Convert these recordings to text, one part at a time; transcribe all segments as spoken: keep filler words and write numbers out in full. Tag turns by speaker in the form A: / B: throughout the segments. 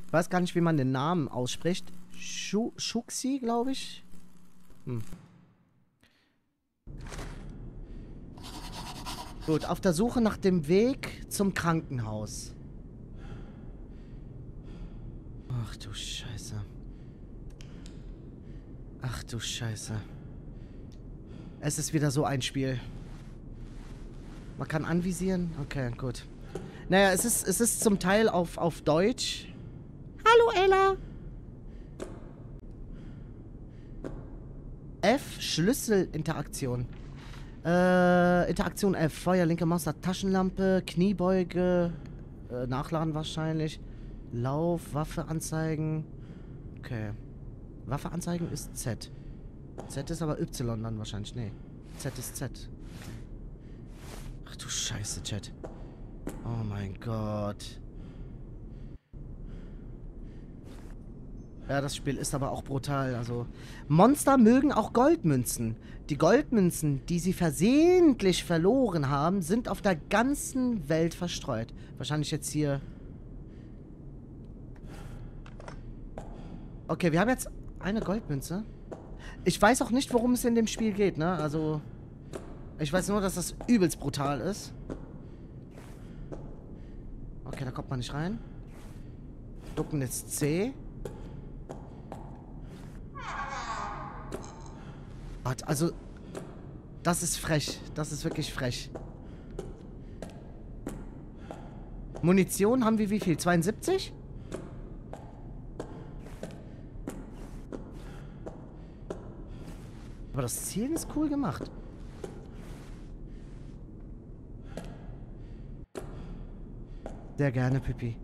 A: Ich weiß gar nicht, wie man den Namen ausspricht. Shu Shuxi, glaube ich. Hm. Gut, auf der Suche nach dem Weg zum Krankenhaus. Ach du Scheiße. Ach du Scheiße. Es ist wieder so ein Spiel. Man kann anvisieren? Okay, gut. Naja, es ist, es ist zum Teil auf, auf Deutsch. Hallo, Ella. F, Schlüsselinteraktion. Äh, Interaktion F. Feuer, linke Maus, Taschenlampe, Kniebeuge, äh, Nachladen wahrscheinlich. Lauf, Waffe anzeigen. Okay. Waffe anzeigen ist Z. Z ist aber Y dann wahrscheinlich. Nee. Z ist Z. Okay. Ach du Scheiße, Chat. Oh mein Gott. Ja, das Spiel ist aber auch brutal. Also, Monster mögen auch Goldmünzen. Die Goldmünzen, die sie versehentlich verloren haben, sind auf der ganzen Welt verstreut. Wahrscheinlich jetzt hier... Okay, wir haben jetzt eine Goldmünze. Ich weiß auch nicht, worum es in dem Spiel geht, ne? Also, ich weiß nur, dass das übelst brutal ist. Okay, da kommt man nicht rein. Ducken ist C. Also, das ist frech. Das ist wirklich frech. Munition haben wir wie viel? zweiundsiebzig? Aber das Zielen ist cool gemacht. Sehr gerne, Pippi.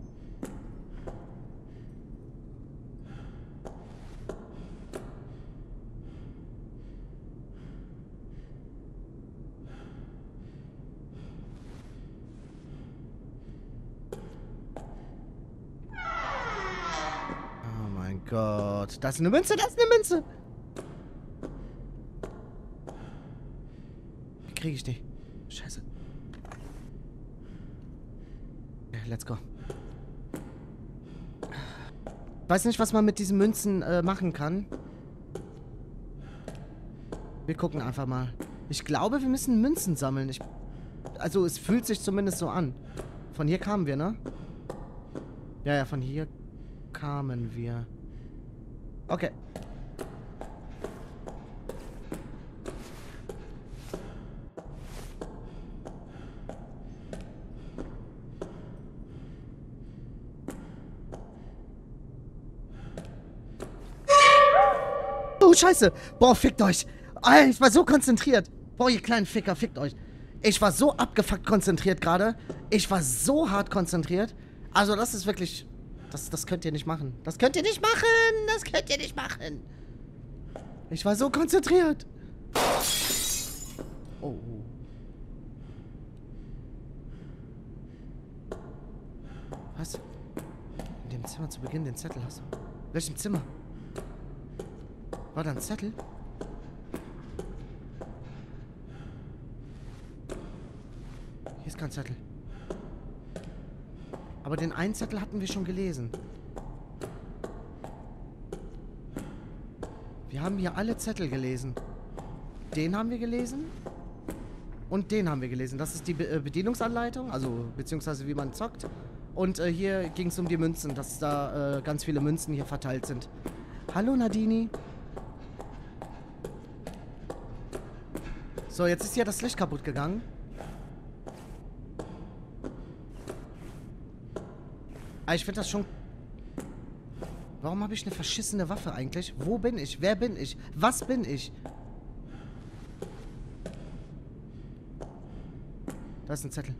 A: Oh mein Gott. Das ist eine Münze, das ist eine Münze. Wie kriege ich die? Scheiße. Okay, let's go. Ich weiß nicht, was man mit diesen Münzen äh, machen kann. Wir gucken einfach mal. Ich glaube, wir müssen Münzen sammeln. Ich, also, es fühlt sich zumindest so an. Von hier kamen wir, ne? Ja, ja, von hier kamen wir. Okay. Oh, Scheiße. Boah, fickt euch. Alter, ich war so konzentriert. Boah, ihr kleinen Ficker, fickt euch. Ich war so abgefuckt konzentriert gerade. Ich war so hart konzentriert. Also, das ist wirklich... Das, das könnt ihr nicht machen. Das könnt ihr nicht machen. Das könnt ihr nicht machen. Ich war so konzentriert. Oh. Was? In dem Zimmer zu Beginn den Zettel hast du. In welchem Zimmer? War da ein Zettel? Hier ist kein Zettel. Aber den einen Zettel hatten wir schon gelesen. Wir haben hier alle Zettel gelesen. Den haben wir gelesen. Und den haben wir gelesen. Das ist die Be- äh, Bedienungsanleitung. Also, beziehungsweise wie man zockt. Und äh, hier ging es um die Münzen. Dass da äh, ganz viele Münzen hier verteilt sind. Hallo, Nadini. So, jetzt ist hier das Licht kaputt gegangen. Aber ich finde das schon... Warum habe ich eine verschissene Waffe eigentlich? Wo bin ich? Wer bin ich? Was bin ich? Da ist ein Zettel.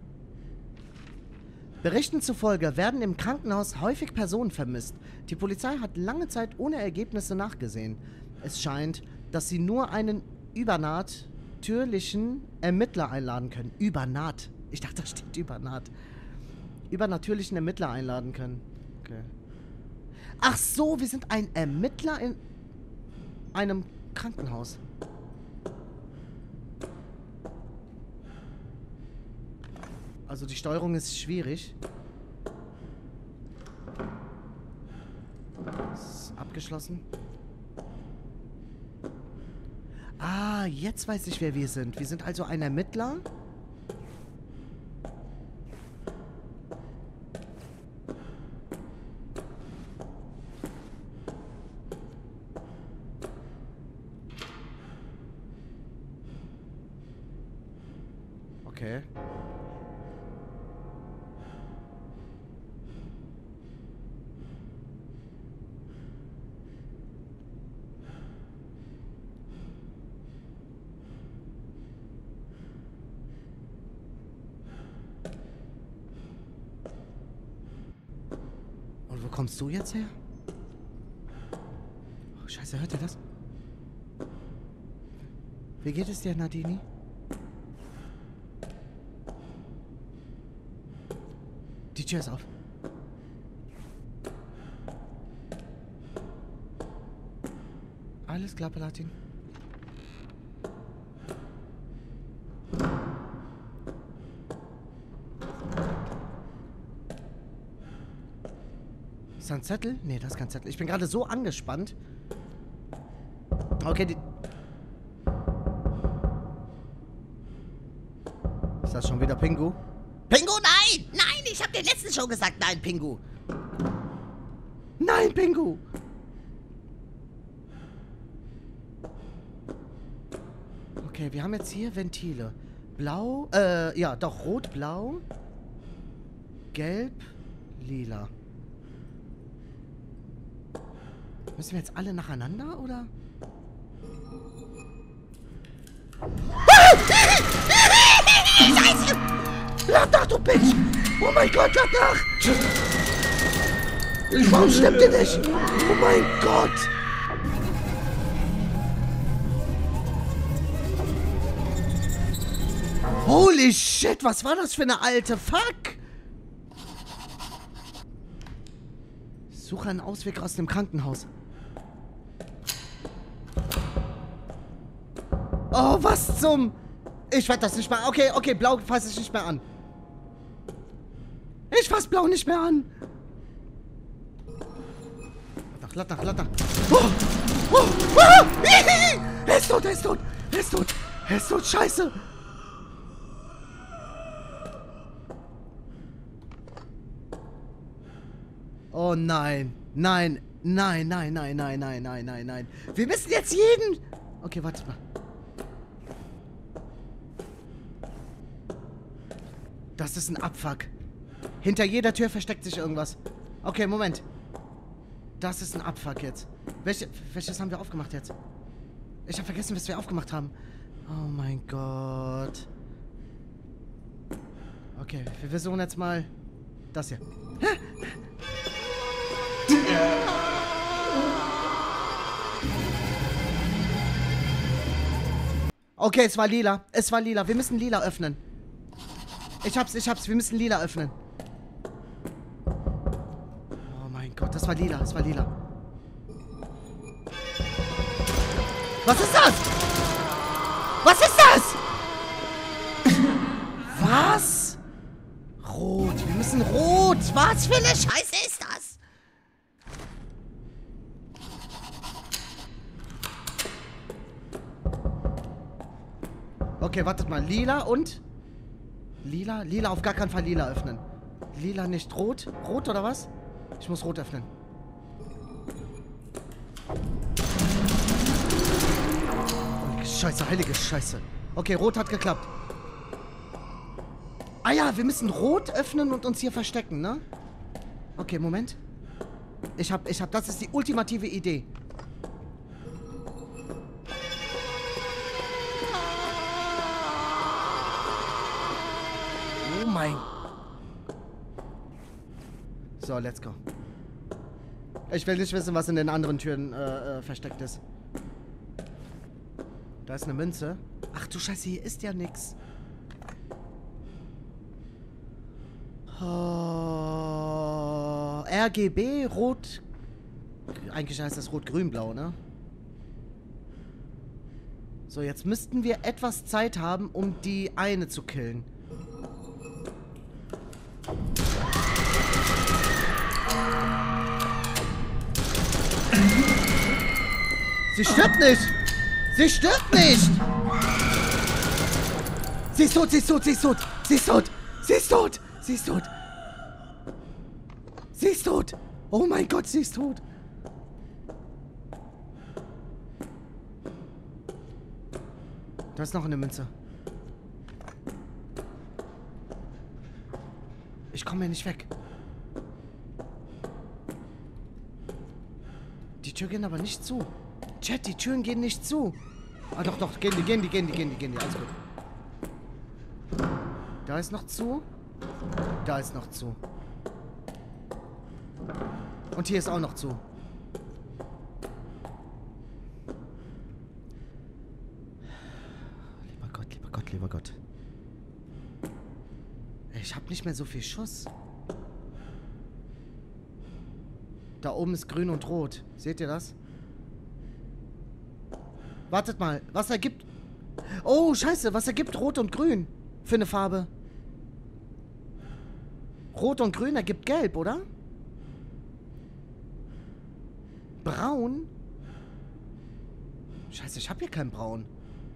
A: Berichten zufolge werden im Krankenhaus häufig Personen vermisst. Die Polizei hat lange Zeit ohne Ergebnisse nachgesehen. Es scheint, dass sie nur einen übernatürlichen Ermittler einladen können. Übernat. Ich dachte, da steht Übernat. Übernatürlichen Ermittler einladen können. Okay. Ach so, wir sind ein Ermittler in einem Krankenhaus. Also die Steuerung ist schwierig. abgeschlossen. Ah, jetzt weiß ich, wer wir sind. Wir sind also ein Ermittler. Okay. Und wo kommst du jetzt her? Oh, Scheiße, hört ihr das? Wie geht es dir, Nadini? Die Tür ist auf. Alles klar, Palatin. Ist da ein Zettel? Nee, das ist kein Zettel. Ich bin gerade so angespannt. Okay, die... Ist das schon wieder Pingu? Pingu, nein! Nein, ich hab dir letztens schon gesagt, nein, Pingu. Nein, Pingu! Okay, wir haben jetzt hier Ventile. Blau, äh, ja, doch, rot, blau, gelb, lila. Müssen wir jetzt alle nacheinander, oder? Scheiße! Lad nach, du Bitch! Oh mein Gott, lad nach! Warum stimmt ihr nicht? Oh mein Gott! Holy shit, was war das für eine alte Fuck? Suche einen Ausweg aus dem Krankenhaus. Oh, was zum... Ich fass das nicht mehr... Okay, okay, blau fasse ich nicht mehr an. Ich fass blau nicht mehr an. Lad nach, lad nach. Oh, oh, oh. Er ist tot, er ist tot, er ist tot, er ist tot, scheiße. Oh nein, nein, nein, nein, nein, nein, nein, nein, nein, nein. Wir müssen jetzt jeden... Okay, warte mal. Das ist ein Abfuck. Hinter jeder Tür versteckt sich irgendwas. Okay, Moment. Das ist ein Abfuck jetzt. Welche, welches haben wir aufgemacht jetzt? Ich habe vergessen, was wir aufgemacht haben. Oh mein Gott. Okay, wir versuchen jetzt mal das hier. Okay, es war lila. Es war lila. Wir müssen lila öffnen. Ich hab's, ich hab's. Wir müssen lila öffnen. Oh mein Gott, das war lila. Das war lila. Was ist das? Was ist das? Was? Rot. Wir müssen rot. Was für eine Scheiße ist das? Okay, wartet mal. Lila und... Lila? Lila, auf gar keinen Fall lila öffnen. Lila nicht rot? Rot oder was? Ich muss rot öffnen. Oh, Scheiße, heilige Scheiße. Okay, rot hat geklappt. Ah ja, wir müssen rot öffnen und uns hier verstecken, ne? Okay, Moment. Ich hab, ich hab, das ist die ultimative Idee. Oh mein... So, let's go. Ich will nicht wissen, was in den anderen Türen äh, äh, versteckt ist. Da ist eine Münze. Ach du Scheiße, hier ist ja nix. Oh, R G B, rot... Eigentlich heißt das rot-grün-blau, ne? So, jetzt müssten wir etwas Zeit haben, um die eine zu killen. Sie stirbt nicht! Sie stirbt nicht! Sie ist tot, sie ist tot, sie ist tot! Sie ist tot! Sie ist tot! Sie ist tot! Sie ist tot! Oh mein Gott, sie ist tot! Da ist noch eine Münze. Ich komme hier nicht weg. Die Tür gehen aber nicht zu. Chat, die Türen gehen nicht zu. Ah, doch, doch, gehen die, gehen die, gehen die, gehen die, gehen die. Alles gut. Da ist noch zu. Da ist noch zu. Und hier ist auch noch zu. Lieber Gott, lieber Gott, lieber Gott. Ich habe nicht mehr so viel Schuss. Da oben ist grün und rot. Seht ihr das? Wartet mal. Was ergibt... Oh, scheiße. Was ergibt rot und grün? Für eine Farbe. Rot und grün ergibt gelb, oder? Braun? Scheiße, ich habe hier kein Braun.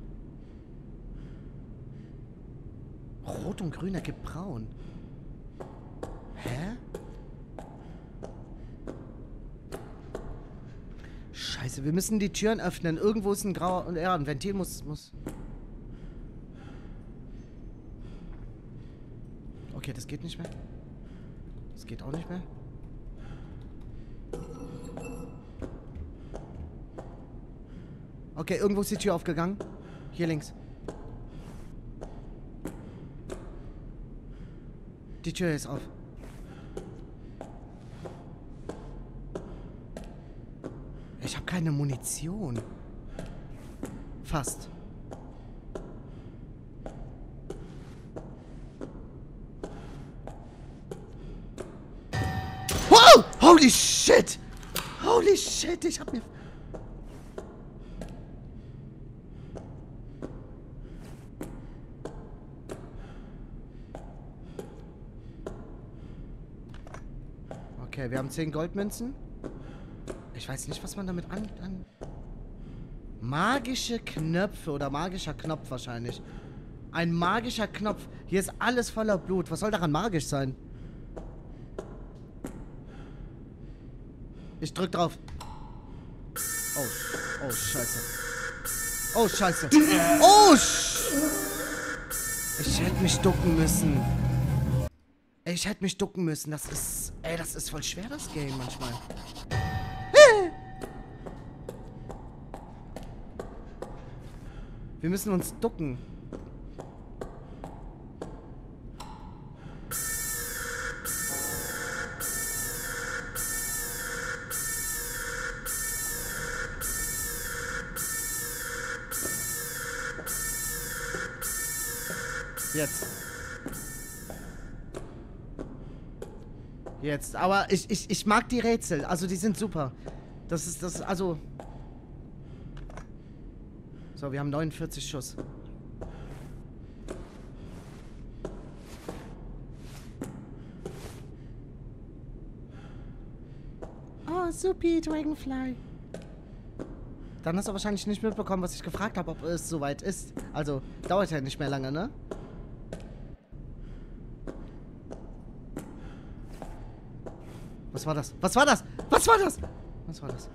A: Rot und grün ergibt braun. Hä? Scheiße, wir müssen die Türen öffnen. Irgendwo ist ein grauer... Ja, ein Ventil muss... muss. Okay, das geht nicht mehr. Das geht auch nicht mehr. Okay, irgendwo ist die Tür aufgegangen. Hier links. Die Tür ist auf. Ich habe keine Munition. Fast. Wow! Holy shit! Holy shit! Ich hab mir... Okay, wir haben zehn Goldmünzen. Ich weiß nicht, was man damit an... an magische Knöpfe oder magischer Knopf wahrscheinlich. Ein magischer Knopf. Hier ist alles voller Blut. Was soll daran magisch sein? Ich drück drauf. Oh, oh, scheiße. Oh, scheiße. Oh, sch Ich hätte mich ducken müssen. Ich hätte mich ducken müssen. Das ist... Ey, das ist voll schwer, das Game manchmal. Wir müssen uns ducken. Jetzt. Jetzt. Aber ich, ich, ich mag die Rätsel. Also die sind super. Das ist das, also... So, wir haben neunundvierzig Schuss. Oh, supi, Dragonfly. Dann hast du wahrscheinlich nicht mitbekommen, was ich gefragt habe, ob es soweit ist. Also, dauert ja nicht mehr lange, ne? Was war das? Was war das? Was war das? Was war das?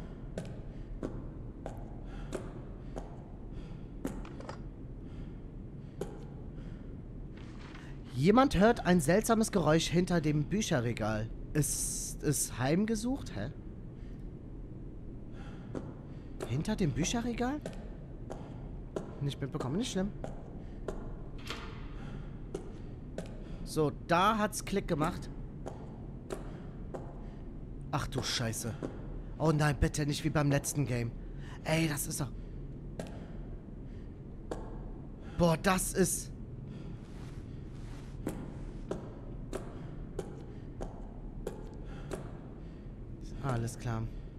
A: Jemand hört ein seltsames Geräusch hinter dem Bücherregal. Ist es heimgesucht? Hä? Hinter dem Bücherregal? Nicht mitbekommen, nicht schlimm. So, da hat's Klick gemacht. Ach du Scheiße. Oh nein, bitte nicht wie beim letzten Game. Ey, das ist doch... Boah, das ist... Alles klar.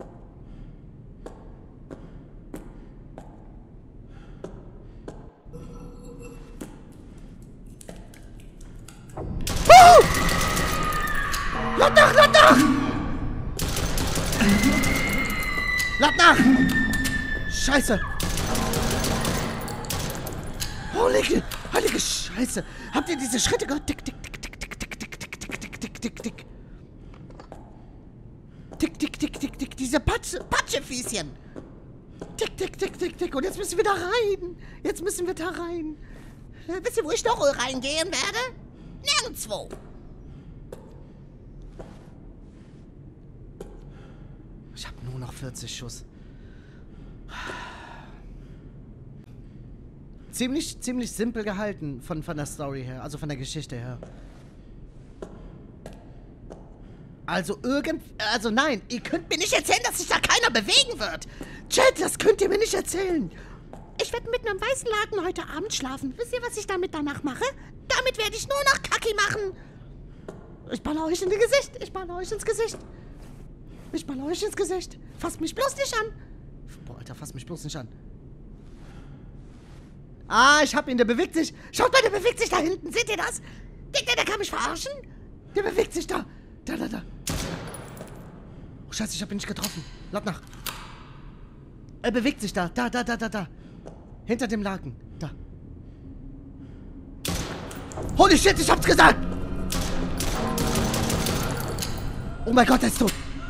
A: Oh! Lad nach, lad nach! Lad nach! Scheiße! Heilige, heilige Scheiße! Habt ihr diese Schritte gehört? Tick, tick, tick, tick, tick, tick, tick, tick, tick, tick, tick, tick, tick. Tick, tick, tick, tick, tick, diese Patsche, Patschefüßchen. Tick, tick, tick, tick, tick. Und jetzt müssen wir da rein. Jetzt müssen wir da rein.
B: Äh, wisst ihr, wo ich noch reingehen werde? Nirgendwo.
A: Ich habe nur noch vierzig Schuss. Ziemlich, ziemlich simpel gehalten von, von der Story her, also von der Geschichte her. Also irgend... Also nein, ihr könnt mir nicht erzählen, dass sich da keiner bewegen wird. Chat, das könnt ihr mir nicht erzählen.
B: Ich werde mit einem weißen Laken heute Abend schlafen. Wisst ihr, was ich damit danach mache? Damit werde ich nur noch Kacki machen.
A: Ich baller euch in das Gesicht. Ich baller euch ins Gesicht. Ich baller euch ins Gesicht. Fasst mich bloß nicht an. Boah, Alter, fasst mich bloß nicht an. Ah, ich hab ihn, der bewegt sich. Schaut mal, der bewegt sich da hinten. Seht ihr das? Denkt ihr, der kann mich verarschen? Der bewegt sich da. Da, da, da. Oh, scheiße, ich hab ihn nicht getroffen. Lad nach. Er bewegt sich da. Da, da, da, da, da. Hinter dem Laken. Da. Holy shit, ich hab's gesagt! Oh mein Gott, er ist tot.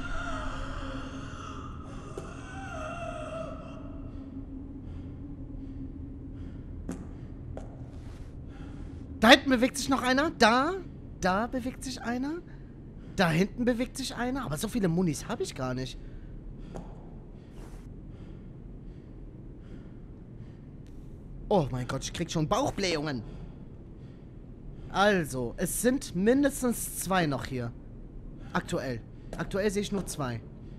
A: Da hinten bewegt sich noch einer. Da. Da bewegt sich einer. Da hinten bewegt sich einer. Aber so viele Munis habe ich gar nicht. Oh mein Gott, ich krieg schon Bauchblähungen. Also, es sind mindestens zwei noch hier. Aktuell. Aktuell sehe ich nur zwei.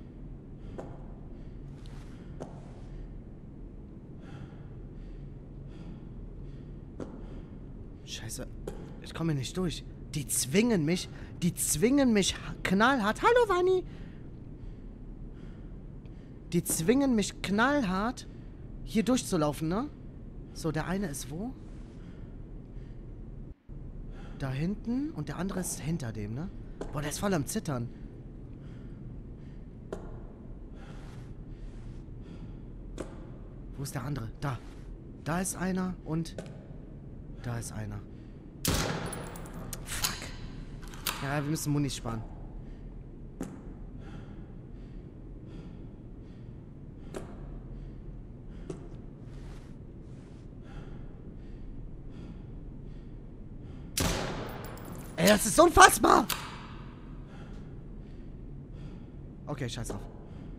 A: Scheiße. Ich komme hier nicht durch. Die zwingen mich. Die zwingen mich knallhart. Hallo, Wanni. Die zwingen mich knallhart, hier durchzulaufen, ne? So, der eine ist wo? Da hinten. Und der andere ist hinter dem, ne? Boah, der ist voll am Zittern. Wo ist der andere? Da. Da ist einer und da ist einer. Fuck. Ja, wir müssen Munis sparen. Ey, das ist unfassbar! Okay, scheiß drauf.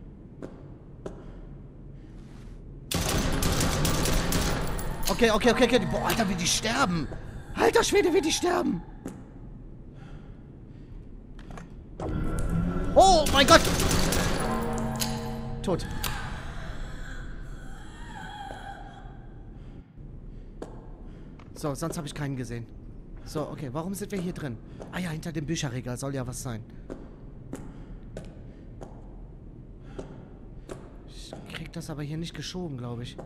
A: Okay, okay, okay, okay. Boah, Alter, wie die sterben. Alter Schwede, wie die sterben. Oh mein Gott. Tot. So, sonst habe ich keinen gesehen. So, okay, warum sind wir hier drin? Ah ja, hinter dem Bücherregal soll ja was sein. Ich krieg das aber hier nicht geschoben, glaube ich.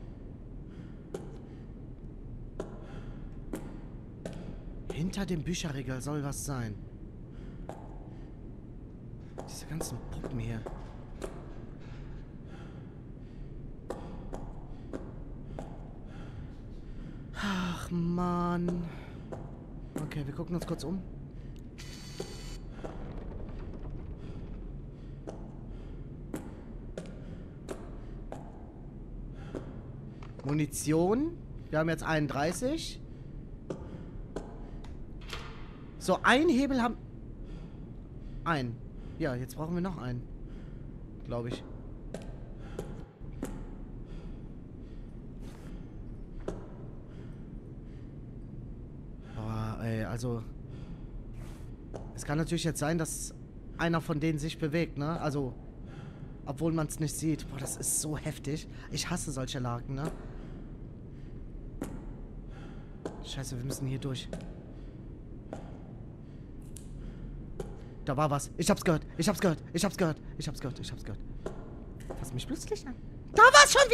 A: Hinter dem Bücherregal soll was sein. Diese ganzen Puppen hier. Ach, Mann. Okay, wir gucken uns kurz um. Munition. Wir haben jetzt einunddreißig. So, ein Hebel haben... Ein. Ja, jetzt brauchen wir noch einen. Glaube ich. Boah, ey, also... Es kann natürlich jetzt sein, dass einer von denen sich bewegt, ne? Also... Obwohl man es nicht sieht. Boah, das ist so heftig. Ich hasse solche Laken, ne? Scheiße, wir müssen hier durch. Da war was. Ich hab's gehört. Ich hab's gehört. Ich hab's gehört. Ich hab's gehört. Ich hab's gehört. Fass mich plötzlich an. Da war's schon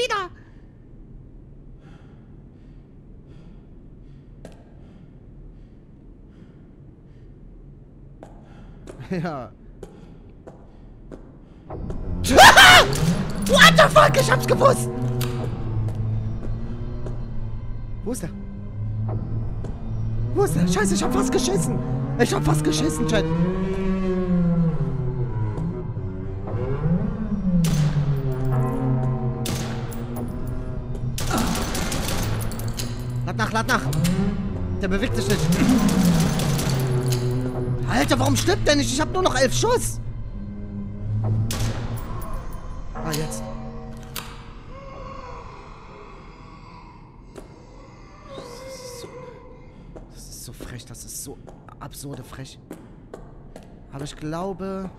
A: wieder. Ja. What the fuck? Ich hab's gewusst. Wo ist der? Wo ist der? Scheiße, ich hab fast geschissen. Ich hab fast geschissen, Chat. Lad nach, lad nach. Der bewegt sich nicht. Alter, warum stirbt der nicht? Ich hab nur noch elf Schuss. Ah, jetzt. Das ist so frech, das ist so absurde frech. Aber ich glaube,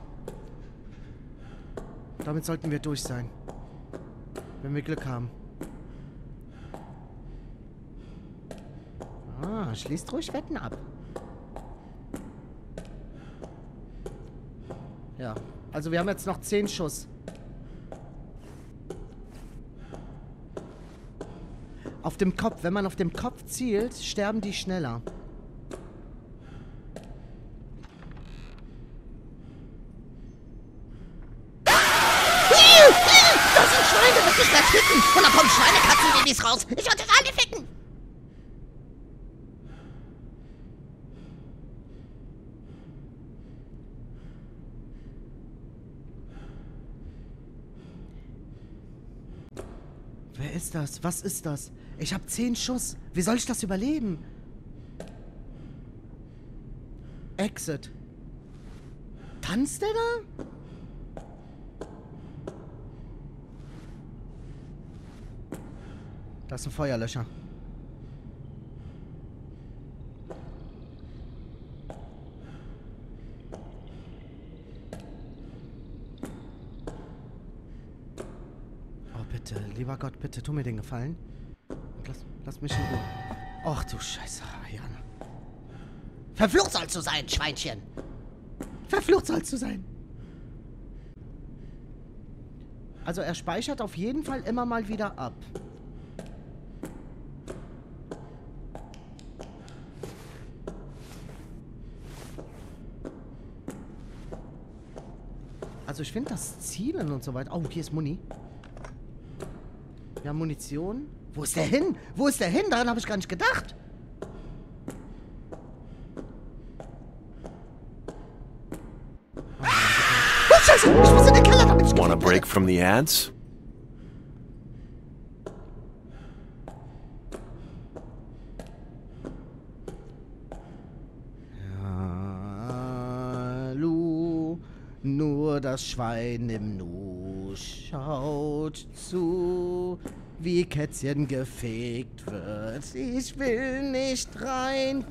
A: damit sollten wir durch sein. Wenn wir Glück haben. Ah, schließt ruhig Wetten ab. Ja, also wir haben jetzt noch zehn Schuss. Auf dem Kopf, wenn man auf dem Kopf zielt, sterben die schneller.
B: Das sind Schweine, das ist das Ficken. Und da kommen Schweinekatzenbabys raus. Ich wollte alle ficken.
A: Wer ist das? Was ist das? Ich habe zehn Schuss. Wie soll ich das überleben? Exit. Tanzt der da? Da ist ein Feuerlöscher. Oh, bitte, lieber Gott, bitte, tu mir den Gefallen. Und lass, lass mich in Ruhe. Ach du Scheiße, Jana.
B: Verflucht sollst du sein, Schweinchen.
A: Verflucht sollst du sein. Also er speichert auf jeden Fall immer mal wieder ab. Also ich finde das Zielen und so weiter. Oh, hier ist Muni. Wir haben Munition. Wo ist der hin? Wo ist der hin? Daran habe ich gar nicht gedacht. Oh, Scheiße! Ich muss in den Keller, damit ich
C: Want a
A: gefunden
C: break
A: werde.
C: from the ads?
A: Hallo, nur das Schwein im Nu schaut zu, wie Kätzchen gefegt wird. Ich will nicht rein.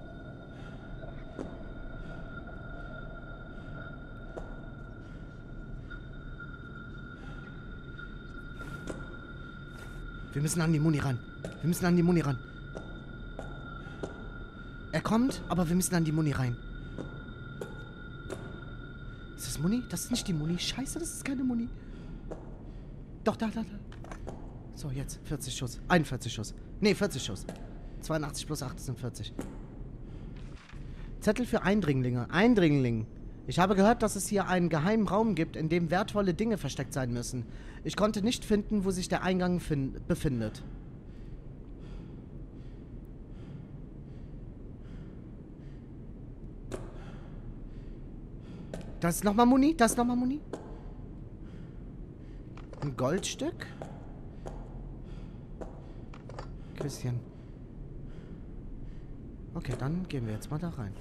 A: Wir müssen an die Muni ran. Wir müssen an die Muni ran. Er kommt, aber wir müssen an die Muni rein. Ist das Muni? Das ist nicht die Muni. Scheiße, das ist keine Muni. Doch, da, da, da. So, jetzt. vierzig Schuss. einundvierzig Schuss. Nee, vierzig Schuss. zweiundachtzig plus acht sind vierzig. Zettel für Eindringlinge. Eindringling. Ich habe gehört, dass es hier einen geheimen Raum gibt, in dem wertvolle Dinge versteckt sein müssen. Ich konnte nicht finden, wo sich der Eingang befindet. Das ist nochmal Muni. Das ist nochmal Muni. Ein Goldstück. Küsschen. Okay, dann gehen wir jetzt mal da rein.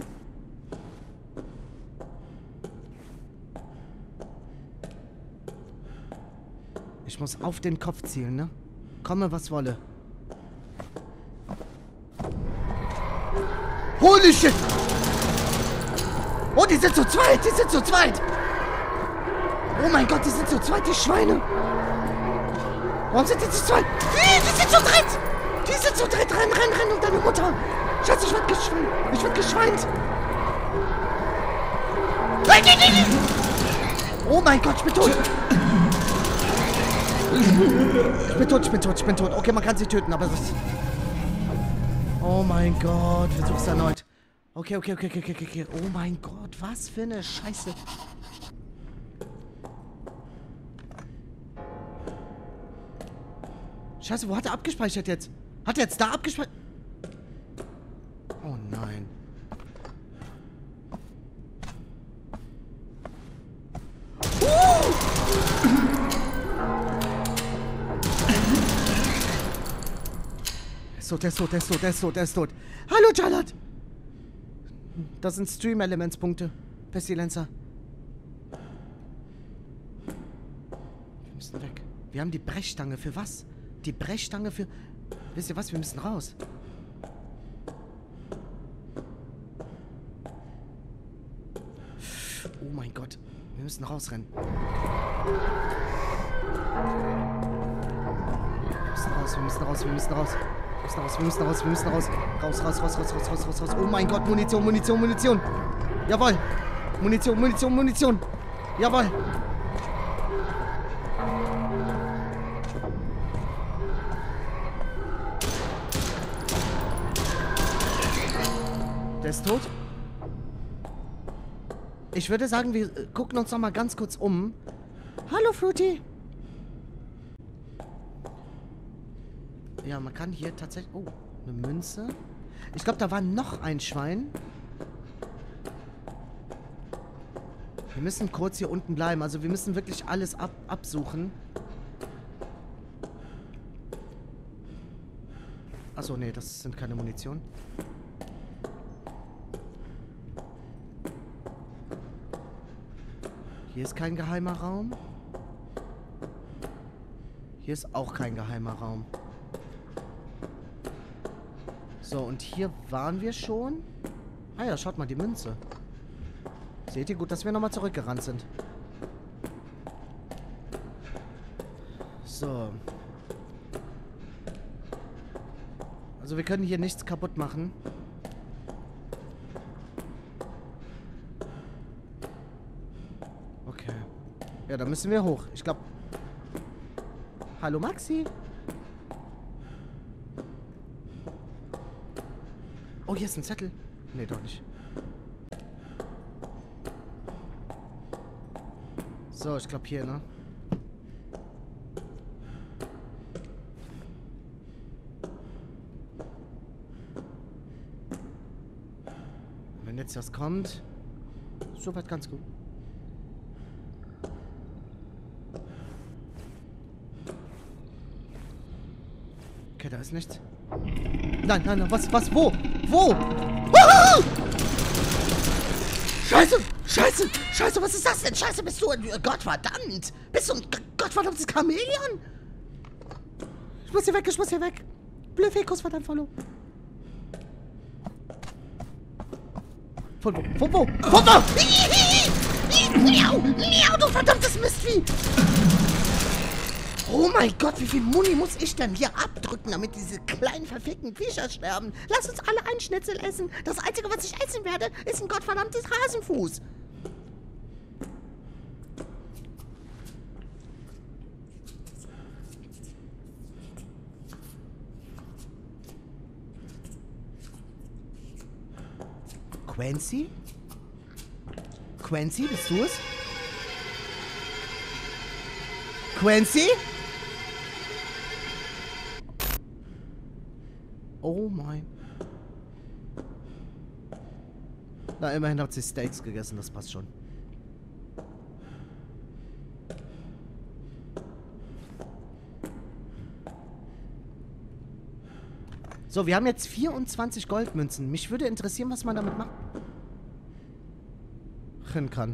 A: Ich muss auf den Kopf zielen, ne? Komme, was wolle. Holy shit! Oh, die sind zu zweit! Die sind zu zweit! Oh mein Gott, die sind zu zweit, die Schweine! Warum sind die zu zweit? Die, die sind zu dritt! Die sind zu dritt! Renn, renn, renn! Und deine Mutter! Schatz, ich werd geschweint! Ich werd geschweint! Oh mein Gott, ich bin tot! Ich bin tot, ich bin tot, ich bin tot. Okay, man kann sie töten, aber das... Oh mein Gott, versuch's erneut. Okay, okay, okay, okay, okay, okay. Oh mein Gott, was für eine Scheiße. Scheiße, wo hat er abgespeichert jetzt? Hat er jetzt da abgespeichert? Oh nein. Uh! Der ist tot, der ist tot, der ist tot, der ist tot, der ist tot. Hallo, Charlotte! Das sind Stream-Elements-Punkte. Pestilenzer. Wir müssen weg. Wir haben die Brechstange. Für was? Die Brechstange für... Wisst ihr was? Wir müssen raus. Oh mein Gott. Wir müssen rausrennen. Wir müssen raus, wir müssen raus, wir müssen raus. Wir müssen raus, wir müssen raus, wir müssen raus. Raus, raus, raus, raus, raus, raus, raus, raus. Oh mein Gott, Munition, Munition, Munition. Jawohl. Munition, Munition, Munition. Jawohl. Der ist tot. Ich würde sagen, wir gucken uns noch mal ganz kurz um. Hallo, Fruity. Ja, man kann hier tatsächlich... Oh, eine Münze. Ich glaube, da war noch ein Schwein. Wir müssen kurz hier unten bleiben. Also wir müssen wirklich alles ab absuchen. Achso, nee, das sind keine Munition. Hier ist kein geheimer Raum. Hier ist auch kein geheimer Raum. So, und hier waren wir schon. Ah ja, schaut mal, die Münze. Seht ihr gut, dass wir nochmal zurückgerannt sind. So. Also wir können hier nichts kaputt machen. Okay. Ja, da müssen wir hoch. Ich glaube... Hallo Maxi. Oh, hier ist ein Zettel. Nee, doch nicht. So, ich glaube hier, ne? Wenn jetzt das kommt, soweit ganz gut. Okay, da ist nichts. Nein, nein, nein, was, was, wo? Wo? Ah! Scheiße, scheiße, scheiße, was ist das denn? Scheiße, bist du ein Gottverdammt? Bist du ein gottverdammtes Chamäleon? Ich muss hier weg, ich muss hier weg. Blöfekus, verdammt, follow. Von wo? Von wo? Von wo? Miau, miau, du verdammtes Mistvieh. Oh mein Gott, wie viel Muni muss ich denn hier abdrücken, damit diese kleinen verfickten Viecher sterben? Lass uns alle einen Schnitzel essen. Das Einzige, was ich essen werde, ist ein gottverdammtes Hasenfuß. Quincy? Quincy, bist du es? Quincy? Oh mein. Na, immerhin hat sie Steaks gegessen, das passt schon. So, wir haben jetzt vierundzwanzig Goldmünzen. Mich würde interessieren, was man damit machen kann.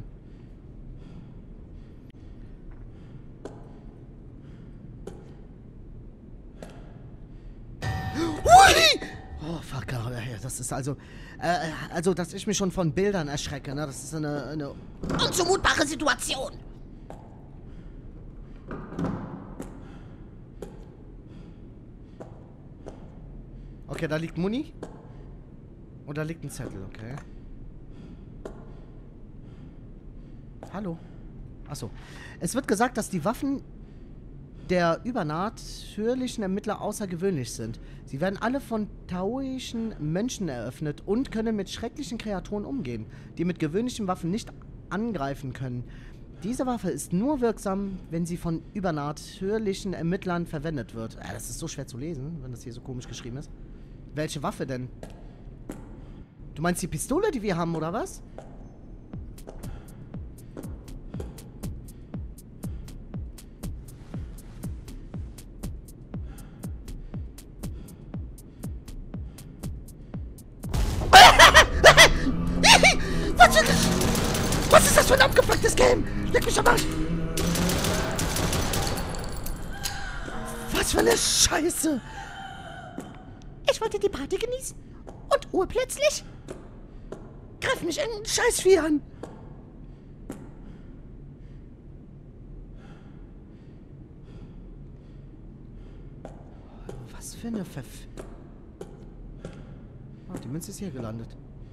A: Oh, fuck, das ist also, äh, also, dass ich mich schon von Bildern erschrecke, ne? Das ist eine, eine unzumutbare Situation. Okay, da liegt Muni. Und da liegt ein Zettel, okay. Hallo. Achso. Es wird gesagt, dass die Waffen der übernatürlichen Ermittler außergewöhnlich sind. Sie werden alle von taoischen Mönchen eröffnet und können mit schrecklichen Kreaturen umgehen, die mit gewöhnlichen Waffen nicht angreifen können. Diese Waffe ist nur wirksam, wenn sie von übernatürlichen Ermittlern verwendet wird. Äh, das ist so schwer zu lesen, wenn das hier so komisch geschrieben ist. Welche Waffe denn? Du meinst die Pistole, die wir haben, oder was?
B: Was ist das? Was ist das für ein abgefucktes Game? Leck mich am Arsch!
A: Was für eine Scheiße!
B: Ich wollte die Party genießen und urplötzlich
A: Greif mich in Scheißvieh an! Was für eine Verf... Oh, die Münze ist hier gelandet.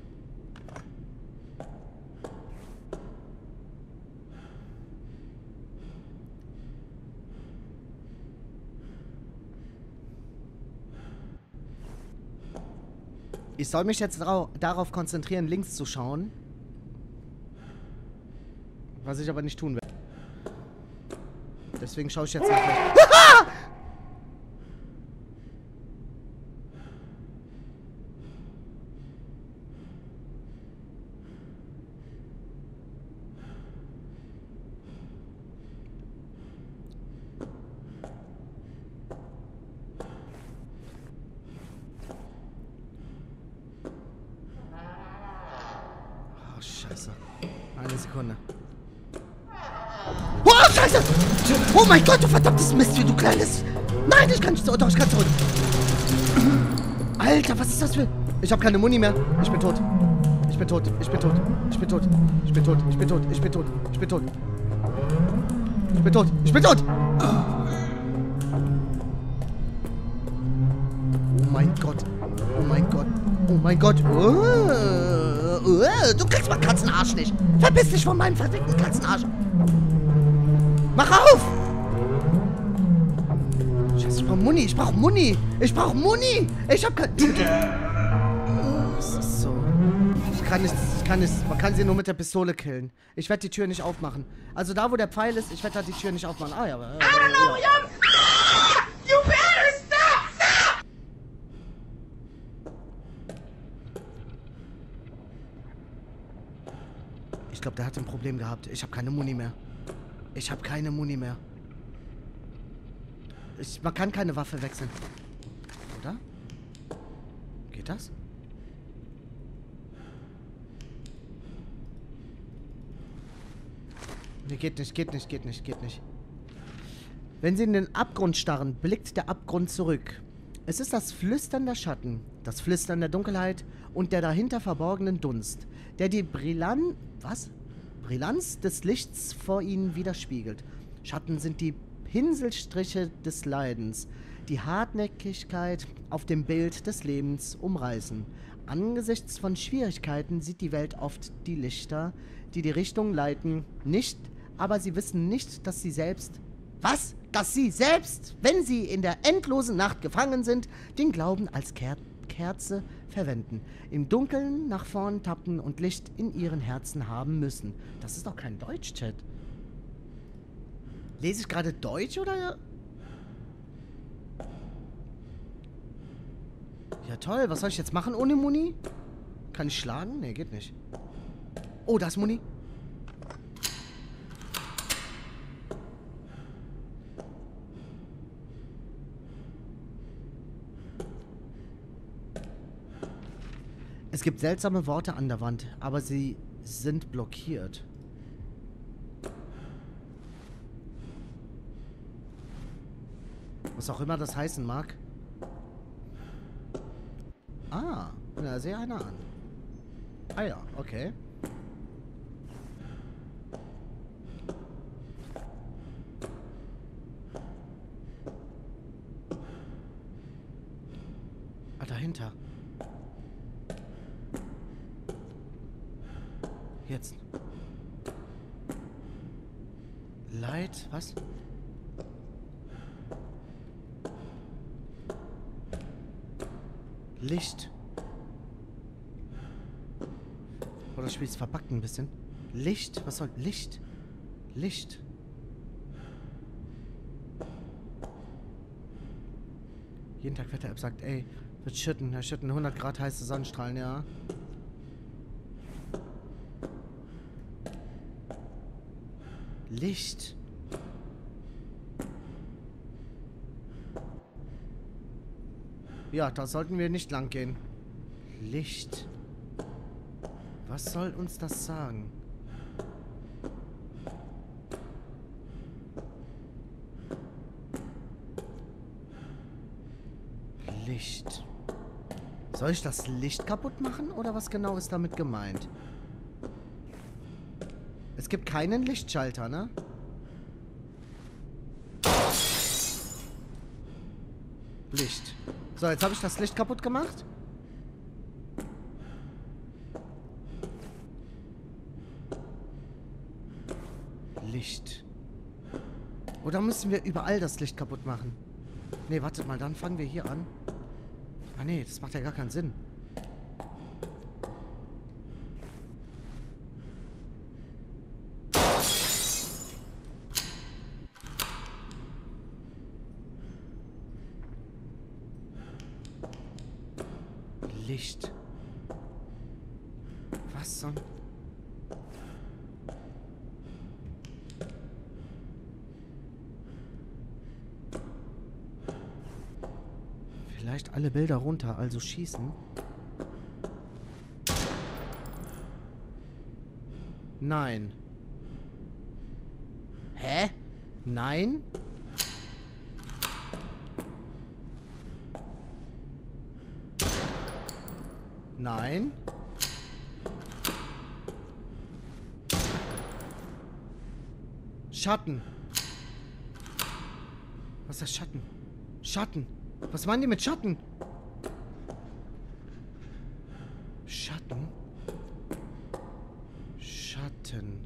A: Ich soll mich jetzt darauf konzentrieren, links zu schauen. Was ich aber nicht tun werde. Deswegen schaue ich jetzt nach rechts. Scheiße. Eine Sekunde.
B: Oh, Scheiße! Oh mein Gott, du verdammtes Mist, du kleines... Nein, ich kann nicht zurück. Doch, ich kann zurück.
A: Alter, was ist das für... Ich habe keine Muni mehr. Ich bin tot. Ich bin tot. Ich bin tot. Ich bin tot. Ich bin tot. Ich bin tot. Ich bin tot. Ich bin tot. Ich bin tot. Ich bin tot. Oh mein Gott. Oh mein Gott. Oh mein Gott. Oh.
B: Du kriegst mal Katzenarsch nicht. Verpiss dich von meinem verfickten Katzenarsch.
A: Mach auf! Scheiße, ich brauch Muni. Ich brauch Muni. Ich brauch Muni. Ich hab kein... Das ist so... Ich kann nicht... Ich kann nicht... Man kann sie nur mit der Pistole killen. Ich werde die Tür nicht aufmachen. Also da, wo der Pfeil ist, ich werde da die Tür nicht aufmachen. Ah, ja, aber... Äh,
B: I don't know,
A: ja.
B: young... You better stop! Stop!
A: Ich glaube, der hat ein Problem gehabt. Ich habe keine Muni mehr. Ich habe keine Muni mehr. Ich, man kann keine Waffe wechseln. Oder? Geht das? Nee, geht nicht, geht nicht, geht nicht, geht nicht. Wenn Sie in den Abgrund starren, blickt der Abgrund zurück. Es ist das Flüstern der Schatten, das Flüstern der Dunkelheit und der dahinter verborgenen Dunst, der die Brillan... Was? Brillanz des Lichts vor ihnen widerspiegelt. Schatten sind die Pinselstriche des Leidens, die Hartnäckigkeit auf dem Bild des Lebens umreißen. Angesichts von Schwierigkeiten sieht die Welt oft die Lichter, die die Richtung leiten, nicht, aber sie wissen nicht, dass sie selbst... Was? Dass sie selbst, wenn sie in der endlosen Nacht gefangen sind, den Glauben als Ker Kerze verwenden, im Dunkeln nach vorn tappen und Licht in ihren Herzen haben müssen. Das ist doch kein Deutsch-Chat. Lese ich gerade Deutsch, oder? Ja toll, was soll ich jetzt machen ohne Muni? Kann ich schlagen? Nee, geht nicht. Oh, da ist Muni. Es gibt seltsame Worte an der Wand, aber sie sind blockiert. Was auch immer das heißen mag. Ah, na, sehe einer an. Ah ja, okay. Ah, dahinter. Jetzt. Light, was? Licht. Oh, das Spiel ist verbuggt ein bisschen. Licht? Was soll... Licht? Licht. Jeden Tag Wetter-App sagt, ey, wird schütten. Ja, schütten hundert Grad heiße Sonnenstrahlen, ja. Licht. Ja, da sollten wir nicht lang gehen. Licht. Was soll uns das sagen? Licht. Soll ich das Licht kaputt machen oder was genau ist damit gemeint? Es gibt keinen Lichtschalter, ne? Licht. So, jetzt habe ich das Licht kaputt gemacht. Licht. Oder müssen wir überall das Licht kaputt machen? Ne, wartet mal, dann fangen wir hier an. Ah ne, das macht ja gar keinen Sinn. Licht. Was so ein... Vielleicht alle Bilder runter, also schießen. Nein. Hä? Nein? Nein. Schatten. Was ist das? Schatten? Schatten. Was meinen die mit Schatten? Schatten? Schatten.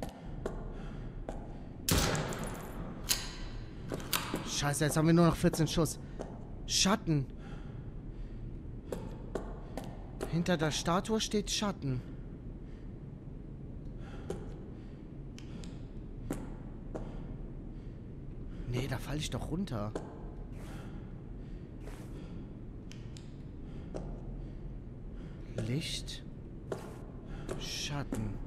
A: Scheiße, jetzt haben wir nur noch vierzehn Schuss. Schatten. Hinter der Statue steht Schatten. Nee, da falle ich doch runter. Licht. Schatten.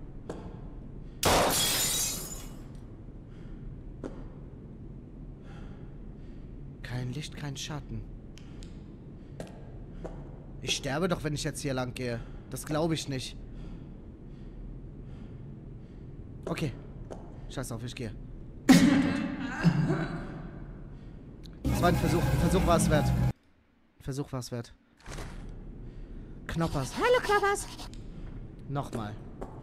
A: Kein Licht, kein Schatten. Ich sterbe doch, wenn ich jetzt hier lang gehe. Das glaube ich nicht. Okay. Scheiß auf, ich gehe. Das war ein Versuch. Ein Versuch war es wert. Ein Versuch war es wert. Knoppers.
B: Hallo, Knoppers.
A: Nochmal.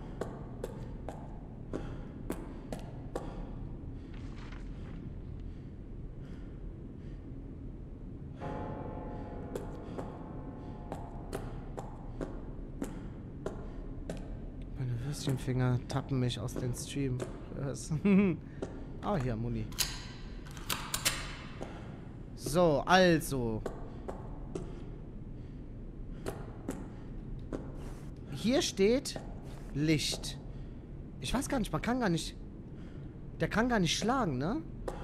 A: Meine Würstchenfinger tappen mich aus dem Stream. Ah, hier, Muni. So, also. Hier steht Licht. Ich weiß gar nicht, man kann gar nicht... Der kann gar nicht schlagen, ne?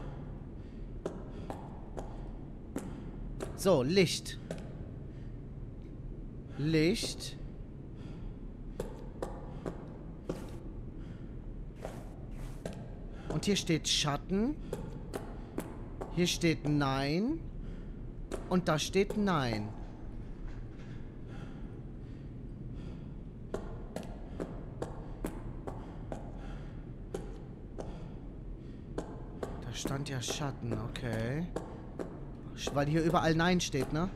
A: So, Licht. Licht. Und hier steht Schatten. Hier steht Nein. Und da steht Nein. Da stand ja Schatten, okay. Weil hier überall Nein steht, ne?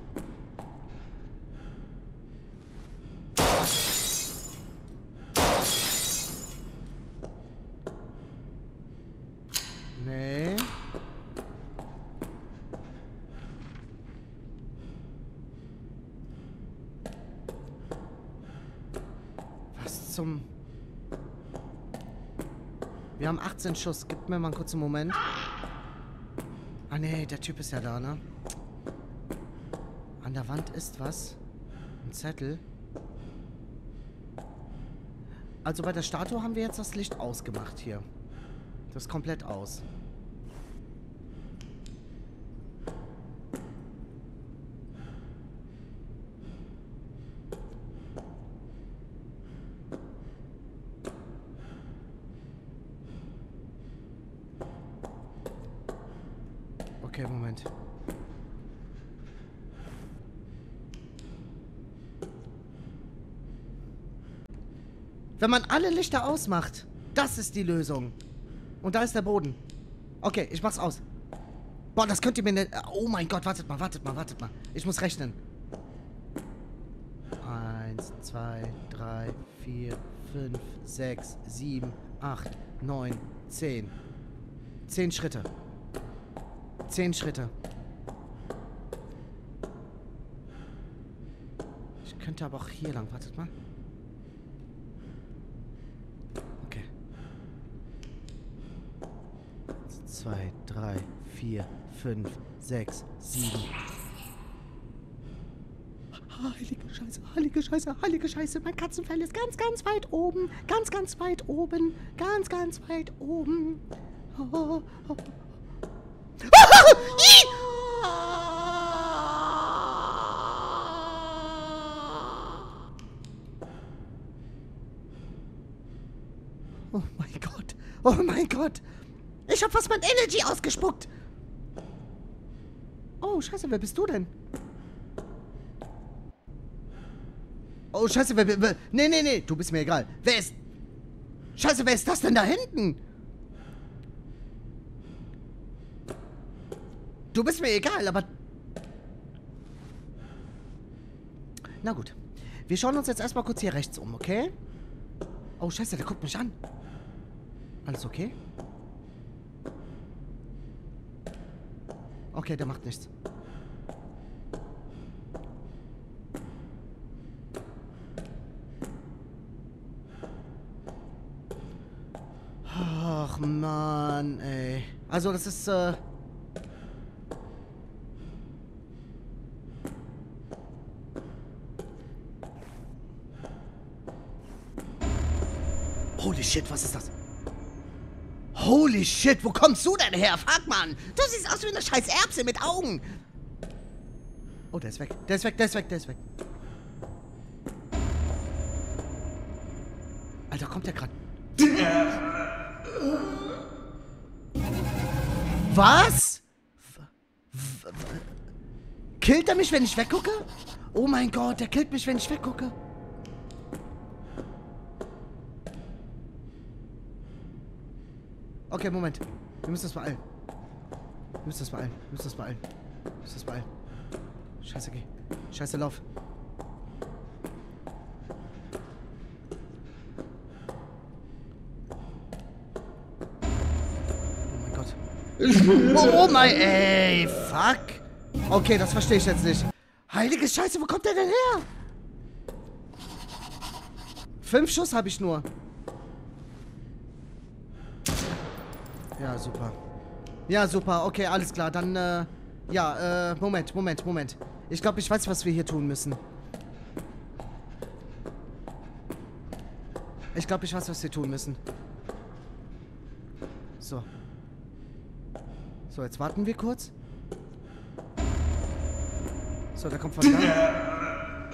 A: Nee. Was zum... Wir haben achtzehn Schuss. Gib mir mal einen kurzen Moment. Ah, nee, der Typ ist ja da, ne? An der Wand ist was. Ein Zettel. Also bei der Statue haben wir jetzt das Licht ausgemacht hier. Das ist komplett aus. Okay, Moment. Wenn man alle Lichter ausmacht, das ist die Lösung. Und da ist der Boden. Okay, ich mach's aus. Boah, das könnt ihr mir nicht... Oh mein Gott, wartet mal, wartet mal, wartet mal. Ich muss rechnen. Eins, zwei, drei, vier, fünf, sechs, sieben, acht, neun, zehn. Zehn Schritte. Zehn Schritte. Ich könnte aber auch hier lang. Wartet mal. Okay. Zwei, drei, vier, fünf, sechs, sieben. Heilige Scheiße, heilige Scheiße, heilige Scheiße. Mein Katzenfell ist ganz, ganz weit oben. Ganz, ganz weit oben. Ganz, ganz weit oben. Oh, oh. Oh mein Gott. Oh mein Gott.
B: Ich hab fast mein Energy ausgespuckt.
A: Oh, scheiße, wer bist du denn? Oh, scheiße, wer... wer nee, nee, nee, du bist mir egal. Wer ist... Scheiße, wer ist das denn da hinten? Du bist mir egal, aber... Na gut. Wir schauen uns jetzt erstmal kurz hier rechts um, okay? Oh, scheiße, der guckt mich an. Alles okay? Okay, der macht nichts. Ach, Mann, ey. Also, das ist, äh... Holy shit, was ist das? Holy shit, wo kommst du denn her? Fuck, Mann!
B: Du siehst aus wie eine scheiß Erbse mit Augen.
A: Oh, der ist weg. Der ist weg, der ist weg, der ist weg. Alter, kommt der gerade? Was? W- w- Killt er mich, wenn ich weggucke? Oh mein Gott, der killt mich, wenn ich weggucke. Okay, Moment. Wir müssen das beeilen. Wir müssen das beeilen. Wir müssen das beeilen. Wir müssen das beeilen. Scheiße, geh. Scheiße, lauf. Oh mein Gott. Oh mein... Ey, fuck. Okay, das verstehe ich jetzt nicht. Heilige Scheiße, wo kommt der denn her? Fünf Schuss habe ich nur. Ja, super. Ja, super. Okay, alles klar. Dann, äh... Ja, äh... Moment, Moment, Moment. Ich glaube, ich weiß, was wir hier tun müssen. Ich glaube, ich weiß, was wir tun müssen. So. So, jetzt warten wir kurz. So, der kommt von da.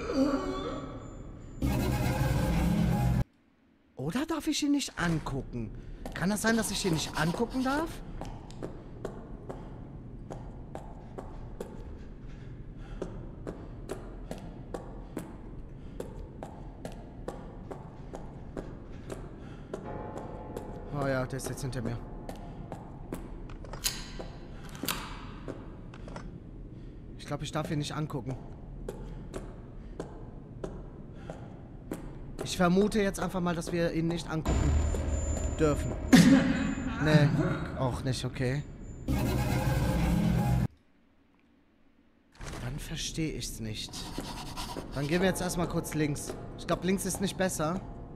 A: Oder darf ich ihn nicht angucken? Kann das sein, dass ich ihn nicht angucken darf? Oh ja, der ist jetzt hinter mir. Ich glaube, ich darf ihn nicht angucken. Ich vermute jetzt einfach mal, dass wir ihn nicht angucken dürfen. Nee, auch nicht, okay. Dann verstehe ich's nicht. Dann gehen wir jetzt erstmal kurz links. Ich glaube, links ist nicht besser.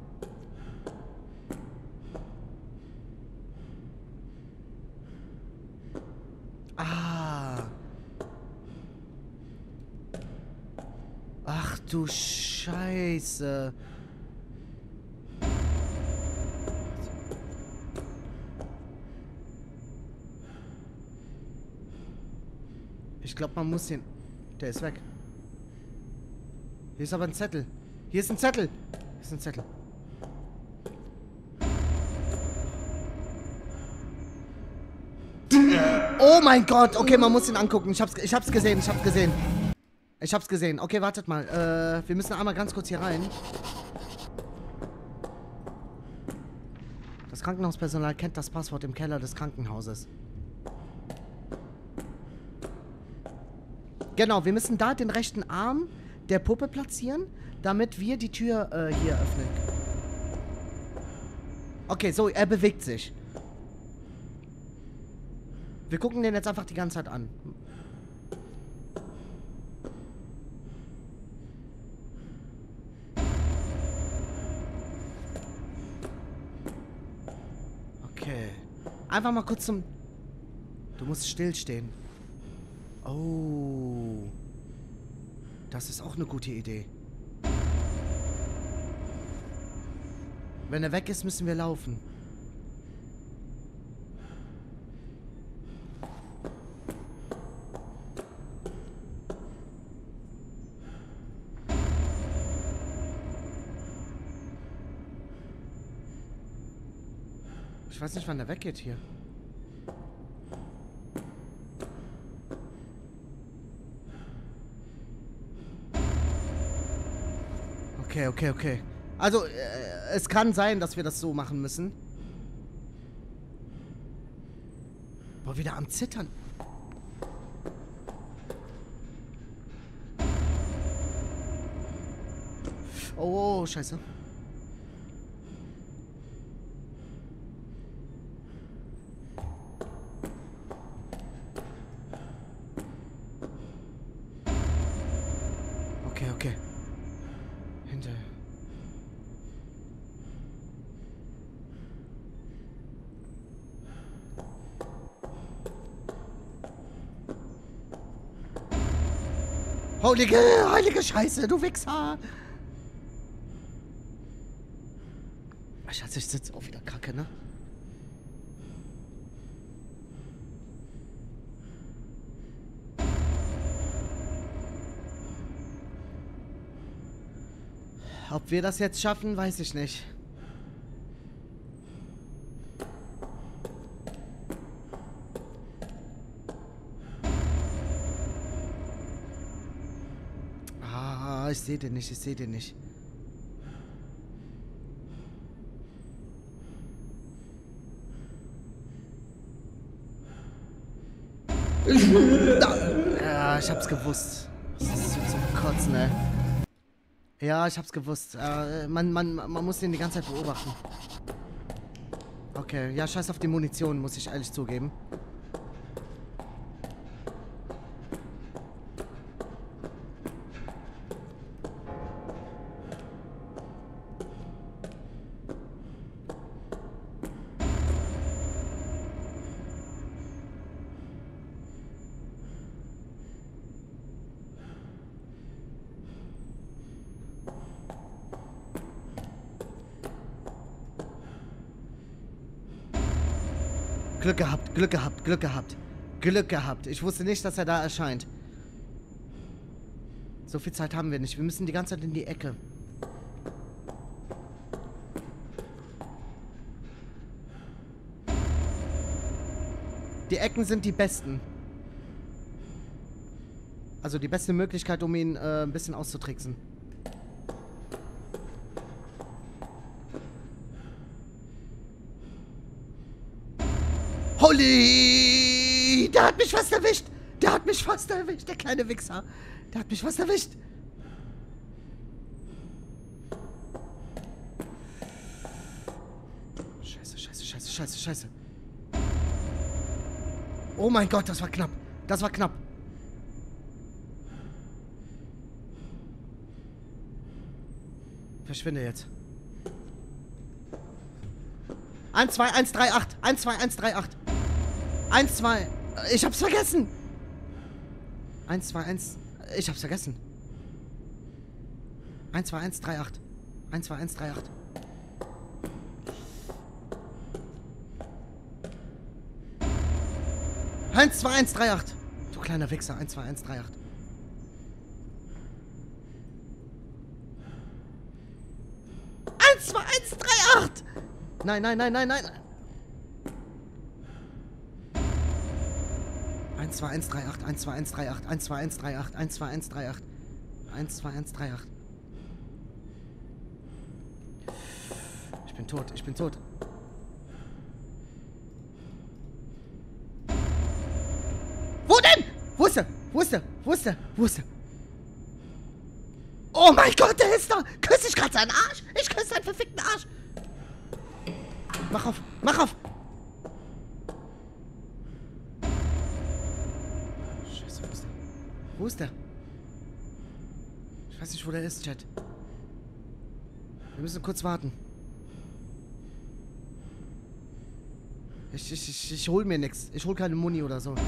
A: Ah. Ach du Scheiße. glaube, man muss den... Der ist weg. Hier ist aber ein Zettel. Hier ist ein Zettel. Hier ist ein Zettel. Oh mein Gott. Okay, man muss ihn angucken. Ich hab's, ich hab's gesehen. Ich hab's gesehen. Ich hab's gesehen. Okay, wartet mal. Äh, wir müssen einmal ganz kurz hier rein. Das Krankenhauspersonal kennt das Passwort im Keller des Krankenhauses. Genau, wir müssen da den rechten Arm der Puppe platzieren, damit wir die Tür äh, hier öffnen. Okay, so, er bewegt sich. Wir gucken den jetzt einfach die ganze Zeit an. Okay. Einfach mal kurz zum... Du musst stillstehen. Oh. Das ist auch eine gute Idee. Wenn er weg ist, müssen wir laufen. Ich weiß nicht, wann der weggeht hier. Okay, okay, okay. Also, äh, es kann sein, dass wir das so machen müssen. Boah, wieder am Zittern. Oh, oh, scheiße. Okay, okay. Hinter. Heilige, heilige Scheiße, du Wichser! Schatz, ich sitze auch wieder kacke, ne? Ob wir das jetzt schaffen, weiß ich nicht. Ah, ich sehe den nicht, ich sehe den nicht. Ja, ich hab's gewusst. Das ist so zum Kotzen, ey. Ja, ich hab's gewusst. Äh, man, man, man muss den die ganze Zeit beobachten. Okay, ja, scheiß auf die Munition, muss ich ehrlich zugeben. Glück gehabt, Glück gehabt, Glück gehabt. Glück gehabt. Ich wusste nicht, dass er da erscheint. So viel Zeit haben wir nicht. Wir müssen die ganze Zeit in die Ecke. Die Ecken sind die besten. Also die beste Möglichkeit, um ihn äh, ein bisschen auszutricksen. Holy! Der hat mich fast erwischt! Der hat mich fast erwischt, der kleine Wichser! Der hat mich fast erwischt! Scheiße, scheiße, scheiße, scheiße, scheiße. Oh mein Gott, das war knapp. Das war knapp. Verschwinde jetzt. eins, zwei, eins, drei, acht. eins, zwei, eins, drei, acht. eins, zwei. Ich hab's vergessen. eins, zwei, eins. Ich hab's vergessen. eins, zwei, eins, drei, acht. eins, zwei, eins, drei, acht. eins, zwei, eins, drei, acht. Du kleiner Wichser. eins zwei eins drei acht.
B: eins zwei eins drei acht!
A: Nein, nein, nein, nein, nein. eins zwei eins drei acht, eins zwei eins drei acht, eins zwei eins drei acht, eins zwei eins drei acht, eins zwei eins drei acht. Ich bin tot, ich bin tot.
B: Wo denn?
A: Wo ist er? Wo ist er? Wo ist er? Wo ist er?
B: Oh mein Gott, der ist da! Küsse ich gerade seinen Arsch? Ich küsse seinen verfickten Arsch!
A: Mach auf! Mach auf! Scheiße, wo ist der? Wo ist der? Ich weiß nicht, wo der ist, Chat. Wir müssen kurz warten. Ich, ich, ich, ich hol mir nichts. Ich hol keine Muni oder so.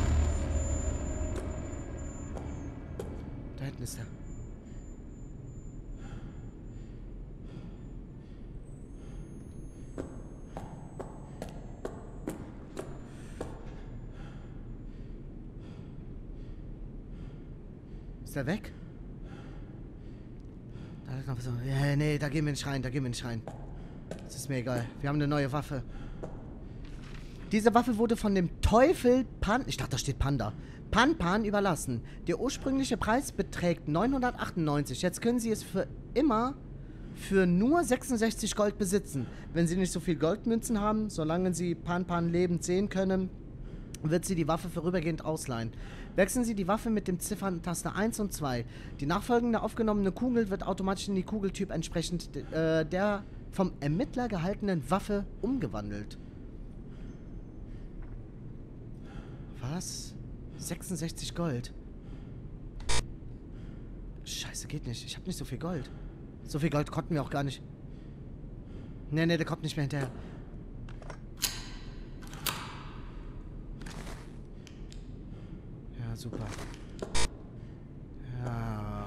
A: Da hinten ist er. Ist er weg? Da ist noch so. Ja, nee, da gehen wir nicht rein, da gehen wir nicht rein. Das ist mir egal. Wir haben eine neue Waffe. Diese Waffe wurde von dem Teufel Pan... Ich dachte, da steht Panda. Pan Pan überlassen. Der ursprüngliche Preis beträgt neunhundertachtundneunzig. Jetzt können Sie es für immer für nur sechsundsechzig Gold besitzen. Wenn Sie nicht so viel Goldmünzen haben, solange Sie Pan Pan lebend sehen können, wird Sie die Waffe vorübergehend ausleihen. Wechseln Sie die Waffe mit dem Zifferntaste eins und zwei. Die nachfolgende aufgenommene Kugel wird automatisch in die Kugeltyp entsprechend äh, der vom Ermittler gehaltenen Waffe umgewandelt. Was? sechsundsechzig Gold. Scheiße, geht nicht. Ich habe nicht so viel Gold. So viel Gold konnten wir auch gar nicht. Nee, nee, der kommt nicht mehr hinterher. Ja, super. Ja.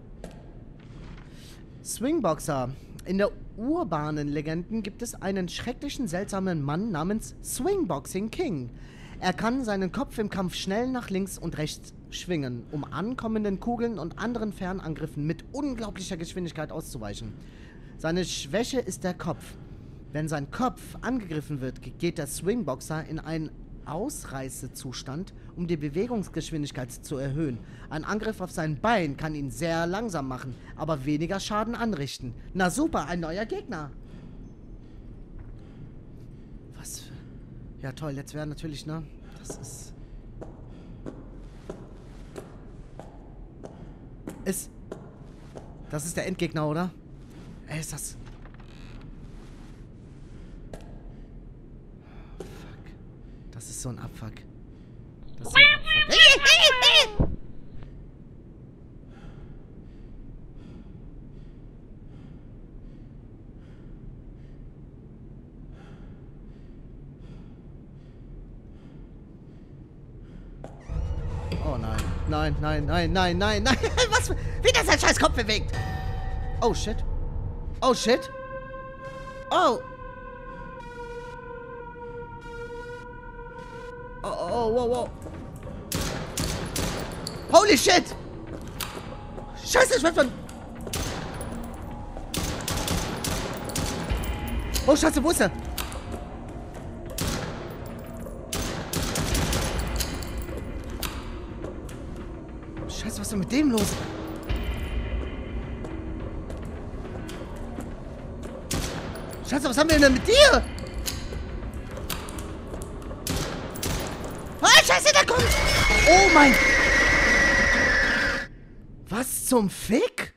A: Swingboxer. In der urbanen Legenden gibt es einen schrecklichen, seltsamen Mann namens Swingboxing King. Er kann seinen Kopf im Kampf schnell nach links und rechts schwingen, um ankommenden Kugeln und anderen Fernangriffen mit unglaublicher Geschwindigkeit auszuweichen. Seine Schwäche ist der Kopf. Wenn sein Kopf angegriffen wird, geht der Swingboxer in einen Ausreißezustand, um die Bewegungsgeschwindigkeit zu erhöhen. Ein Angriff auf sein Bein kann ihn sehr langsam machen, aber weniger Schaden anrichten. Na super, ein neuer Gegner. Was für... Ja toll, jetzt wäre natürlich, ne? Das ist... Ist... Das ist der Endgegner, oder? Ey, ist das... Fuck. Das ist so ein Abfuck. Das ist so ein Abfuck. Oh nein. Nein, nein, nein, nein, nein, nein. Was? Wie der sein scheiß Kopf bewegt. Oh shit. Oh shit. Oh. Oh, oh, wow, wow. Holy shit. Scheiße, ich werd von... Oh, scheiße, wo ist er? Scheiße, was ist denn mit dem los? Scheiße, was haben wir denn mit dir?
B: Oh, Scheiße, da kommt...
A: Oh mein... Was zum Fick?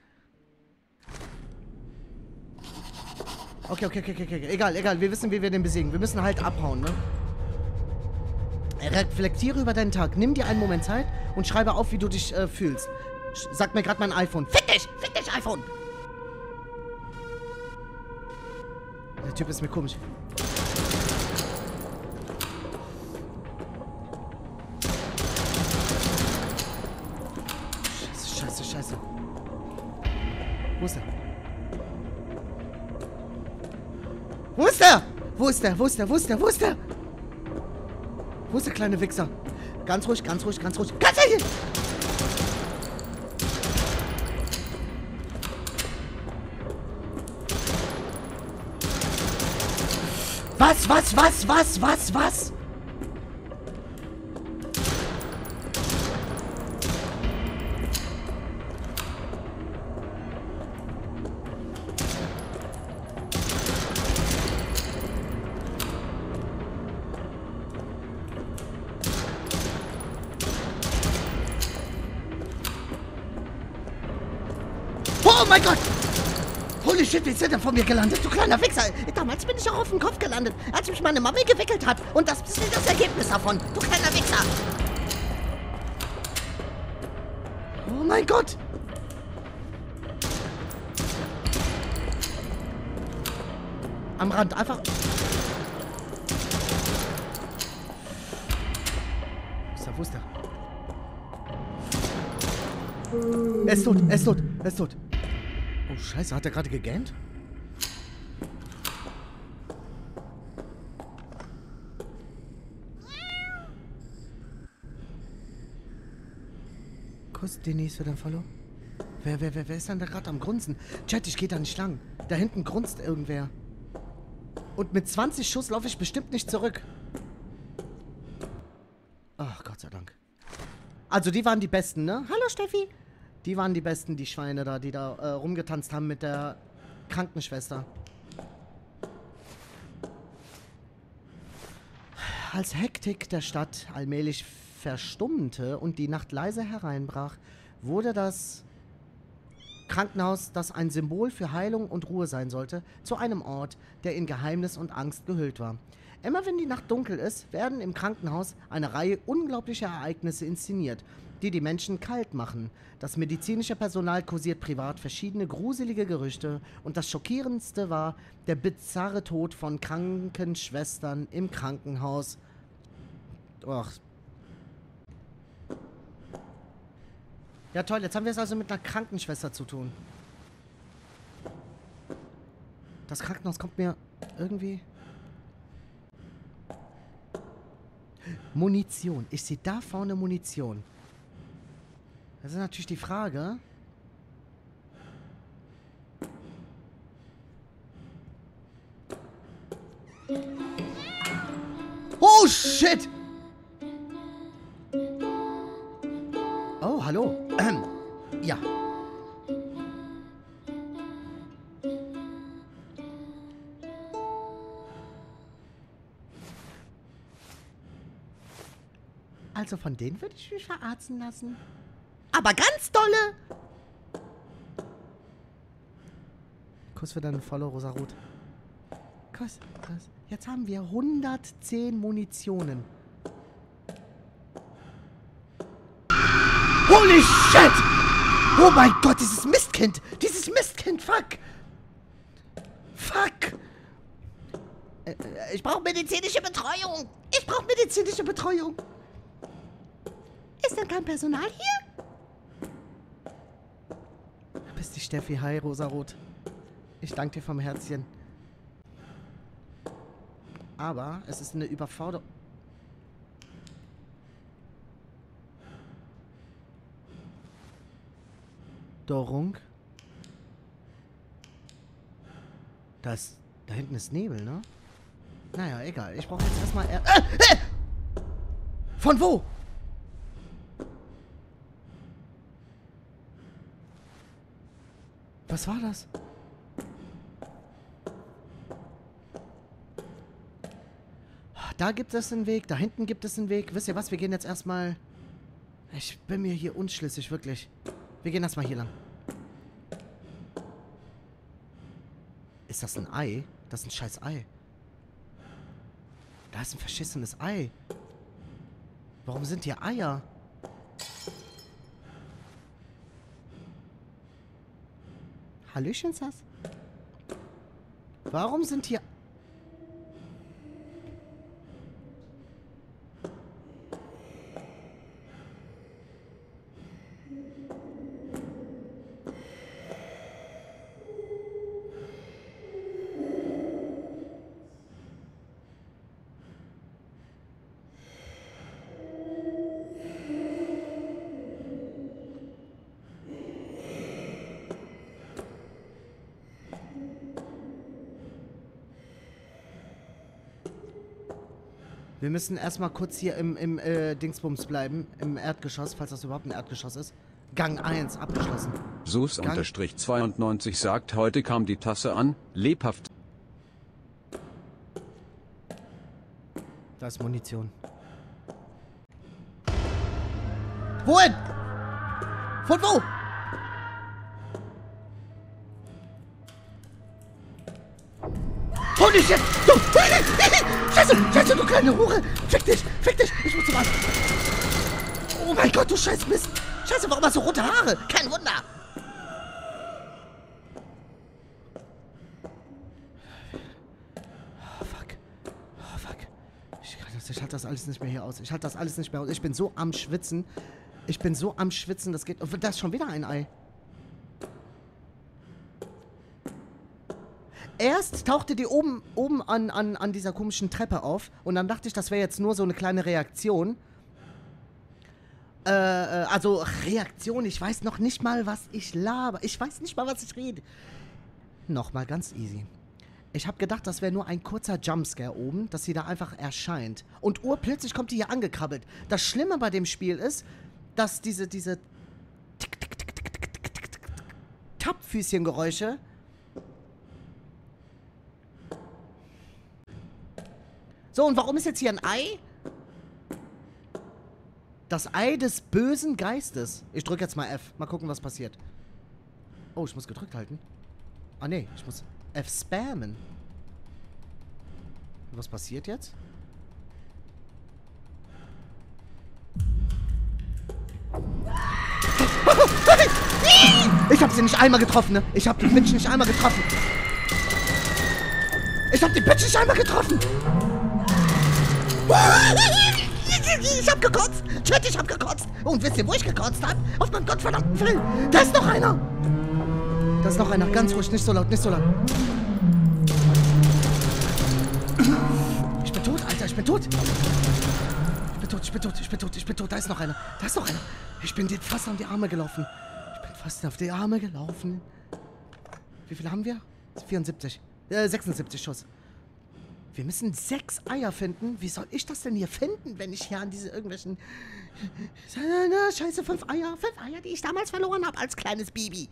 A: Okay, okay, okay, okay, okay. Egal, egal. Wir wissen, wie wir den besiegen. Wir müssen halt abhauen, ne? Reflektiere über deinen Tag. Nimm dir einen Moment Zeit und schreibe auf, wie du dich äh, fühlst. Sch Sagt mir gerade mein iPhone.
B: Fick dich! Fick dich, iPhone!
A: Der Typ ist mir komisch. Scheiße, scheiße, scheiße. Wo ist er? Wo ist er? Wo ist er? Wo ist er? Wo ist er? Wo ist er? Wo ist der kleine Wichser? Ganz ruhig, ganz ruhig, ganz ruhig. Ganz ruhig! Was, was, was, was, was, was? Oh mein Gott! Holy shit, wie ist der denn von mir gelandet, du kleiner Wichser?
B: Damals bin ich auch auf dem Kopf gelandet, als mich meine Mami gewickelt hat. Und das ist das Ergebnis davon, du kleiner Wichser.
A: Oh mein Gott! Am Rand, einfach... Wo ist der, wo ist der? Er ist tot, er ist tot, er ist tot. Oh Scheiße, hat er gerade gegähnt? Kuss, Denise für den Follow. Wer, wer, wer, wer ist denn da gerade am Grunzen? Chat, ich geh da nicht lang. Da hinten grunzt irgendwer. Und mit zwanzig Schuss laufe ich bestimmt nicht zurück. Ach, Gott sei Dank. Also, die waren die Besten, ne?
B: Hallo, Steffi.
A: Die waren die Besten, die Schweine da, die da äh, rumgetanzt haben mit der Krankenschwester. Als Hektik der Stadt allmählich verstummte und die Nacht leise hereinbrach, wurde das Krankenhaus, das ein Symbol für Heilung und Ruhe sein sollte, zu einem Ort, der in Geheimnis und Angst gehüllt war. Immer wenn die Nacht dunkel ist, werden im Krankenhaus eine Reihe unglaublicher Ereignisse inszeniert, die die Menschen kalt machen. Das medizinische Personal kursiert privat verschiedene gruselige Gerüchte und das Schockierendste war der bizarre Tod von Krankenschwestern im Krankenhaus. Ach. Ja toll, jetzt haben wir es also mit einer Krankenschwester zu tun. Das Krankenhaus kommt mir irgendwie... Munition. Ich sehe da vorne Munition. Das ist natürlich die Frage. Oh, shit! Oh, hallo. Ähm, ja. Also von denen würde ich mich verarzen lassen.
B: Aber ganz dolle.
A: Kuss für deinen Follow, Rosarot. Kuss, Kuss. Jetzt haben wir hundertzehn Munitionen. Holy shit! Oh mein Gott, dieses Mistkind! Dieses Mistkind, fuck! Fuck!
B: Äh, ich brauche medizinische Betreuung.
A: Ich brauche medizinische Betreuung.
B: Ist denn kein Personal hier?
A: Du bist die Steffi. Hi, Rosarot. Ich danke dir vom Herzchen. Aber es ist eine Überforderung. Dorung. Das. Da hinten ist Nebel, ne? Naja, egal. Ich brauche jetzt erstmal. Er äh, äh! Von wo? Was war das? Da gibt es einen Weg, da hinten gibt es einen Weg. Wisst ihr was? Wir gehen jetzt erstmal. Ich bin mir hier unschlüssig, wirklich. Wir gehen erstmal hier lang. Ist das ein Ei? Das ist ein scheiß Ei. Da ist ein verschissenes Ei. Warum sind hier Eier? Hallöchen, Sass. Warum sind hier... Wir müssen erstmal kurz hier im, im äh, Dingsbums bleiben. Im Erdgeschoss, falls das überhaupt ein Erdgeschoss ist. Gang eins, abgeschlossen.
C: Sus-zweiundneunzig sagt, heute kam die Tasse an, lebhaft.
A: Da ist Munition. Wohin? Von wo? Hol dich jetzt! Du! Scheiße! Scheiße, du kleine Hure! Fick dich! Fick dich! Ich muss zum Arzt! Oh mein Gott, du scheiß Mist! Scheiße, warum hast du rote Haare? Kein Wunder! Oh, fuck. Oh, fuck. Ich, kann das, ich halte das alles nicht mehr hier aus. Ich halte das alles nicht mehr aus. Ich bin so am Schwitzen. Ich bin so am Schwitzen, das geht... Oh, da ist schon wieder ein Ei. Erst tauchte die oben, oben an, an, an dieser komischen Treppe auf. Und dann dachte ich, das wäre jetzt nur so eine kleine Reaktion. Äh, also Reaktion, ich weiß noch nicht mal, was ich laber. Ich weiß nicht mal, was ich rede. Nochmal ganz easy. Ich habe gedacht, das wäre nur ein kurzer Jumpscare oben, dass sie da einfach erscheint. Und urplötzlich kommt die hier angekrabbelt. Das Schlimme bei dem Spiel ist, dass diese, diese Tappfüßchengeräusche So, und warum ist jetzt hier ein Ei? Das Ei des bösen Geistes. Ich drücke jetzt mal F. Mal gucken, was passiert. Oh, ich muss gedrückt halten. Ah, nee. Ich muss F spammen. Was passiert jetzt? Ich hab sie nicht einmal getroffen, ne? Ich hab die Bitch nicht einmal getroffen. Ich hab die Bitch nicht einmal getroffen. Ich hab gekotzt. Chat, ich hab gekotzt. Und wisst ihr, wo ich gekotzt hab? Auf meinem gottverdammten Film. Da ist noch einer. Da ist noch einer. Ganz ruhig. Nicht so laut, nicht so laut. Ich bin tot, Alter. Ich bin tot. Ich bin tot, ich bin tot, ich bin tot, ich bin tot. Da ist noch einer. Da ist noch einer. Ich bin dir fast auf die Arme gelaufen. Ich bin fast auf die Arme gelaufen. Wie viele haben wir? vierundsiebzig. Äh, sechsundsiebzig Schuss. Wir müssen sechs Eier finden. Wie soll ich das denn hier finden, wenn ich hier an diese irgendwelchen... Scheiße, fünf Eier. Fünf Eier, die ich damals verloren habe als kleines Baby.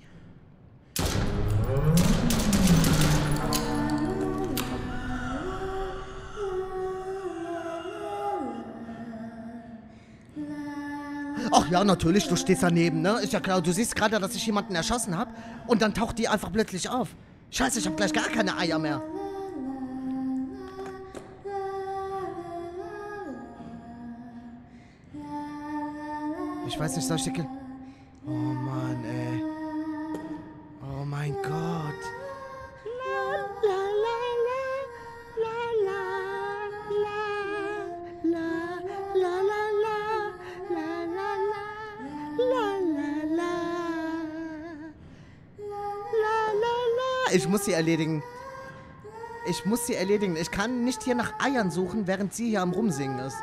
A: Ach ja, natürlich, du stehst daneben, ne? Ist ja klar, du siehst gerade, dass ich jemanden erschossen habe. Und dann taucht die einfach plötzlich auf. Scheiße, ich habe gleich gar keine Eier mehr. Ich weiß nicht, soll ich die... Oh Mann, ey. Oh mein Gott. La, la, la, la, la, la, la, la, ich muss sie erledigen. Ich muss sie erledigen. Ich kann nicht hier nach Eiern suchen, während sie hier am Rumsingen ist.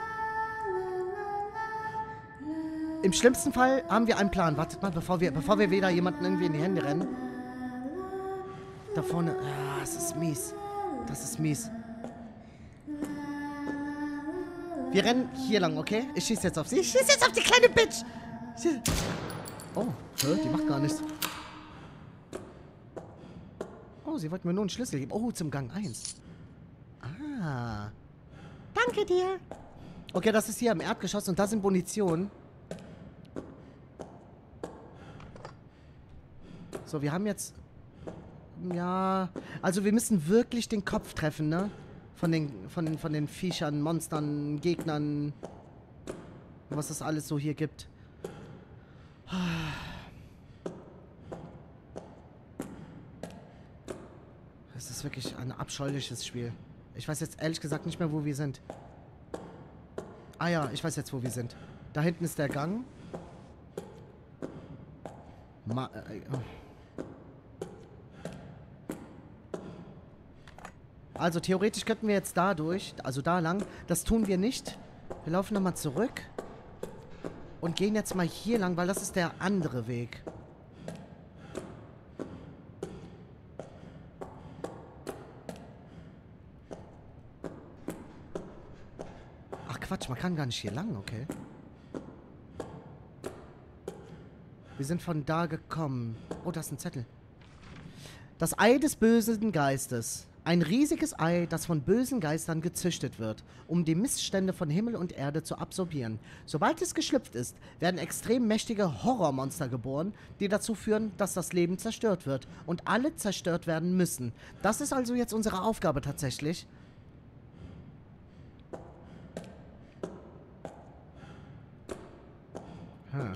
A: Im schlimmsten Fall haben wir einen Plan. Wartet mal, bevor wir, bevor wir wieder jemanden irgendwie in die Hände rennen. Da vorne. Ah, das ist mies. Das ist mies. Wir rennen hier lang, okay? Ich schieße jetzt auf sie. Ich schieße jetzt auf die kleine Bitch. Oh, die macht gar nichts. Oh, sie wollten mir nur einen Schlüssel geben. Oh, zum Gang eins. Ah. Danke dir. Okay, das ist hier im Erdgeschoss und da sind Munition. So, wir haben jetzt... Ja... Also wir müssen wirklich den Kopf treffen, ne? Von den, von den, von den Viechern, Monstern, Gegnern... Was es alles so hier gibt. Das ist wirklich ein abscheuliches Spiel. Ich weiß jetzt ehrlich gesagt nicht mehr, wo wir sind. Ah ja, ich weiß jetzt, wo wir sind. Da hinten ist der Gang. Ma äh, oh. Also theoretisch könnten wir jetzt da durch, also da lang. Das tun wir nicht. Wir laufen nochmal zurück. Und gehen jetzt mal hier lang, weil das ist der andere Weg. Quatsch, man kann gar nicht hier lang, okay. Wir sind von da gekommen. Oh, da ist ein Zettel. Das Ei des bösen Geistes. Ein riesiges Ei, das von bösen Geistern gezüchtet wird, um die Missstände von Himmel und Erde zu absorbieren. Sobald es geschlüpft ist, werden extrem mächtige Horrormonster geboren, die dazu führen, dass das Leben zerstört wird und alle zerstört werden müssen. Das ist also jetzt unsere Aufgabe tatsächlich. Hm.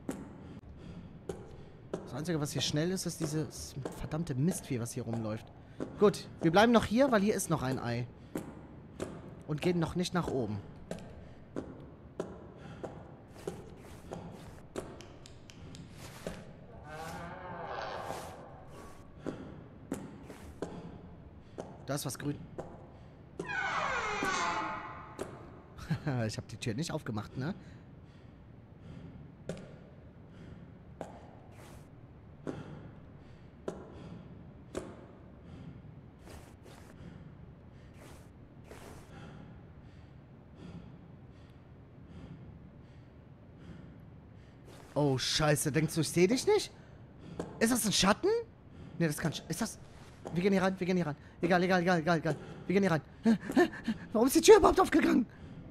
A: Das Einzige, was hier schnell ist, ist dieses verdammte Mistvieh, was hier rumläuft. Gut, wir bleiben noch hier, weil hier ist noch ein Ei. Und gehen noch nicht nach oben. Da ist was grün. Ich habe die Tür nicht aufgemacht, ne? Oh, scheiße. Denkst du, ich sehe dich nicht? Ist das ein Schatten? Ne, das kann... Ist das... Wir gehen hier rein, wir gehen hier rein. Egal, egal, egal, egal, egal. Wir gehen hier rein. Warum ist die Tür überhaupt aufgegangen?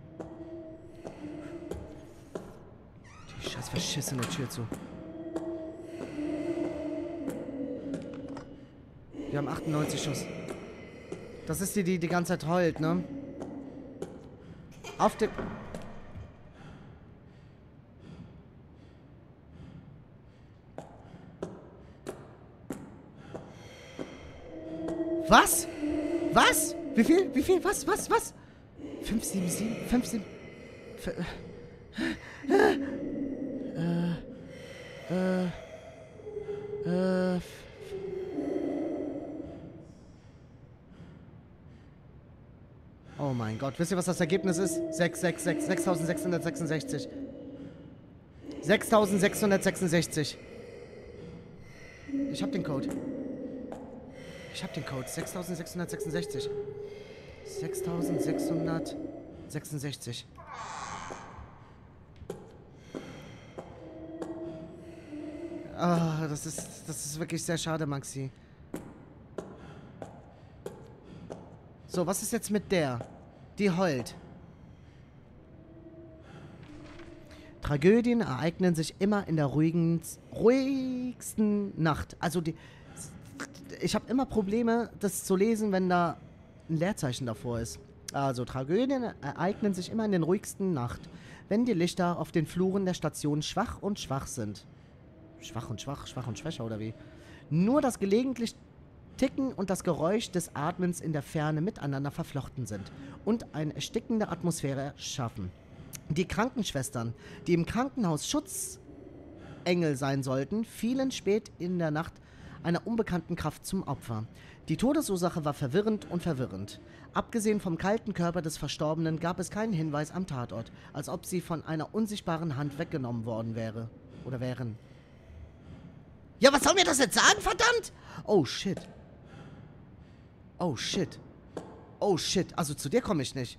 A: Die scheiß verschissene Tür zu. Wir haben achtundneunzig Schuss. Das ist die, die die ganze Zeit heult, ne? Auf den... Was? Was? Wie viel? Wie viel? Was? Was? Was? fünf sieben sieben? fünf sieben... Äh... Äh... Äh... Äh... Oh mein Gott. Wisst ihr, was das Ergebnis ist? sechs sechs sechs. sechstausendsechshundertsechsundsechzig. sechstausendsechshundertsechsundsechzig. Ich hab den Code. Ich hab den Code. sechstausendsechshundertsechsundsechzig. sechstausendsechshundertsechsundsechzig. Ah, das ist, das ist wirklich sehr schade, Maxi. So, was ist jetzt mit der? Die heult. Tragödien ereignen sich immer in der ruhigen, ruhigsten Nacht. Also die... Ich habe immer Probleme, das zu lesen, wenn da ein Leerzeichen davor ist. Also, Tragödien ereignen sich immer in den ruhigsten Nacht, wenn die Lichter auf den Fluren der Station schwach und schwach sind. Schwach und schwach, schwach und schwächer, oder wie? Nur das gelegentlich Ticken und das Geräusch des Atmens in der Ferne miteinander verflochten sind und eine erstickende Atmosphäre schaffen. Die Krankenschwestern, die im Krankenhaus Schutzengel sein sollten, fielen spät in der Nacht einer unbekannten Kraft zum Opfer. Die Todesursache war verwirrend und verwirrend. Abgesehen vom kalten Körper des Verstorbenen gab es keinen Hinweis am Tatort, als ob sie von einer unsichtbaren Hand weggenommen worden wäre. Oder wären. Ja, was soll mir das jetzt sagen, verdammt? Oh, shit. Oh, shit. Oh, shit. Also zu dir komme ich nicht.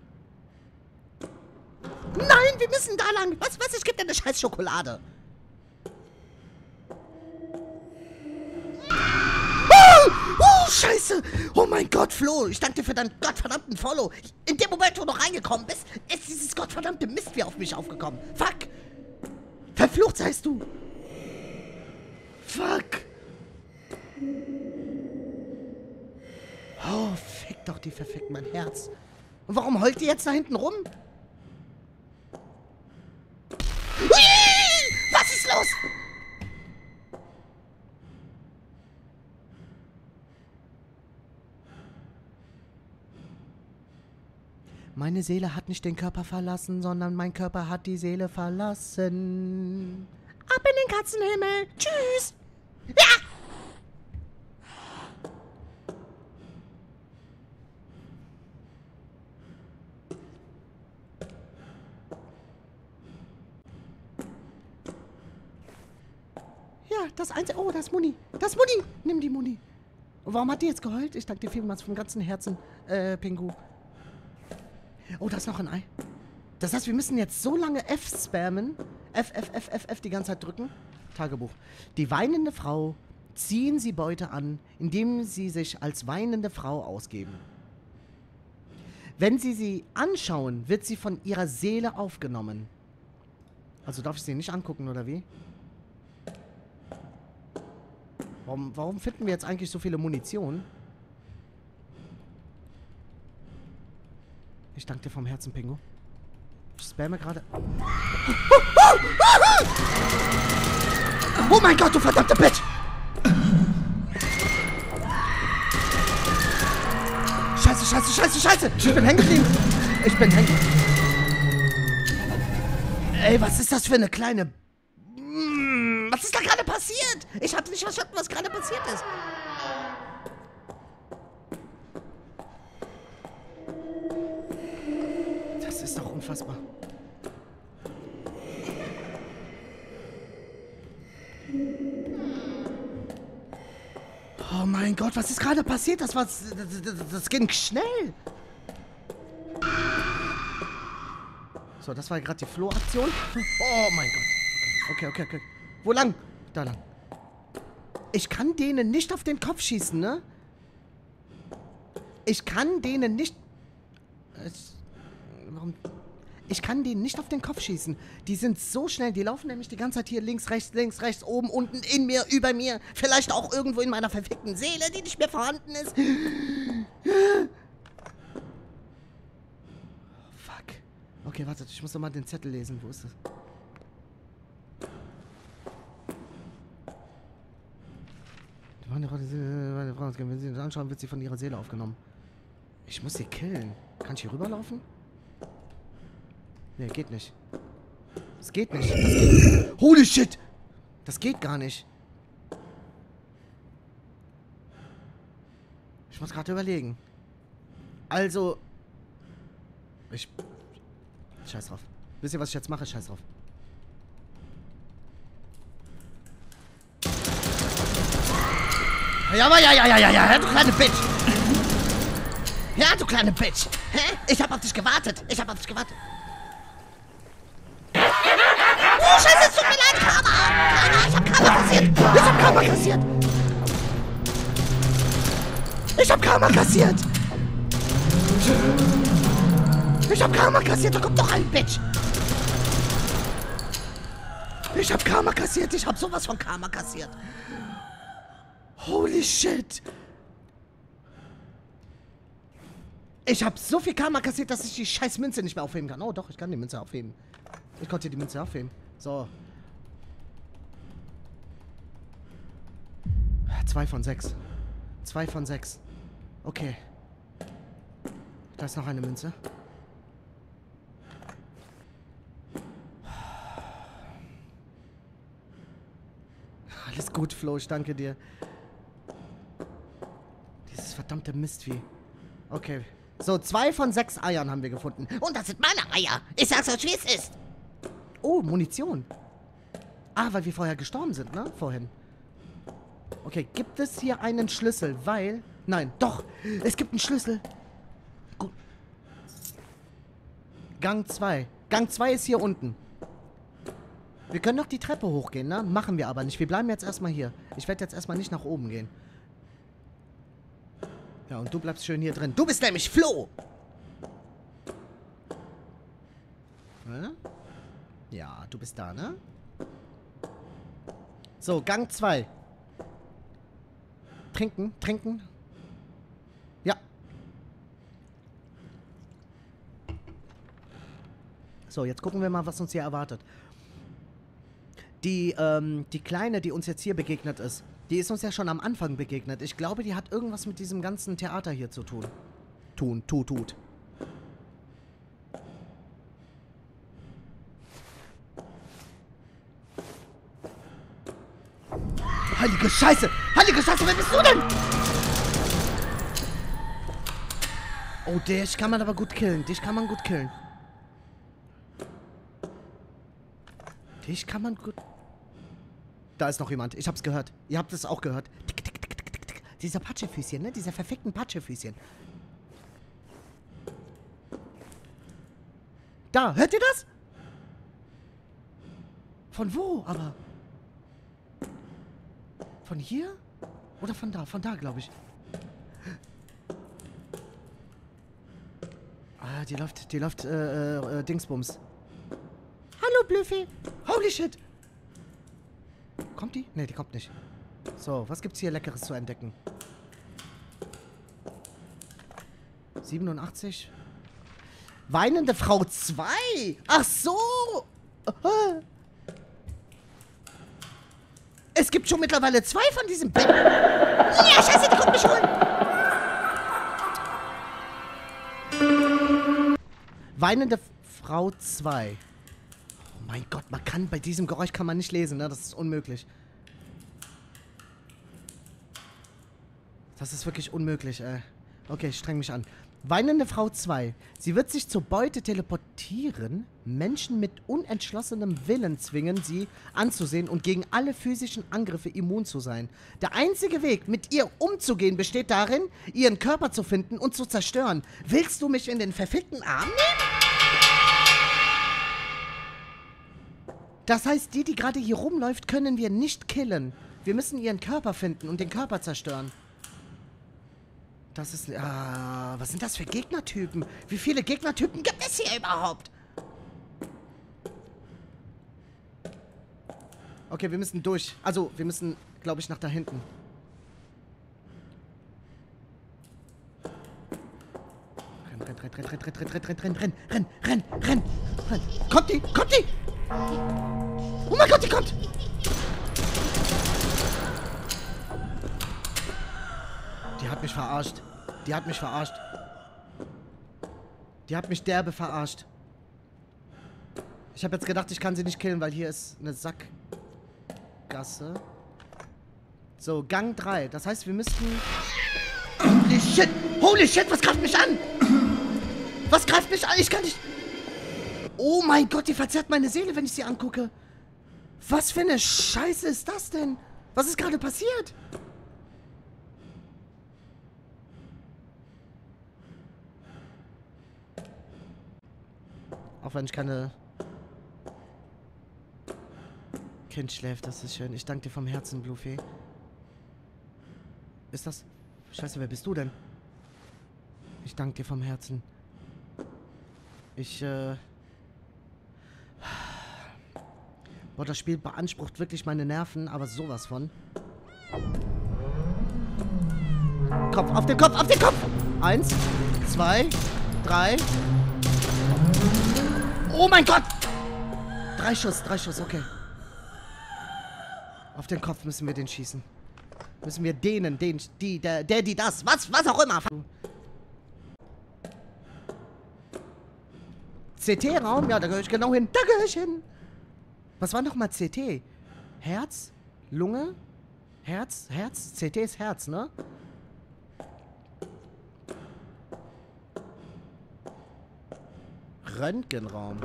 B: Nein, wir müssen da lang. Was, was, ich geb dir eine scheiß Schokolade.
A: Oh, scheiße! Oh mein Gott, Flo, ich danke dir für deinen gottverdammten Follow. In dem Moment, wo du reingekommen bist, ist dieses gottverdammte Mist wie auf mich aufgekommen. Fuck! Verflucht seist du! Fuck! Oh, fick doch die verfickt mein Herz. Und warum heult die jetzt da hinten rum? Was ist los? Meine Seele hat nicht den Körper verlassen, sondern mein Körper hat die Seele verlassen.
B: Ab in den Katzenhimmel. Tschüss. Ja!
A: Ja, das Einzige... Oh, das ist Muni. Das ist Muni. Nimm die Muni. Und warum hat die jetzt geheult? Ich danke dir vielmals vom ganzen Herzen, äh, Pingu. Oh, da ist noch ein Ei. Das heißt, wir müssen jetzt so lange F spammen. F, F, F, F, F die ganze Zeit drücken. Tagebuch. Die weinende Frau ziehen sie Beute an, indem sie sich als weinende Frau ausgeben. Wenn sie sie anschauen, wird sie von ihrer Seele aufgenommen. Also darf ich sie nicht angucken, oder wie? Warum, warum finden wir jetzt eigentlich so viele Munition? Ich danke dir vom Herzen, Pingo. Ich spamme gerade. Oh mein Gott, du verdammte Bitch! Scheiße, scheiße, scheiße, scheiße! Ich bin hängen geblieben! Ich bin hängen. Ey, was ist das für eine kleine... Was ist da gerade passiert? Ich habe nicht verstanden, was gerade passiert ist. Das ist doch unfassbar. Oh mein Gott, was ist gerade passiert? Das war... Das, das, das ging schnell. So, das war gerade die Floh-Aktion. Oh mein Gott. Okay, okay, okay. Wo lang? Da lang. Ich kann denen nicht auf den Kopf schießen, ne? Ich kann denen nicht... Ich, warum... Ich kann denen nicht auf den Kopf schießen. Die sind so schnell. Die laufen nämlich die ganze Zeit hier links, rechts, links, rechts, oben, unten, in mir, über mir. Vielleicht auch irgendwo in meiner verfickten Seele, die nicht mehr vorhanden ist. Fuck. Okay, warte. Ich muss noch mal den Zettel lesen. Wo ist das? Wenn sie das anschauen, wird sie von ihrer Seele aufgenommen. Ich muss sie killen. Kann ich hier rüberlaufen? Nee, geht nicht. Das geht nicht. Das geht... Holy shit! Das geht gar nicht. Ich muss gerade überlegen. Also... Ich... Scheiß drauf. Wisst ihr, was ich jetzt mache? Scheiß drauf. Ja, aber ja, ja, ja, ja, ja, du kleine Bitch! Ja, du kleine Bitch! Hä? Ich hab auf dich gewartet! Ich hab auf dich gewartet! Oh, Scheiße, es tut mir leid, Karma! Karma, ich hab Karma kassiert! Ich hab Karma kassiert! Ich hab Karma kassiert! Ich hab Karma kassiert! Da kommt doch ein Bitch! Ich hab Karma kassiert! Ich hab sowas von Karma kassiert! Holy shit! Ich hab so viel Karma kassiert, dass ich die scheiß Münze nicht mehr aufheben kann. Oh doch, ich kann die Münze aufheben. Ich konnte die Münze aufheben. So. Zwei von sechs. Zwei von sechs. Okay. Da ist noch eine Münze. Alles gut, Flo, ich danke dir. Dieses verdammte Mistvieh. Okay. So, zwei von sechs Eiern haben wir gefunden.
B: Und das sind meine Eier. Ich sag's euch, wie es ist.
A: Oh, Munition. Ah, weil wir vorher gestorben sind, ne? Vorhin. Okay, gibt es hier einen Schlüssel? Weil... Nein, doch. Es gibt einen Schlüssel. Gut. Gang zwei. Gang zwei ist hier unten. Wir können noch die Treppe hochgehen, ne? Machen wir aber nicht. Wir bleiben jetzt erstmal hier. Ich werde jetzt erstmal nicht nach oben gehen. Ja, und du bleibst schön hier drin. Du bist nämlich Flo! Ne? Ja, du bist da, ne? So, Gang zwei. Trinken, trinken. Ja. So, jetzt gucken wir mal, was uns hier erwartet. Die, ähm, die Kleine, die uns jetzt hier begegnet ist, die ist uns ja schon am Anfang begegnet. Ich glaube, die hat irgendwas mit diesem ganzen Theater hier zu tun. Tun, tut, tut. Heilige Scheiße! Heilige Scheiße, wer bist du denn? Oh, dich kann man aber gut killen. Dich kann man gut killen. Dich kann man gut... Da ist noch jemand. Ich hab's gehört. Ihr habt es auch gehört. Tick, tick, tick, tick, tick, tick. Dieser Patschefüßchen, ne? Dieser verfickten Patschefüßchen. Da, hört ihr das? Von wo, aber? Von hier? Oder von da? Von da, glaube ich. Ah, die läuft, die läuft, äh, äh, Dingsbums.
B: Hallo, Blöffi.
A: Holy shit! Kommt die? Ne, die kommt nicht. So, was gibt's hier Leckeres zu entdecken? siebenundachtzig. Weinende Frau zwei! Ach so! Aha. Es gibt schon mittlerweile zwei von diesem Bett.
B: Ja, scheiße, die kommt mich holen.
A: Weinende Frau zwei. Oh mein Gott, man kann bei diesem Geräusch kann man nicht lesen, ne? Das ist unmöglich. Das ist wirklich unmöglich, ey. Okay, ich streng mich an. Weinende Frau zwei. Sie wird sich zur Beute teleportieren, Menschen mit unentschlossenem Willen zwingen, sie anzusehen und gegen alle physischen Angriffe immun zu sein. Der einzige Weg, mit ihr umzugehen, besteht darin, ihren Körper zu finden und zu zerstören. Willst du mich in den verfickten Arm nehmen? Das heißt, die, die gerade hier rumläuft, können wir nicht killen. Wir müssen ihren Körper finden und den Körper zerstören. Das ist... Ah, was sind das für Gegnertypen? Wie viele Gegnertypen gibt es hier überhaupt? Okay, wir müssen durch. Also, wir müssen, glaube ich, nach da hinten. Renn, renn, renn, renn, renn, renn, renn, renn, renn, renn, renn, renn, renn, renn. Kommt die? Kommt die? Oh mein Gott, die kommt! Die hat mich verarscht. Die hat mich verarscht. Die hat mich derbe verarscht. Ich habe jetzt gedacht, ich kann sie nicht killen, weil hier ist eine Sackgasse. So, Gang drei. Das heißt, wir müssten... Holy shit! Holy shit, was greift mich an? Was greift mich an? Ich kann nicht... Oh mein Gott, die verzerrt meine Seele, wenn ich sie angucke. Was für eine Scheiße ist das denn? Was ist gerade passiert? Auch wenn ich keine... Kind schläft, das ist schön. Ich danke dir vom Herzen, Bluefee. Ist das... Scheiße, wer bist du denn? Ich danke dir vom Herzen. Ich, äh... Boah, das Spiel beansprucht wirklich meine Nerven, aber sowas von. Kopf, auf den Kopf, auf den Kopf! Eins, zwei, drei... Oh mein Gott! Drei Schuss, drei Schuss, okay. Auf den Kopf müssen wir den schießen. Müssen wir denen, den, die, der, der, die, das, was, was auch immer. C T-Raum? Ja, da gehöre ich genau hin. Da gehöre ich hin. Was war nochmal C T? Herz? Lunge? Herz? Herz? C T ist Herz, ne? Röntgenraum.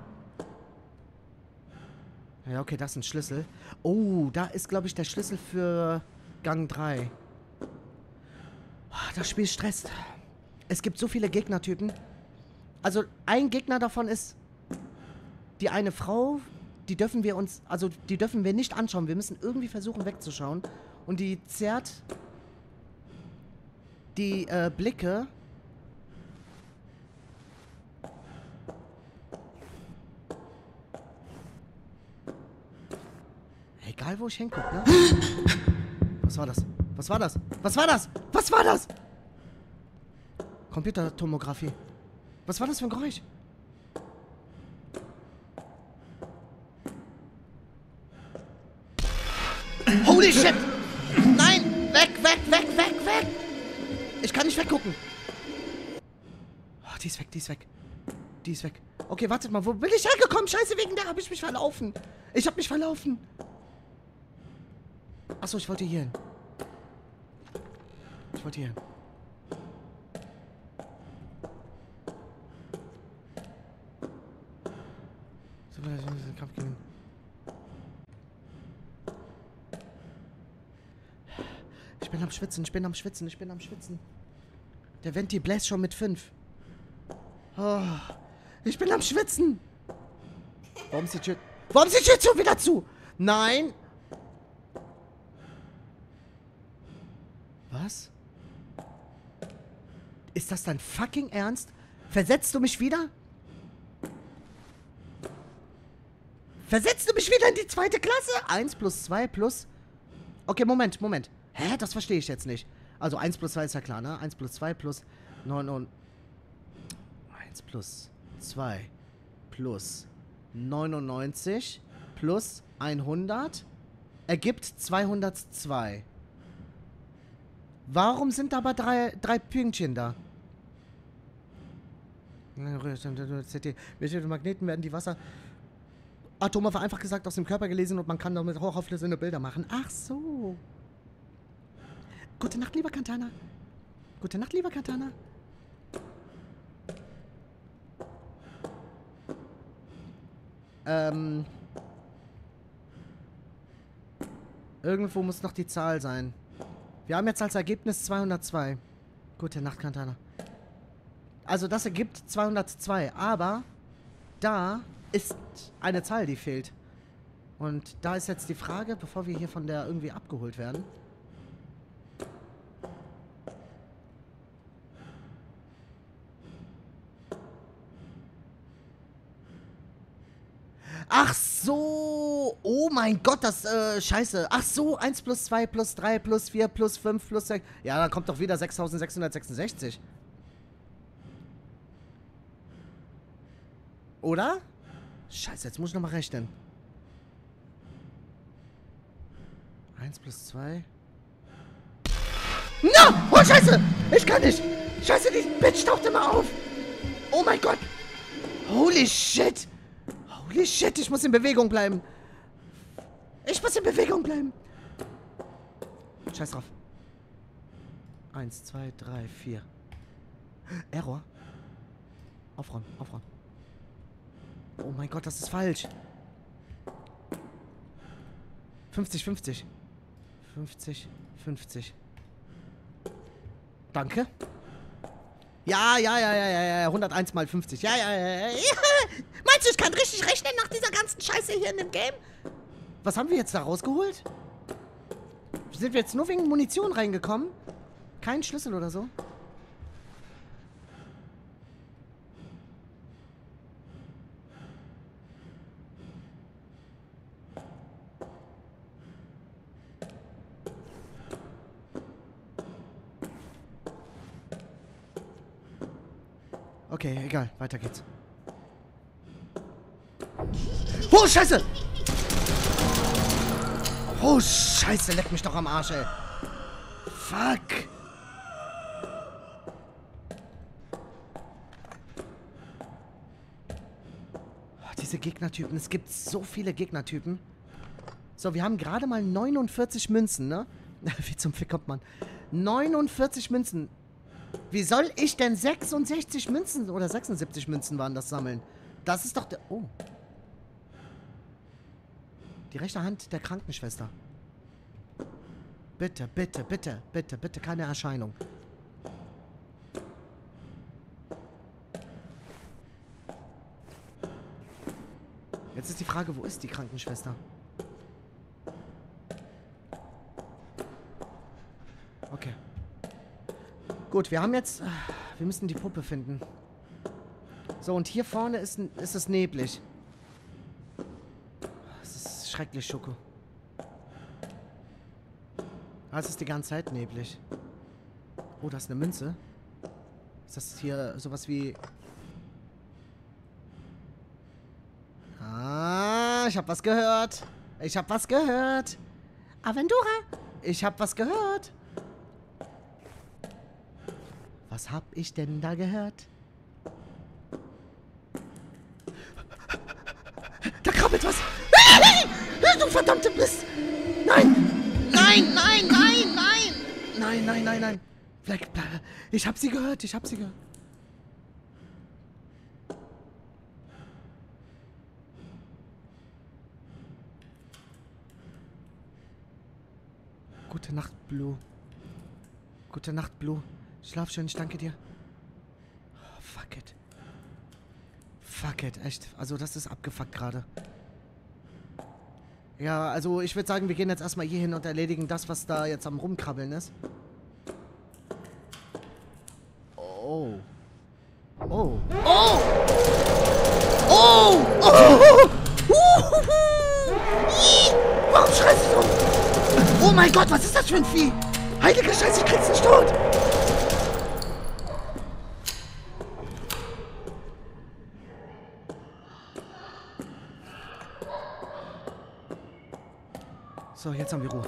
A: Ja, okay, das ist ein Schlüssel. Oh, da ist, glaube ich, der Schlüssel für Gang drei. Das Spiel stresst. Es gibt so viele Gegnertypen. Also, ein Gegner davon ist die eine Frau, die dürfen wir uns, also, die dürfen wir nicht anschauen. Wir müssen irgendwie versuchen, wegzuschauen. Und die zerrt die äh, Blicke. Egal, wo ich hingucke, ne? Was war das? Was war das? Was war das? Was war das? Computertomographie. Was war das für ein Geräusch? Holy shit! Nein! Weg, weg, weg, weg, weg! Ich kann nicht weggucken. Oh, die ist weg, die ist weg. Die ist weg. Okay, wartet mal, wo bin ich hergekommen? Scheiße, wegen der habe ich mich verlaufen. Ich habe mich verlaufen. Achso, ich wollte hier hin. Ich wollte hier hin. So, wir müssen den Kampf gewinnen. Ich bin am Schwitzen, ich bin am Schwitzen, ich bin am Schwitzen. Der Venti bläst schon mit fünf. Oh, Ich bin am Schwitzen. Warum ist die Tür... Warum ist die Tür schon wieder zu? Nein. Was? Ist das dein fucking Ernst? Versetzt du mich wieder? Versetzt du mich wieder in die zweite Klasse? eins plus zwei plus... Okay, Moment, Moment. Hä? Das verstehe ich jetzt nicht. Also eins plus zwei ist ja klar, ne? eins plus zwei plus neun und... eins plus zwei plus neunundneunzig plus hundert ergibt zweihundertzwei. Warum sind aber drei, drei Pünktchen da? Welche Magneten werden die Wasseratome vereinfacht gesagt aus dem Körper gelesen und man kann damit hochauflösende Bilder machen. Ach so. Gute Nacht, lieber Katana. Gute Nacht, lieber Katana. Ähm. Irgendwo muss noch die Zahl sein. Wir haben jetzt als Ergebnis zweihundertzwei. Gute Nacht, Katana. Also das ergibt zweihundertzwei, aber da ist eine Zahl, die fehlt. Und da ist jetzt die Frage, bevor wir hier von der irgendwie abgeholt werden. Ach so! Oh mein Gott, das, äh, scheiße. Ach so, eins plus zwei plus drei plus vier plus fünf plus sechs. Ja, dann kommt doch wieder sechstausendsechshundertsechsundsechzig. Oder? Scheiße, jetzt muss ich nochmal rechnen. eins plus zwei. No! Oh, scheiße! Ich kann nicht! Scheiße, die Bitch taucht immer auf! Oh mein Gott! Holy shit! Holy shit, ich muss in Bewegung bleiben. Ich muss in Bewegung bleiben. Scheiß drauf. Eins, zwei, drei, vier. Error. Aufräumen, aufräumen. Oh mein Gott, das ist falsch. fünfzig, fünfzig. fünfzig, fünfzig. Danke. Ja, ja, ja, ja, ja, ja. hunderteins mal fünfzig. Ja, ja, ja, ja.
B: Meinst du, ich kann richtig rechnen nach dieser ganzen Scheiße hier in dem Game?
A: Was haben wir jetzt da rausgeholt? Sind wir jetzt nur wegen Munition reingekommen? Kein Schlüssel oder so? Okay, egal. Weiter geht's. Oh, Scheiße! Oh, Scheiße, leck mich doch am Arsch, ey. Fuck. Oh, diese Gegnertypen. Es gibt so viele Gegnertypen. So, wir haben gerade mal neunundvierzig Münzen, ne? Wie zum Fick kommt man? neunundvierzig Münzen. Wie soll ich denn sechsundsechzig Münzen oder sechsundsiebzig Münzen waren das sammeln? Das ist doch der... Oh. Die rechte Hand der Krankenschwester. Bitte, bitte, bitte, bitte, bitte keine Erscheinung. Jetzt ist die Frage, wo ist die Krankenschwester? Okay. Gut, wir haben jetzt... Wir müssen die Puppe finden. So, und hier vorne ist, ist es neblig. Es ist schrecklich, Schoko. Ah, es ist die ganze Zeit neblig. Oh, da ist eine Münze. Ist das hier sowas wie... Ah, ich hab was gehört. Ich hab was gehört. Aventura, ich hab was gehört. Was hab ich denn da gehört? Da krabbelt was. Du verdammte Mist. Nein. Nein, nein, nein, nein. Nein, nein, nein, nein. Bleib, bleib. Ich hab sie gehört, ich hab sie gehört. Gute Nacht, Blue. Gute Nacht, Blue. Schlaf schön, ich danke dir. Oh, fuck it. Fuck it, echt. Also das ist abgefuckt gerade. Ja, also ich würde sagen, wir gehen jetzt erstmal hier hin und erledigen das, was da jetzt am Rumkrabbeln ist. Oh. Oh. Oh! Oh! Oh! Warum schreist du so? Oh mein Gott, was ist das für ein Vieh? Heilige Scheiße, ich krieg's nicht tot! So, jetzt haben wir Ruhe.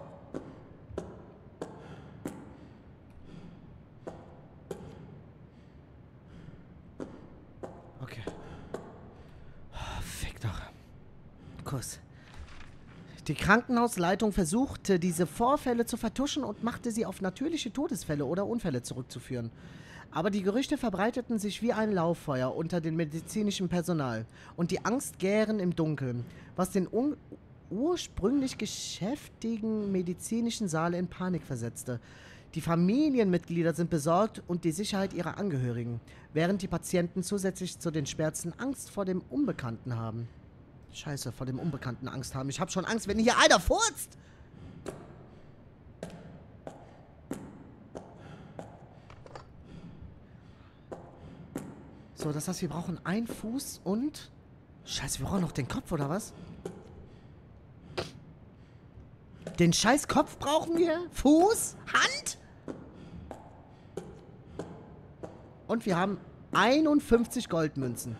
A: Okay. Oh, fick doch. Kuss. Die Krankenhausleitung versuchte, diese Vorfälle zu vertuschen und machte sie auf natürliche Todesfälle oder Unfälle zurückzuführen. Aber die Gerüchte verbreiteten sich wie ein Lauffeuer unter dem medizinischen Personal. Und die Angst gären im Dunkeln, was den un ursprünglich geschäftigen medizinischen Saal in Panik versetzte. Die Familienmitglieder sind besorgt und die Sicherheit ihrer Angehörigen, während die Patienten zusätzlich zu den Schmerzen Angst vor dem Unbekannten haben. Scheiße, vor dem Unbekannten Angst haben. Ich habe schon Angst, wenn hier einer furzt. So, das heißt, wir brauchen einen Fuß und... Scheiße, wir brauchen noch den Kopf, oder was? Den scheiß Kopf brauchen wir? Fuß? Hand? Und wir haben einundfünfzig Goldmünzen.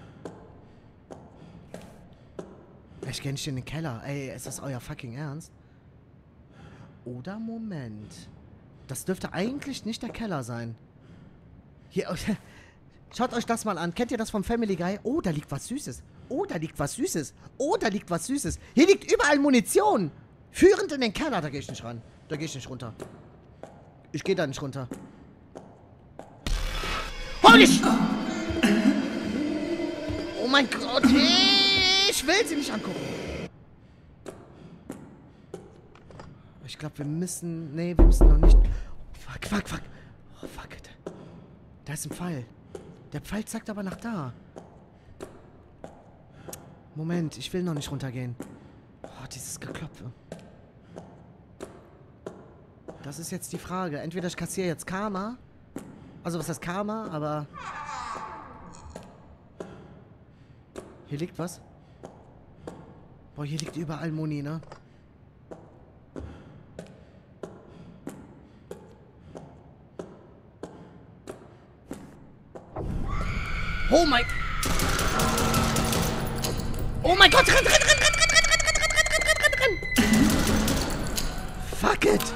A: Ich gehe nicht in den Keller. Ey, ist das euer fucking Ernst? Oder Moment. Das dürfte eigentlich nicht der Keller sein. Hier, schaut euch das mal an. Kennt ihr das vom Family Guy? Oh, da liegt was Süßes. Oh, da liegt was Süßes. Oh, da liegt was Süßes. Hier liegt überall Munition. Führend in den Keller. Da gehe ich nicht ran. Da gehe ich nicht runter. Ich gehe da nicht runter. Holy sh... Oh mein Gott. Ich will sie nicht angucken. Ich glaube, wir müssen... Nee, wir müssen noch nicht... Fuck, fuck, fuck. Oh, fuck it. Da ist ein Pfeil. Der Pfeil zeigt aber nach da. Moment, ich will noch nicht runtergehen. Oh, dieses Geklopfe. Das ist jetzt die Frage. Entweder ich kassiere jetzt Karma. Also, was heißt Karma? Aber... Hier liegt was. Boah, hier liegt überall Muni, ne? Oh mein... Oh mein Gott, renn, renn, renn, renn, renn, renn, renn, renn, renn, renn, renn, renn, renn. Fuck it.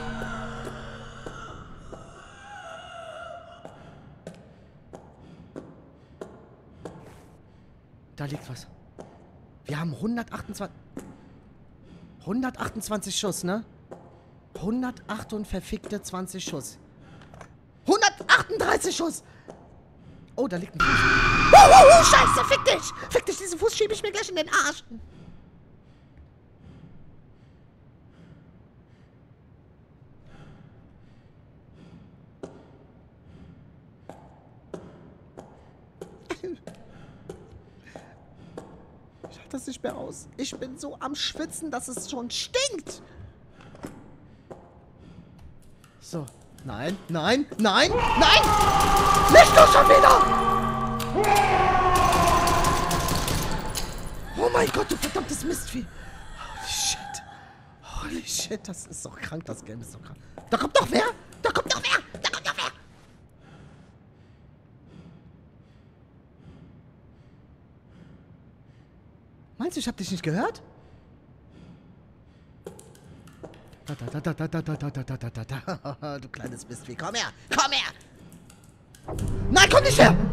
A: Da liegt was. Wir haben hundertachtundzwanzig... hundertachtundzwanzig Schuss, ne? hundertacht verfickte zwanzig Schuss. hundertachtunddreißig Schuss! Oh, da liegt ein Fuß. Uh, uh, uh, Scheiße, fick dich! Fick dich, diesen Fuß schiebe ich mir gleich in den Arsch. Ich halte das nicht mehr aus. Ich bin so am Schwitzen, dass es schon stinkt. So. Nein, nein, nein, nein! Nicht doch schon wieder! Oh mein Gott, du verdammtes Mistvieh! Holy shit. Holy shit, das ist doch krank, das Game ist doch krank. Da kommt noch wer! Da kommt noch wer! Da kommt noch wer! Meinst du, ich hab dich nicht gehört? Da, da, da, da, da, da, da, da, da, da, da. Du kleines Mistvieh. Komm her! Komm her! Nein, komm nicht her!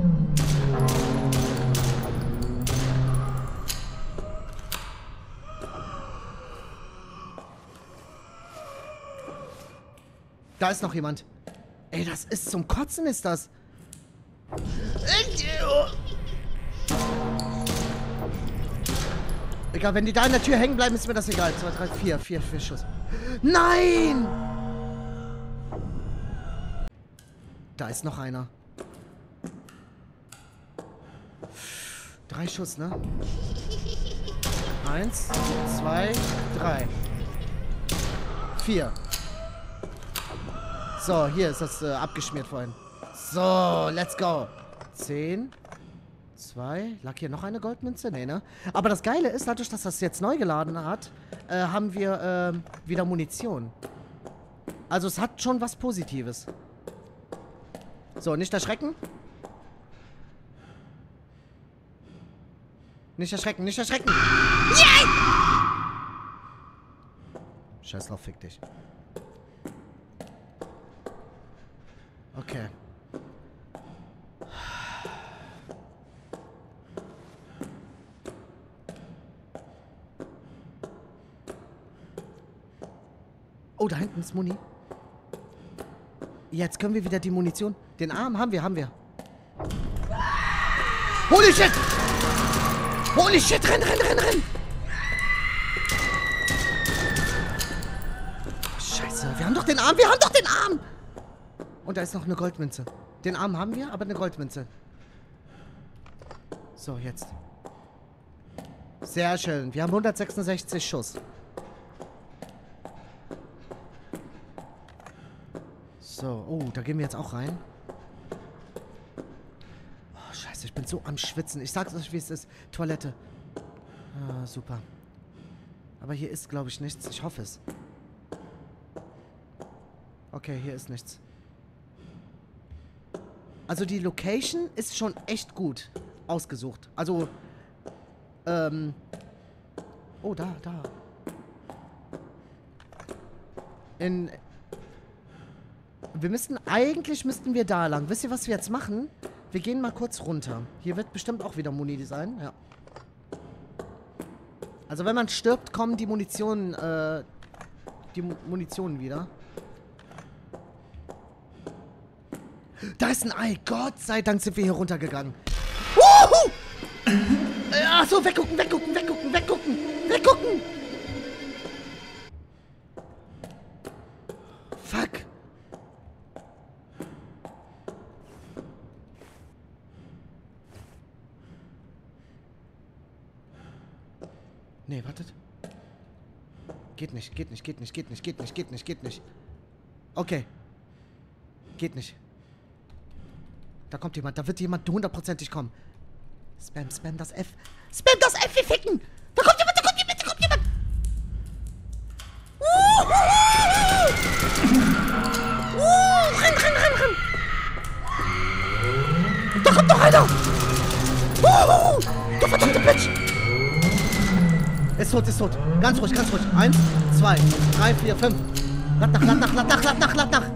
A: Da ist noch jemand. Ey, das ist zum Kotzen, ist das. Egal, wenn die da in der Tür hängen bleiben, ist mir das egal. Zwei, drei, vier, vier, vier Schuss. Nein! Da ist noch einer. Drei Schuss, ne? Eins, zwei, drei. Vier. So, hier ist das äh, abgeschmiert vorhin. So, let's go. Zehn. Zwei. Lag hier noch eine Goldmünze? Nee, ne? Aber das Geile ist, dadurch, dass das jetzt neu geladen hat, äh, haben wir äh, wieder Munition. Also es hat schon was Positives. So, nicht erschrecken. Nicht erschrecken, nicht erschrecken. Yeah! Scheiß drauf, fick dich. Okay. Oh, da hinten ist Muni. Jetzt können wir wieder die Munition. Den Arm haben wir, haben wir. Holy shit! Holy shit! Renn, renn, renn, renn! Scheiße, wir haben doch den Arm, wir haben doch den Arm! Und da ist noch eine Goldmünze. Den Arm haben wir, aber eine Goldmünze. So, jetzt. Sehr schön. Wir haben hundertsechsundsechzig Schuss. So, oh, da gehen wir jetzt auch rein. Oh, scheiße, ich bin so am Schwitzen. Ich sag's euch, wie es ist. Toilette. Ah, super. Aber hier ist, glaube ich, nichts. Ich hoffe es. Okay, hier ist nichts. Also die Location ist schon echt gut ausgesucht. Also, ähm... Oh, da, da. In... Wir müssten, eigentlich müssten wir da lang. Wisst ihr, was wir jetzt machen? Wir gehen mal kurz runter. Hier wird bestimmt auch wieder Muni sein, ja. Also wenn man stirbt, kommen die Munitionen, äh, die Mu Munitionen wieder. Da ist ein Ei. Gott sei Dank sind wir hier runtergegangen. Wuhu! Ach so, weggucken, weggucken, weggucken, weggucken, weggucken. Fuck. Nee, wartet. Geht nicht, geht nicht, geht nicht, geht nicht, geht nicht, geht nicht, geht nicht. Okay. Geht nicht. Da kommt jemand, da wird jemand hundertprozentig kommen. Spam, spam das F. Spam das F, wir ficken! Da kommt jemand, da kommt jemand, da kommt jemand! Uh, uh, renn, renn, renn, renn! Da kommt noch einer! Uh, du verdammte Bitch! Ist tot, ist tot. Ganz ruhig, ganz ruhig. Eins, zwei, drei, vier, fünf. Lad nach, lad nach, lad nach, lad nach, lad nach.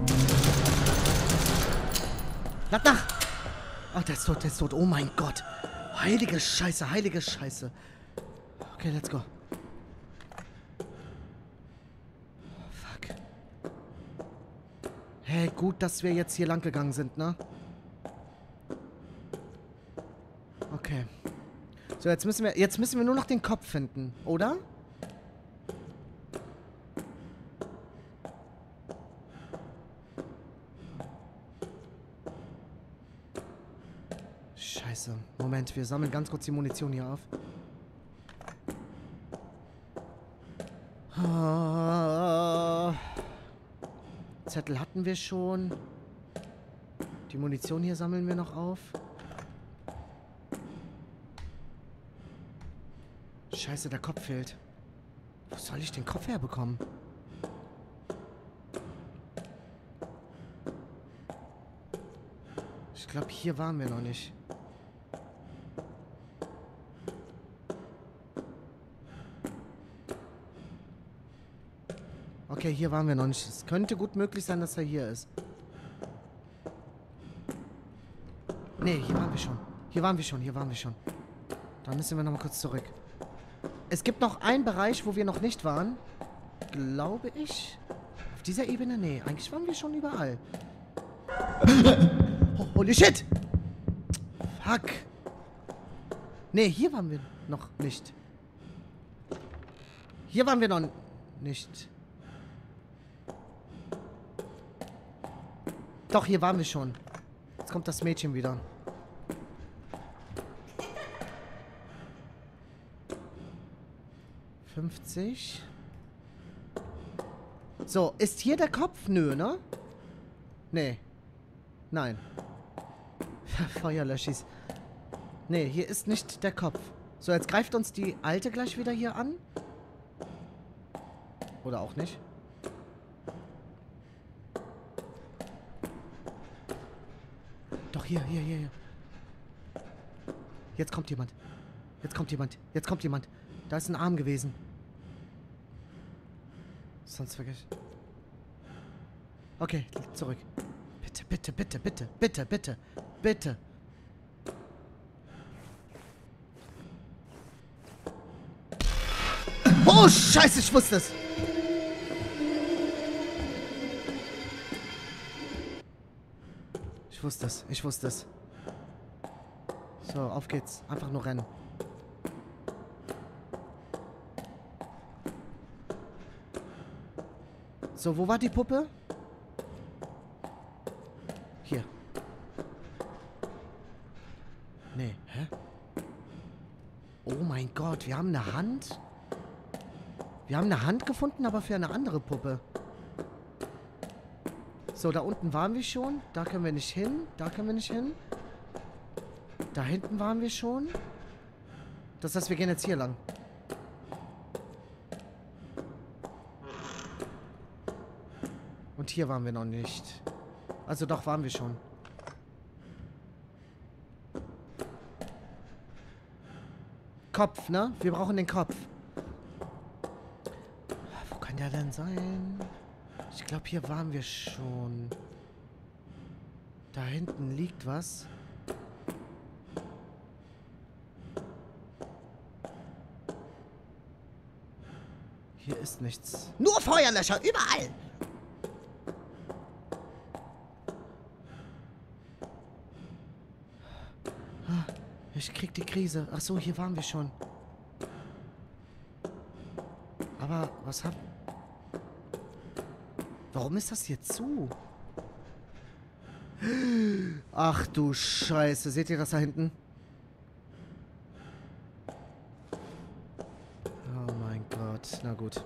A: Lad nach. Ach, der ist tot, der ist tot. Oh mein Gott. Heilige Scheiße, heilige Scheiße. Okay, let's go. Fuck. Hey, gut, dass wir jetzt hier lang gegangen sind, ne? Okay. So, jetzt müssen wir, jetzt müssen wir nur noch den Kopf finden, oder? Scheiße. Moment, wir sammeln ganz kurz die Munition hier auf. Ah. Zettel hatten wir schon. Die Munition hier sammeln wir noch auf. Scheiße, der Kopf fehlt. Wo soll ich den Kopf herbekommen? Ich glaube, hier waren wir noch nicht. Okay, hier waren wir noch nicht. Es könnte gut möglich sein, dass er hier ist. Nee, hier waren wir schon. Hier waren wir schon, hier waren wir schon. Da müssen wir nochmal kurz zurück. Es gibt noch einen Bereich, wo wir noch nicht waren. Glaube ich. Auf dieser Ebene? Nee, eigentlich waren wir schon überall. Oh, holy shit! Fuck. Nee, hier waren wir noch nicht. Hier waren wir noch nicht. Doch, hier waren wir schon. Jetzt kommt das Mädchen wieder. fünfzig. So, ist hier der Kopf? Nö, ne? Nee. Nein. Feuerlöschis. Nee, hier ist nicht der Kopf. So, jetzt greift uns die Alte gleich wieder hier an. Oder auch nicht. Doch, hier, hier, hier, hier. Jetzt kommt jemand. Jetzt kommt jemand. Jetzt kommt jemand. Da ist ein Arm gewesen. Sonst wirklich. Okay, zurück. Bitte, bitte, bitte, bitte, bitte, bitte, bitte. Oh, scheiße, ich wusste es. Ich wusste es, ich wusste es. So, auf geht's. Einfach nur rennen. So, wo war die Puppe? Hier. Nee, hä? Oh mein Gott, wir haben eine Hand. Wir haben eine Hand gefunden, aber für eine andere Puppe. So, da unten waren wir schon. Da können wir nicht hin. Da können wir nicht hin. Da hinten waren wir schon. Das heißt, wir gehen jetzt hier lang. Und hier waren wir noch nicht. Also doch, waren wir schon. Kopf, ne? Wir brauchen den Kopf. Wo kann der denn sein? Ich glaube, hier waren wir schon. Da hinten liegt was. Hier ist nichts.
B: Nur Feuerlöscher, überall.
A: Ich krieg die Krise. Ach so, hier waren wir schon. Aber was hab... Warum ist das hier zu? Ach du Scheiße. Seht ihr das da hinten? Oh mein Gott. Na gut.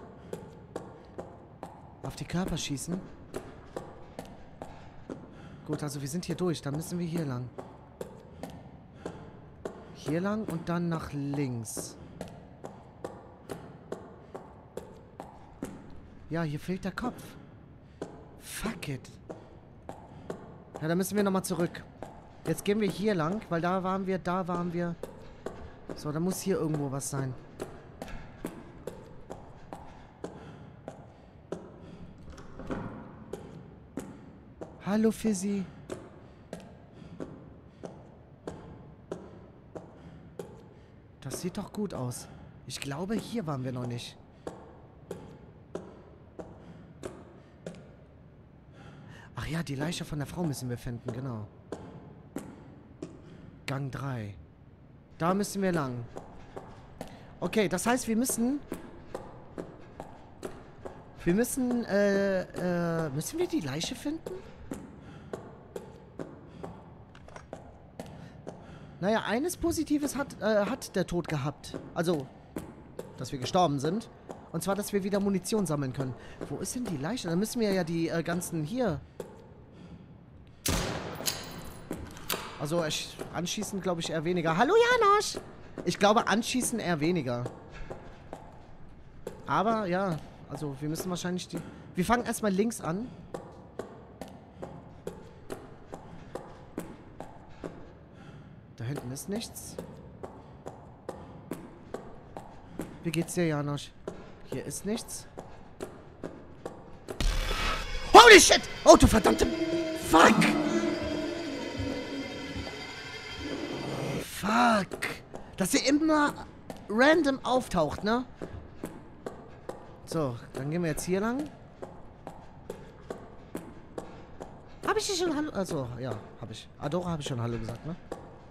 A: Auf die Körper schießen. Gut, also wir sind hier durch. Dann müssen wir hier lang. Hier lang und dann nach links. Ja, hier fehlt der Kopf. Fuck it. Ja, dann müssen wir nochmal zurück. Jetzt gehen wir hier lang, weil da waren wir, da waren wir. So, da muss hier irgendwo was sein. Hallo, Fizzy. Das sieht doch gut aus. Ich glaube, hier waren wir noch nicht. Ach ja, die Leiche von der Frau müssen wir finden, genau. Gang drei. Da müssen wir lang. Okay, das heißt, wir müssen... Wir müssen, äh, äh, müssen wir die Leiche finden? Naja, eines Positives hat, äh, hat der Tod gehabt. Also, dass wir gestorben sind. Und zwar, dass wir wieder Munition sammeln können. Wo ist denn die Leiche? Dann müssen wir ja die äh, ganzen hier... Also, ich, anschießen glaube ich eher weniger. Hallo, Janosch! Ich glaube, anschießen eher weniger. Aber, ja, also, wir müssen wahrscheinlich die... Wir fangen erstmal links an. Da hinten ist nichts. Wie geht's dir, Janosch? Hier ist nichts. Holy shit! Oh, du verdammte... Fuck! Fuck! Dass sie immer random auftaucht, ne? So, dann gehen wir jetzt hier lang. Habe ich dir schon Hallo... Also, ja, habe ich. Adora habe ich schon Hallo gesagt, ne?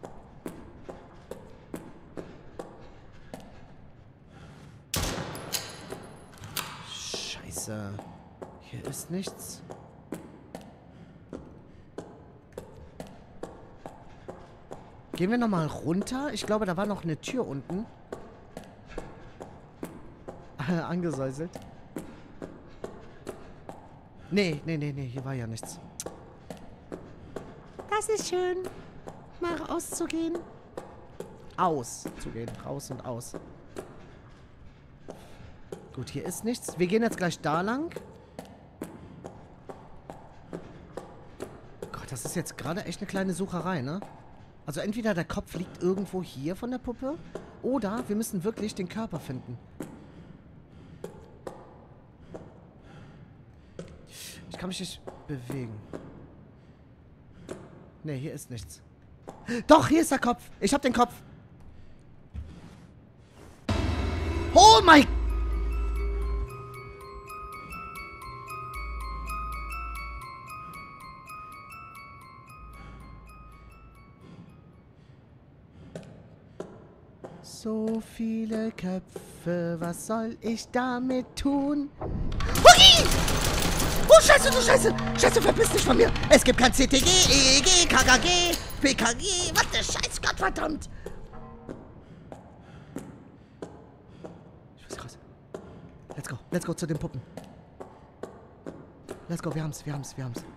A: Scheiße. Hier ist nichts. Gehen wir nochmal runter. Ich glaube, da war noch eine Tür unten. angesäuselt. Nee, nee, nee, nee, hier war ja nichts.
B: Das ist schön. Mal auszugehen.
A: Aus zu gehen. Raus und aus. Gut, hier ist nichts. Wir gehen jetzt gleich da lang. Gott, das ist jetzt gerade echt eine kleine Sucherei, ne? Also entweder der Kopf liegt irgendwo hier von der Puppe oder wir müssen wirklich den Körper finden. Ich kann mich nicht bewegen. Ne, hier ist nichts. Doch, hier ist der Kopf. Ich hab den Kopf. Oh mein... So viele Köpfe, was soll ich damit tun? Hugi! Oh, Scheiße, du Scheiße! Scheiße, verpiss dich von mir! Es gibt kein C T G, E E G, K K G, P K G, was der Scheiß, Gottverdammt! Ich muss raus. Let's go, let's go zu den Puppen. Let's go, wir haben's, wir haben's, wir haben's.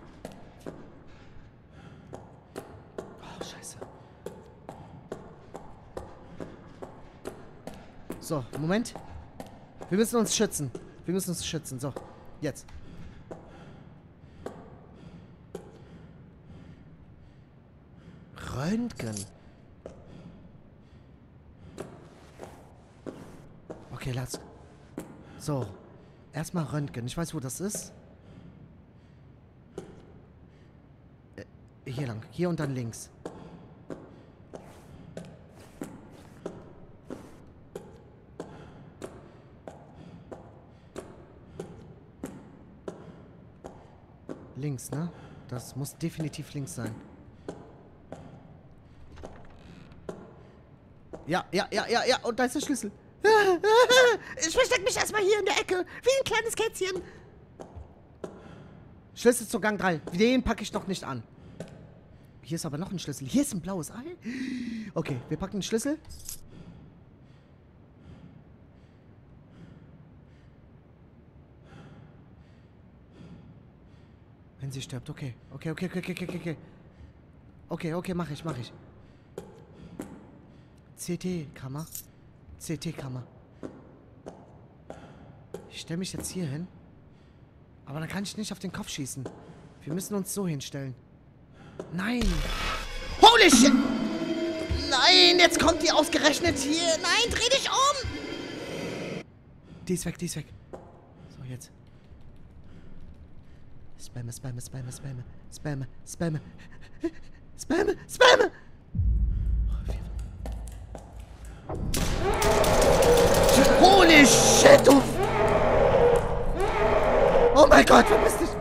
A: Oh, Scheiße. So, Moment. Wir müssen uns schützen. Wir müssen uns schützen. So, jetzt. Röntgen. Okay, lass. So. Erstmal Röntgen. Ich weiß, wo das ist. Äh, hier lang. Hier und dann links. Links, ne? Das muss definitiv links sein. Ja, ja, ja, ja, ja. Und da ist der Schlüssel.
B: Ich versteck mich erstmal hier in der Ecke. Wie ein kleines Kätzchen.
A: Schlüssel zu Gang drei. Den packe ich noch nicht an. Hier ist aber noch ein Schlüssel. Hier ist ein blaues Ei. Okay, wir packen den Schlüssel. Wenn sie stirbt, okay. Okay, okay, okay, okay, okay, okay. Okay, okay, mach ich, mach ich. C T-Kammer. C T-Kammer. Ich stelle mich jetzt hier hin. Aber dann kann ich nicht auf den Kopf schießen. Wir müssen uns so hinstellen. Nein! Holy shit! Nein, jetzt kommt die ausgerechnet hier. Nein, dreh dich um! Die ist weg, die ist weg. So, jetzt. Spamme, spamme, spamme, spamme, spamme, spamme, spamme, spamme! Holy shit, du... Oh mein Gott, verpiss dich!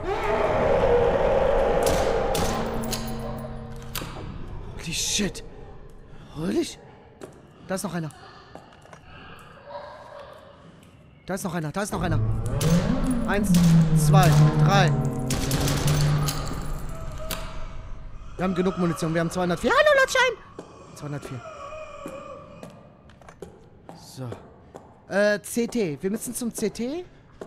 A: Holy shit! Holy shit! Da ist noch einer. Da ist noch einer, da ist noch einer. Eins, zwei, drei. Wir haben genug Munition, wir haben zweihundertvier. Hallo, Lotschein! zweihundertvier. So. Äh, C T. Wir müssen zum C T.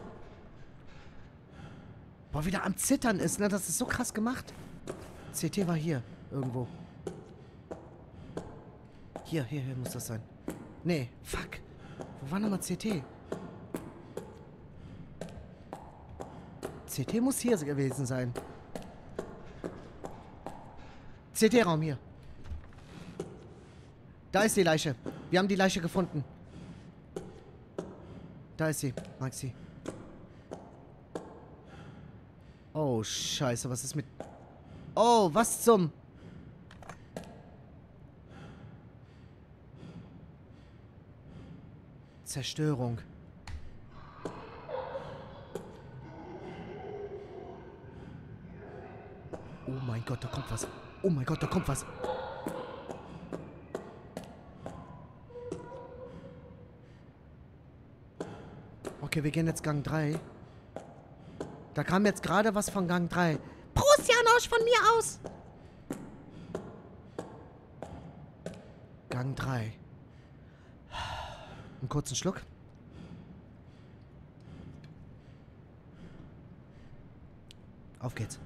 A: Boah, wie der am Zittern ist, ne? Das ist so krass gemacht. C T war hier. Irgendwo. Hier, hier, hier muss das sein. Nee, fuck. Wo war nochmal C T? C T muss hier gewesen sein. C T-Raum hier. Da ist die Leiche. Wir haben die Leiche gefunden. Da ist sie, Maxi. Oh, scheiße, was ist mit... Oh, was zum... Zerstörung. Oh mein Gott, da kommt was. Oh mein Gott, da kommt was. Okay, wir gehen jetzt Gang drei. Da kam jetzt gerade was von Gang drei.
B: Prost, Janosch, von mir aus.
A: Gang drei. Einen kurzen Schluck. Auf geht's.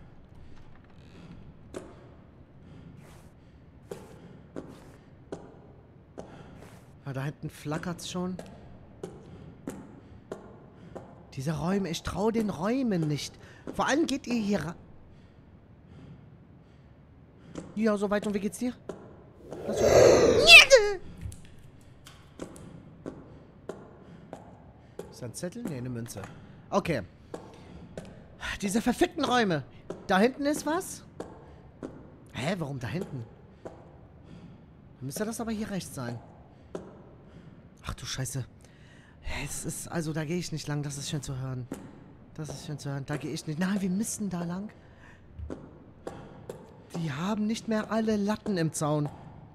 A: Ah, da hinten flackert's schon. Diese Räume, ich traue den Räumen nicht. Vor allem geht ihr hier ra... Ja, soweit. Und wie geht's dir? Was ist ein Zettel? Nee, eine Münze. Okay. Diese verfickten Räume. Da hinten ist was? Hä, warum da hinten? Müsste das aber hier rechts sein. Ach du Scheiße. Es ist, also da gehe ich nicht lang, das ist schön zu hören. Das ist schön zu hören. Da gehe ich nicht. Nein, wir müssen da lang. Die haben nicht mehr alle Latten im Zaun.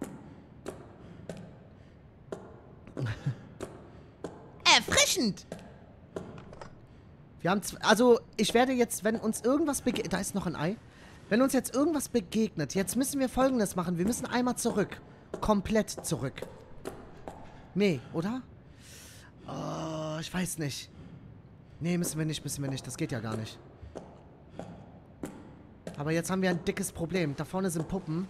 B: Erfrischend!
A: Wir haben, also ich werde jetzt, wenn uns irgendwas begegnet, da ist noch ein Ei. Wenn uns jetzt irgendwas begegnet, jetzt müssen wir Folgendes machen. Wir müssen einmal zurück. Komplett zurück. Nee, oder? Oh, ich weiß nicht. Nee, müssen wir nicht, müssen wir nicht. Das geht ja gar nicht. Aber jetzt haben wir ein dickes Problem. Da vorne sind Puppen.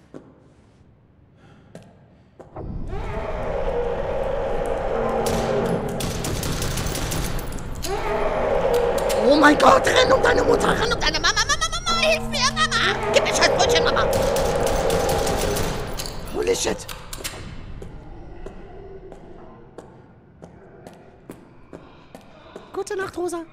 B: Oh mein Gott, renn um deine Mutter, renn um deine Mama, Mama, Mama, hilf mir, Mama! Gib mir scheiß Brötchen, Mama!
A: Holy shit! Gute Nacht, Rosa.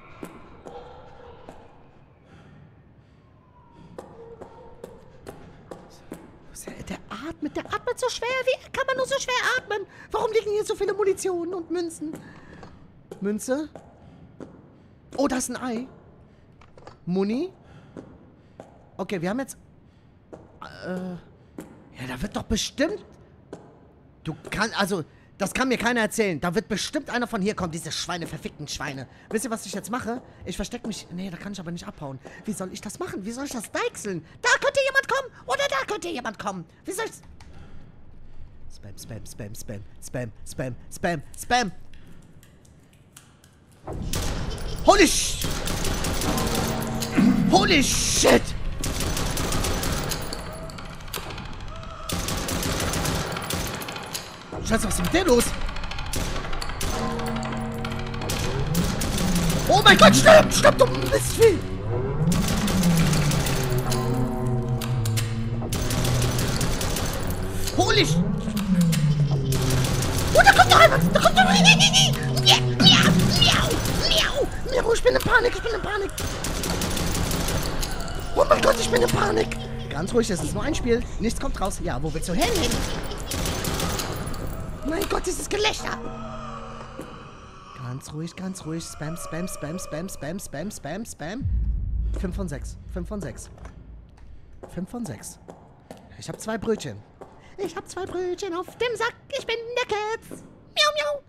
A: Der atmet, der atmet so schwer. Wie kann man nur so schwer atmen? Warum liegen hier so viele Munition und Münzen? Münze? Oh, da ist ein Ei. Muni? Okay, wir haben jetzt... Äh... Ja, da wird doch bestimmt... Du kannst... Also... Das kann mir keiner erzählen. Da wird bestimmt einer von hier kommen, diese Schweine, verfickten Schweine. Wisst ihr, was ich jetzt mache? Ich verstecke mich... Nee, da kann ich aber nicht abhauen. Wie soll ich das machen? Wie soll ich das deichseln? Da könnte jemand kommen! Oder da könnte jemand kommen! Wie soll ich's... Spam, Spam, Spam, Spam, Spam, Spam, Spam, Spam! Holy sh... Holy shit! Scheiße, was ist mit der los? Oh mein Gott, stirb! Stirb, du Mistvieh! Holy sh... Oh, da kommt noch jemand! Da kommt noch jemand! Miau, miau, miau, miau! Ich bin in Panik, ich bin in Panik! Oh mein Gott, ich bin in Panik! Ganz ruhig, es ist nur ein Spiel. Nichts kommt raus. Ja, wo willst du hin? Mein Gott, dieses Gelächter! Ganz ruhig, ganz ruhig. Spam, Spam, Spam, Spam, Spam, Spam, Spam, Spam. fünf von sechs. fünf von sechs. fünf von sechs. Ich habe zwei Brötchen.
B: Ich habe zwei Brötchen auf dem Sack. Ich bin der Katz. Miau, miau.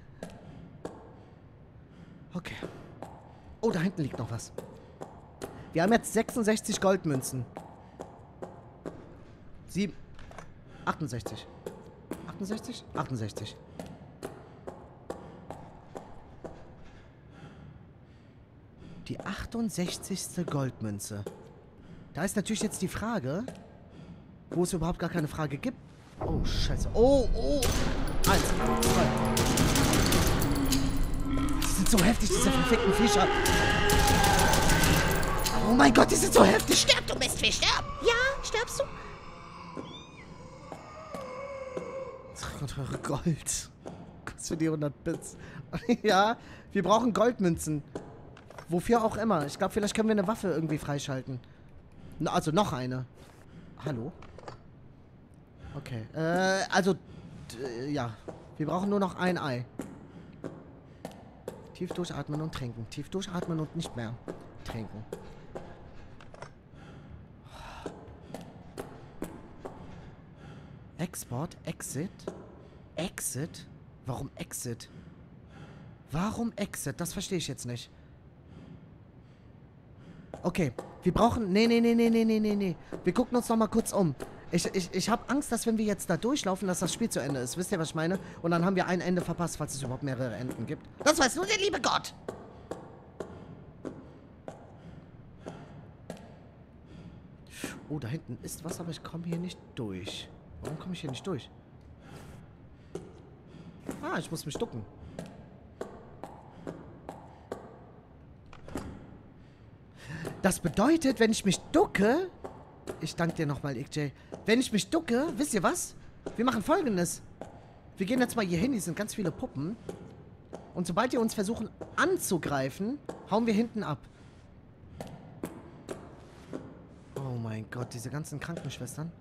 A: Okay. Oh, da hinten liegt noch was. Wir haben jetzt sechsundsechzig Goldmünzen. Sieben. achtundsechzig. achtundsechzig? achtundsechzig. Die achtundsechzigste Goldmünze. Da ist natürlich jetzt die Frage, wo es überhaupt gar keine Frage gibt. Oh, scheiße. Oh, oh. Eins, zwei. Die sind so heftig, diese verfickten Viecher. Oh mein Gott, die sind so heftig.
B: Sterb, du Mistvieh, sterb. Ja, stirbst du?
A: dreihundert Euro Gold. Was für die hundert Bits. Ja, wir brauchen Goldmünzen. Wofür auch immer. Ich glaube, vielleicht können wir eine Waffe irgendwie freischalten. Also noch eine. Hallo? Okay. Äh, also, ja. Wir brauchen nur noch ein Ei. Tief durchatmen und trinken. Tief durchatmen und nicht mehr trinken. Export, Exit. Exit? Warum Exit? Warum Exit? Das verstehe ich jetzt nicht. Okay, wir brauchen... Nee, nee, nee, nee, nee, nee, nee, nee. Wir gucken uns noch mal kurz um. Ich, ich, ich habe Angst, dass wenn wir jetzt da durchlaufen, dass das Spiel zu Ende ist. Wisst ihr, was ich meine? Und dann haben wir ein Ende verpasst, falls es überhaupt mehrere Enden gibt.
B: Das weiß nur der liebe Gott.
A: Oh, da hinten ist was, aber ich komme hier nicht durch. Warum komme ich hier nicht durch? Ah, ich muss mich ducken. Das bedeutet, wenn ich mich ducke... Ich danke dir nochmal, X J. Wenn ich mich ducke, wisst ihr was? Wir machen Folgendes. Wir gehen jetzt mal hier hin, hier sind ganz viele Puppen. Und sobald die uns versuchen anzugreifen, hauen wir hinten ab. Oh mein Gott, diese ganzen Krankenschwestern.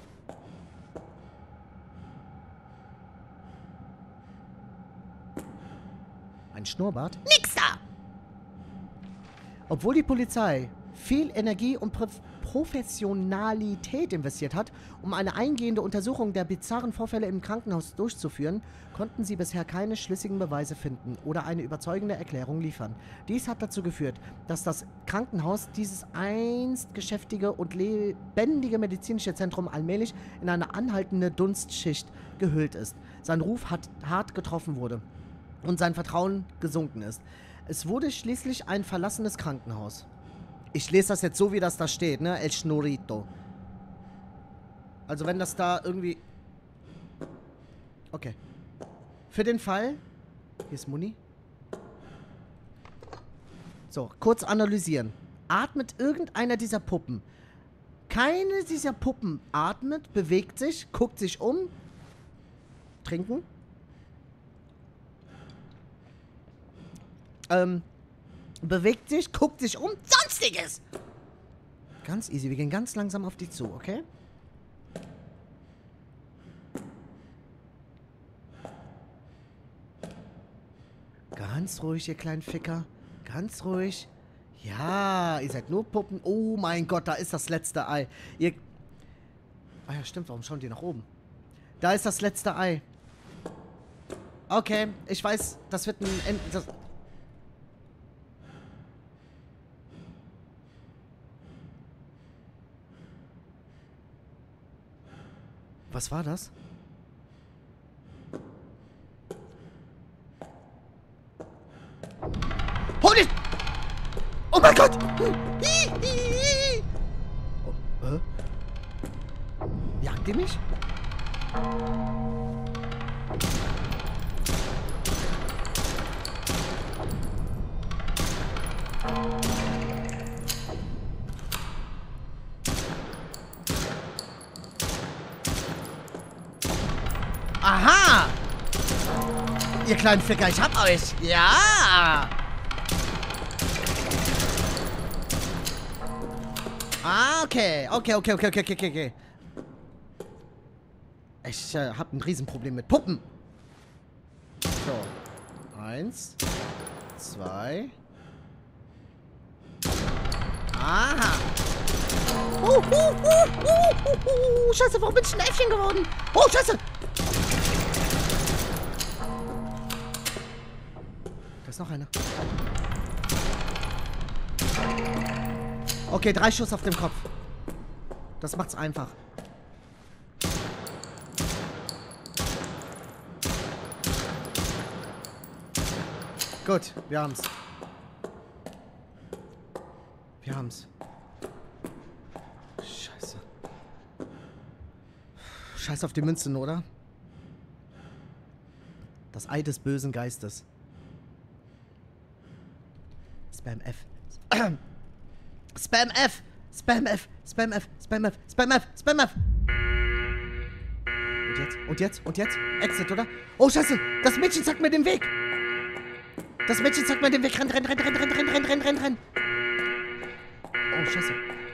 A: Ein Schnurrbart?
B: Nix da!
A: Obwohl die Polizei viel Energie und Pro Professionalität investiert hat, um eine eingehende Untersuchung der bizarren Vorfälle im Krankenhaus durchzuführen, konnten sie bisher keine schlüssigen Beweise finden oder eine überzeugende Erklärung liefern. Dies hat dazu geführt, dass das Krankenhaus, dieses einst geschäftige und lebendige medizinische Zentrum, allmählich in eine anhaltende Dunstschicht gehüllt ist. Sein Ruf hat hart getroffen wurde und sein Vertrauen gesunken ist. Es wurde schließlich ein verlassenes Krankenhaus. Ich lese das jetzt so, wie das da steht, ne? El Schnurrito. Also wenn das da irgendwie... Okay. Für den Fall... Hier ist Muni. So, kurz analysieren. Atmet irgendeiner dieser Puppen? Keine dieser Puppen atmet, bewegt sich, guckt sich um. Trinken. Ähm... Bewegt sich, guckt sich um, sonstiges. Ganz easy, wir gehen ganz langsam auf die zu, okay? Ganz ruhig, ihr kleinen Ficker. Ganz ruhig. Ja, ihr seid nur Puppen. Oh mein Gott, da ist das letzte Ei. Ihr... Ah ja, stimmt, warum schauen die nach oben? Da ist das letzte Ei. Okay, ich weiß, das wird ein... End das Was war das? Hol dich! Oh mein Gott! Oh, äh? Jagt ihr mich? Aha! Ihr kleinen Ficker, ich hab euch. Ja! Ah, okay. Okay, okay, okay, okay, okay, okay. Ich äh, hab ein Riesenproblem mit Puppen. So. Eins. Zwei. Aha. Uh, uh, uh, uh, uh, uh. Scheiße, warum bin ich ein Äffchen geworden? Oh, Scheiße. Da ist noch einer. Okay, drei Schuss auf dem Kopf. Das macht's einfach. Gut, wir haben's. Wir haben's. Scheiße. Scheiß auf die Münzen, oder? Das Ei des bösen Geistes. Spam F. Spam F. Spam F. Spam F. Spam F. Spam F. Spam F. Und jetzt? Und jetzt? Und jetzt? Exit, oder? Oh, Scheiße. Das Mädchen zeigt mir den Weg. Das Mädchen zeigt mir den Weg. Renn, renn, renn, renn, renn, renn, renn, renn, renn, renn. Oh, Scheiße.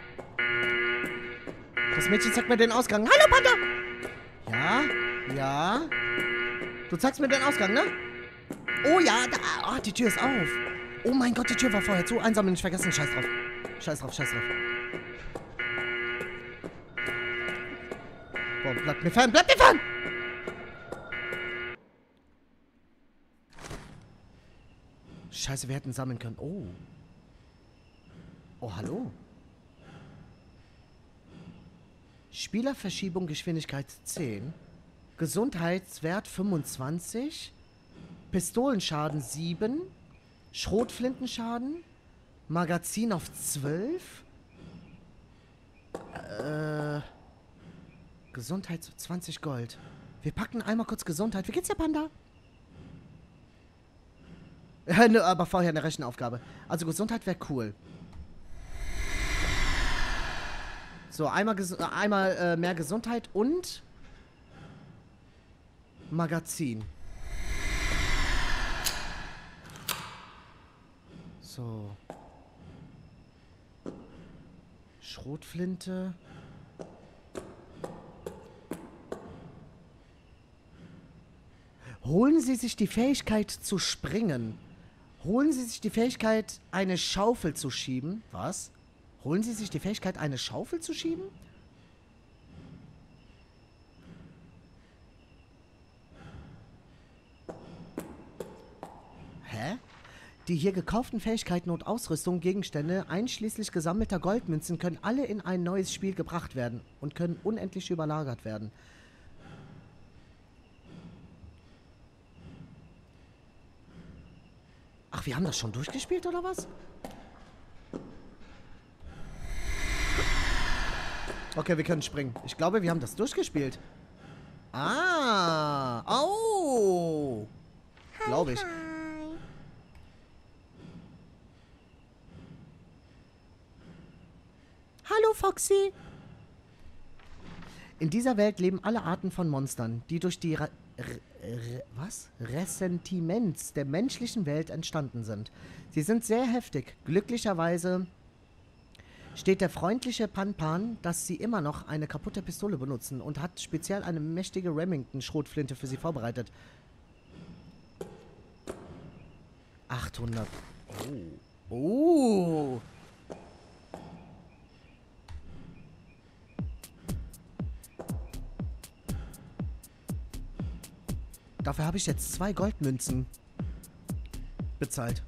A: Das Mädchen zeigt mir den Ausgang. Hallo, Panda. Ja? Ja? Du zeigst mir den Ausgang, ne? Oh, ja. Da. Oh, die Tür ist auf. Oh mein Gott, die Tür war vorher zu. Einsammeln nicht vergessen. Scheiß drauf. Scheiß drauf, scheiß drauf. Boah, bleibt mir fern, bleibt mir fern! Scheiße, wir hätten sammeln können. Oh. Oh, hallo. Spielerverschiebung, Geschwindigkeit zehn. Gesundheitswert fünfundzwanzig. Pistolenschaden sieben. Schrotflintenschaden. Magazin auf zwölf. Äh... Gesundheit, zwanzig Gold. Wir packen einmal kurz Gesundheit. Wie geht's dir, Panda? Ja, ne, aber vorher eine Rechenaufgabe. Also Gesundheit wäre cool. So, einmal, einmal äh, mehr Gesundheit und Magazin. So. Schrotflinte. Holen Sie sich die Fähigkeit zu springen. Holen Sie sich die Fähigkeit, eine Schaufel zu schieben. Was? Holen Sie sich die Fähigkeit, eine Schaufel zu schieben? Hä? Die hier gekauften Fähigkeiten und Ausrüstung, Gegenstände, einschließlich gesammelter Goldmünzen, können alle in ein neues Spiel gebracht werden und können unendlich überlagert werden. Ach, wir haben das schon durchgespielt, oder was? Okay, wir können springen. Ich glaube, wir haben das durchgespielt. Ah. Oh. Glaube ich. Hallo, Foxy. In dieser Welt leben alle Arten von Monstern, die durch die Ra Re Re was? Ressentiments der menschlichen Welt entstanden sind. Sie sind sehr heftig. Glücklicherweise steht der freundliche Pan-Pan, dass sie immer noch eine kaputte Pistole benutzen und hat speziell eine mächtige Remington-Schrotflinte für sie vorbereitet. achthundert. Oh. Oh. Dafür habe ich jetzt zwei Goldmünzen bezahlt.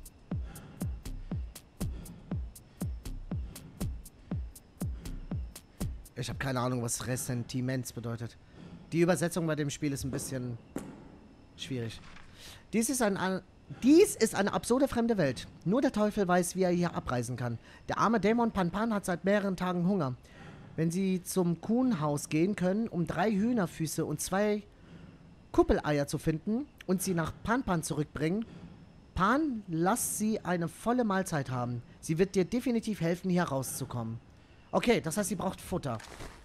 A: Ich habe keine Ahnung, was Ressentiments bedeutet. Die Übersetzung bei dem Spiel ist ein bisschen schwierig. Dies ist, ein, dies ist eine absurde fremde Welt. Nur der Teufel weiß, wie er hier abreisen kann. Der arme Dämon Pan-Pan hat seit mehreren Tagen Hunger. Wenn Sie zum Kuhnhaus gehen können, um drei Hühnerfüße und zwei Kuppeleier zu finden und sie nach Pan-Pan zurückbringen, Pan, lass sie eine volle Mahlzeit haben. Sie wird dir definitiv helfen, hier rauszukommen. Okay, das heißt, sie braucht Futter.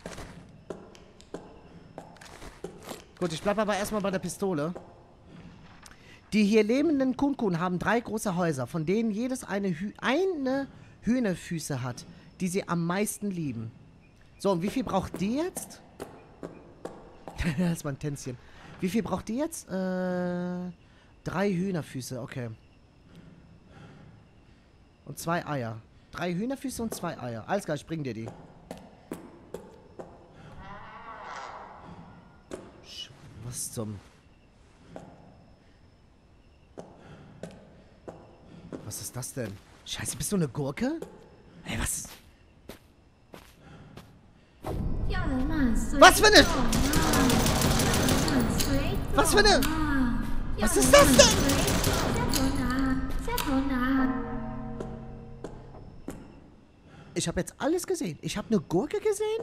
A: Gut, ich bleibe aber erstmal bei der Pistole. Die hier lebenden Kun-Kun haben drei große Häuser, von denen jedes eine, Hü eine Hühnerfüße hat, die sie am meisten lieben. So, und wie viel braucht die jetzt? Das ist mal ein Tänzchen. Wie viel braucht die jetzt? Äh, drei Hühnerfüße, okay. Und zwei Eier. Drei Hühnerfüße und zwei Eier. Alles klar, ich bring dir die. Was zum... Was ist das denn? Scheiße, bist du eine Gurke? Ey, was ist... Was für eine... Was für eine... Was ist das denn? Ich habe jetzt alles gesehen. Ich habe eine Gurke gesehen?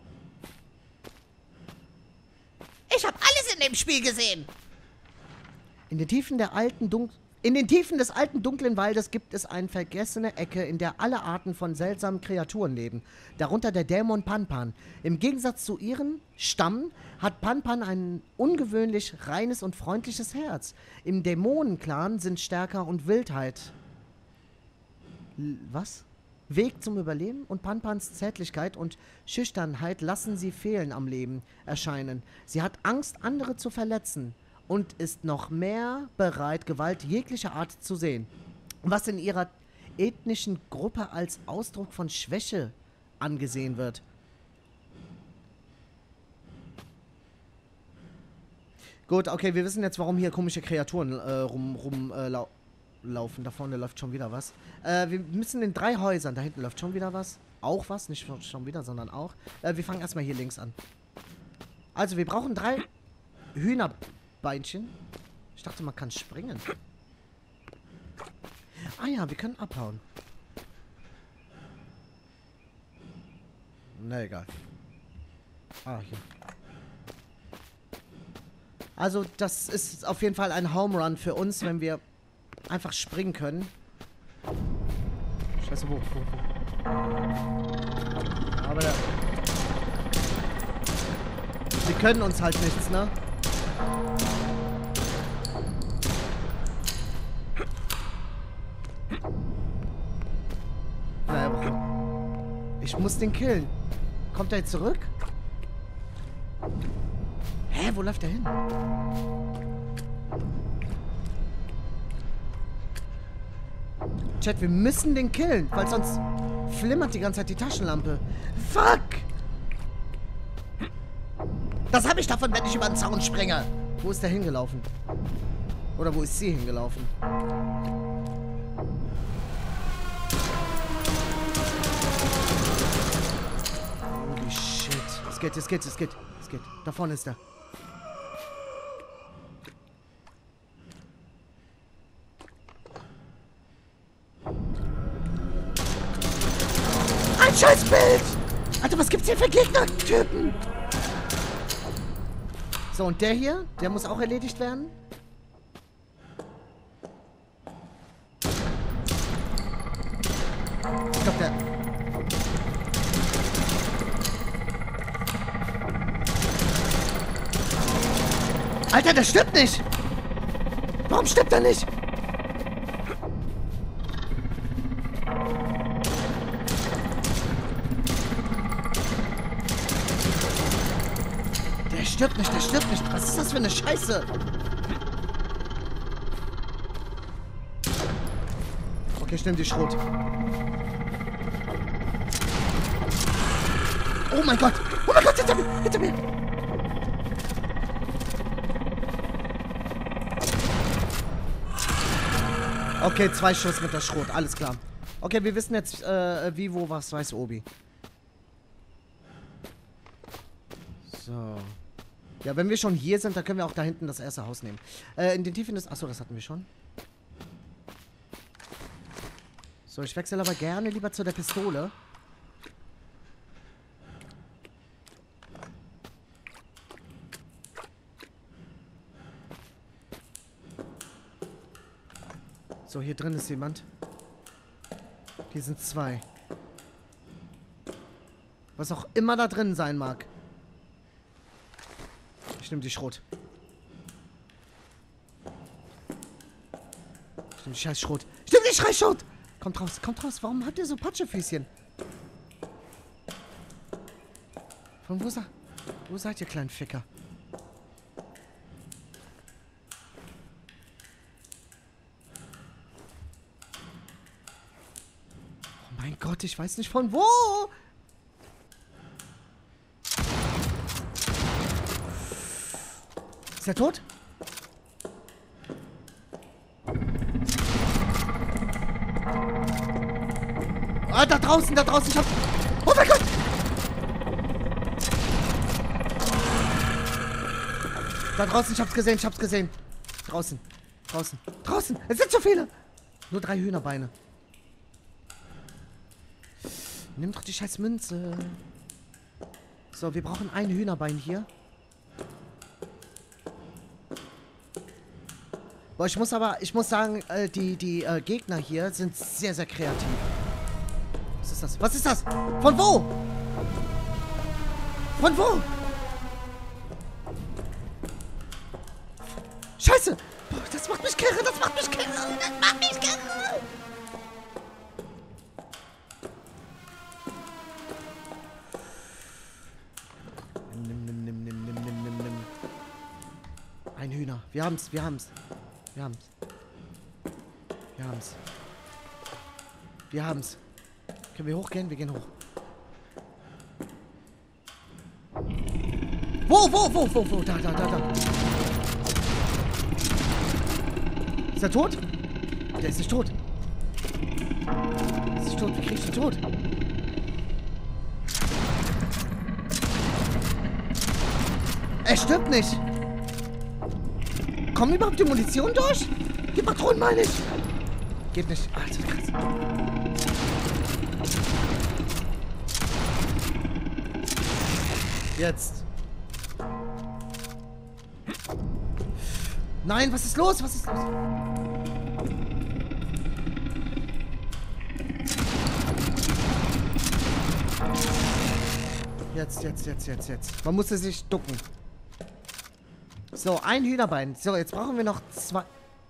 B: Ich habe alles in dem Spiel gesehen.
A: In den Tiefen der alten Dun In den Tiefen des alten dunklen Waldes gibt es eine vergessene Ecke, in der alle Arten von seltsamen Kreaturen leben. Darunter der Dämon Pan-Pan. Im Gegensatz zu ihrem Stamm hat Pan-Pan ein ungewöhnlich reines und freundliches Herz. Im Dämonenclan sind Stärke und Wildheit. L was? Weg zum Überleben und Pan-Pans Zärtlichkeit und Schüchternheit lassen sie fehlen am Leben erscheinen. Sie hat Angst, andere zu verletzen und ist noch mehr bereit, Gewalt jeglicher Art zu sehen, was in ihrer ethnischen Gruppe als Ausdruck von Schwäche angesehen wird. Gut, okay, wir wissen jetzt, warum hier komische Kreaturen äh, rum, rum äh, lau laufen. Da vorne läuft schon wieder was. Äh, wir müssen in drei Häusern. Da hinten läuft schon wieder was. Auch was. Nicht schon wieder, sondern auch. Äh, wir fangen erstmal hier links an. Also, wir brauchen drei Hühnerbeinchen. Ich dachte, man kann springen. Ah ja, wir können abhauen. Na egal. Ah, hier. Also, das ist auf jeden Fall ein Home Run für uns, wenn wir einfach springen können. Scheiße, wo? wo, wo? Aber da... Sie können uns halt nichts, ne? Naja, warum? Ich muss den killen. Kommt er jetzt zurück? Hä, wo läuft er hin? Chat, wir müssen den killen, weil sonst flimmert die ganze Zeit die Taschenlampe. Fuck! Das habe ich davon, wenn ich über den Zaun springe. Wo ist der hingelaufen? Oder wo ist sie hingelaufen? Holy shit. Es geht, es geht, es geht, es geht. Da vorne ist er. Ein scheiß Bild! Alter, was gibt's hier für Gegner-Typen? So, und der hier, der muss auch erledigt werden. Ich glaube, der... Alter, der stirbt nicht! Warum stirbt er nicht? Der stirbt nicht, der stirbt nicht. Was ist das für eine Scheiße? Okay, ich nehme die Schrot. Oh mein Gott! Oh mein Gott, hinter mir! Hinter mir! Okay, zwei Schuss mit der Schrot. Alles klar. Okay, wir wissen jetzt, äh, wie, wo, was weiß Obi. So. Ja, wenn wir schon hier sind, dann können wir auch da hinten das erste Haus nehmen. Äh, in den Tiefen des... Achso, das hatten wir schon. So, ich wechsle aber gerne lieber zu der Pistole. So, hier drin ist jemand. Hier sind zwei. Was auch immer da drin sein mag. Ich nehme die Schrot. Ich nehme die scheiß Schrot. Ich nehme die scheiß Schrot! Kommt raus, kommt raus. Warum habt ihr so Patschefüßchen? Von wo, sa wo seid ihr, kleinen Ficker? Oh mein Gott, ich weiß nicht von wo! Ist er tot? Ah, da draußen, da draußen, ich hab... Oh mein Gott! Da draußen, ich hab's gesehen, ich hab's gesehen. Draußen, draußen, draußen! Es sind zu viele! Nur drei Hühnerbeine. Nimm doch die scheiß Münze. So, wir brauchen ein Hühnerbein hier. Boah, ich muss aber, ich muss sagen, äh, die, die äh, Gegner hier sind sehr, sehr kreativ. Was ist das? Was ist das? Von wo? Von wo? Scheiße! Boah, das macht mich kirre, das macht mich kirre, das macht mich kirre! Nimm, nimm, nimm, nimm, nimm, nimm, nimm, nimm. Ein Hühner. Wir haben's, wir haben's. Wir haben's. Wir haben's. Wir haben's. Können wir hochgehen? Wir gehen hoch. Wo, wo, wo, wo, wo? Da, da, da, da. Ist er tot? Der ist nicht tot. Der ist nicht tot. Wie krieg ich den tot? Er stirbt nicht. Kommen überhaupt die Munition durch? Die Patronen meine ich. Geht nicht. Alter, krass. Jetzt. Nein, was ist los? Was ist los? Jetzt, jetzt, jetzt, jetzt, jetzt. Man musste sich ducken. So, ein Hühnerbein. So, jetzt brauchen wir noch zwei...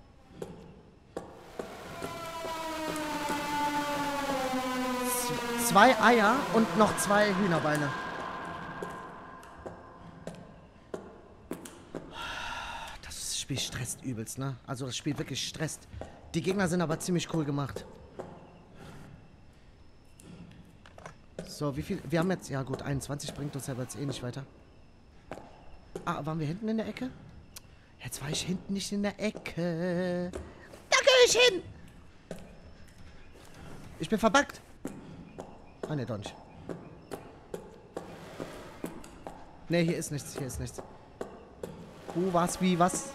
A: Z- zwei Eier und noch zwei Hühnerbeine. Das Spiel stresst übelst, ne? Also das Spiel wirklich stresst. Die Gegner sind aber ziemlich cool gemacht. So, wie viel... Wir haben jetzt... Ja gut, einundzwanzig bringt uns aber jetzt eh nicht weiter. Ah, waren wir hinten in der Ecke? Jetzt war ich hinten nicht in der Ecke.
B: Da geh ich hin.
A: Ich bin verbuggt. Ah, ne, doch nicht. Ne, hier ist nichts, hier ist nichts. Wo, was, wie, was?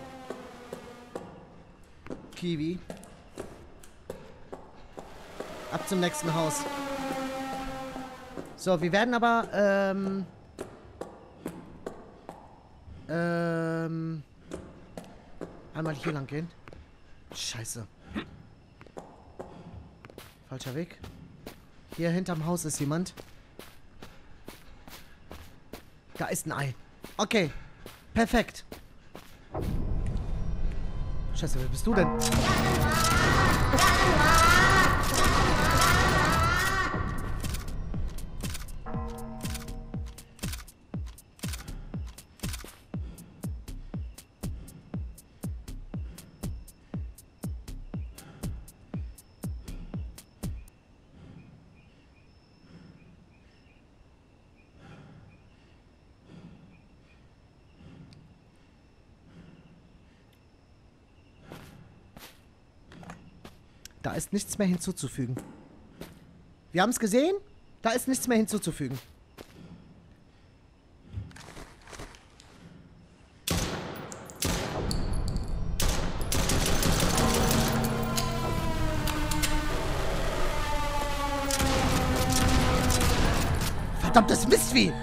A: Kiwi. Ab zum nächsten Haus. So, wir werden aber, ähm... Ähm... Einmal hier lang gehen. Scheiße. Falscher Weg. Hier hinterm Haus ist jemand. Da ist ein Ei. Okay. Perfekt. Scheiße, wer bist du denn? Da ist nichts mehr hinzuzufügen. Wir haben es gesehen. Da ist nichts mehr hinzuzufügen. Verdammtes Mistvieh!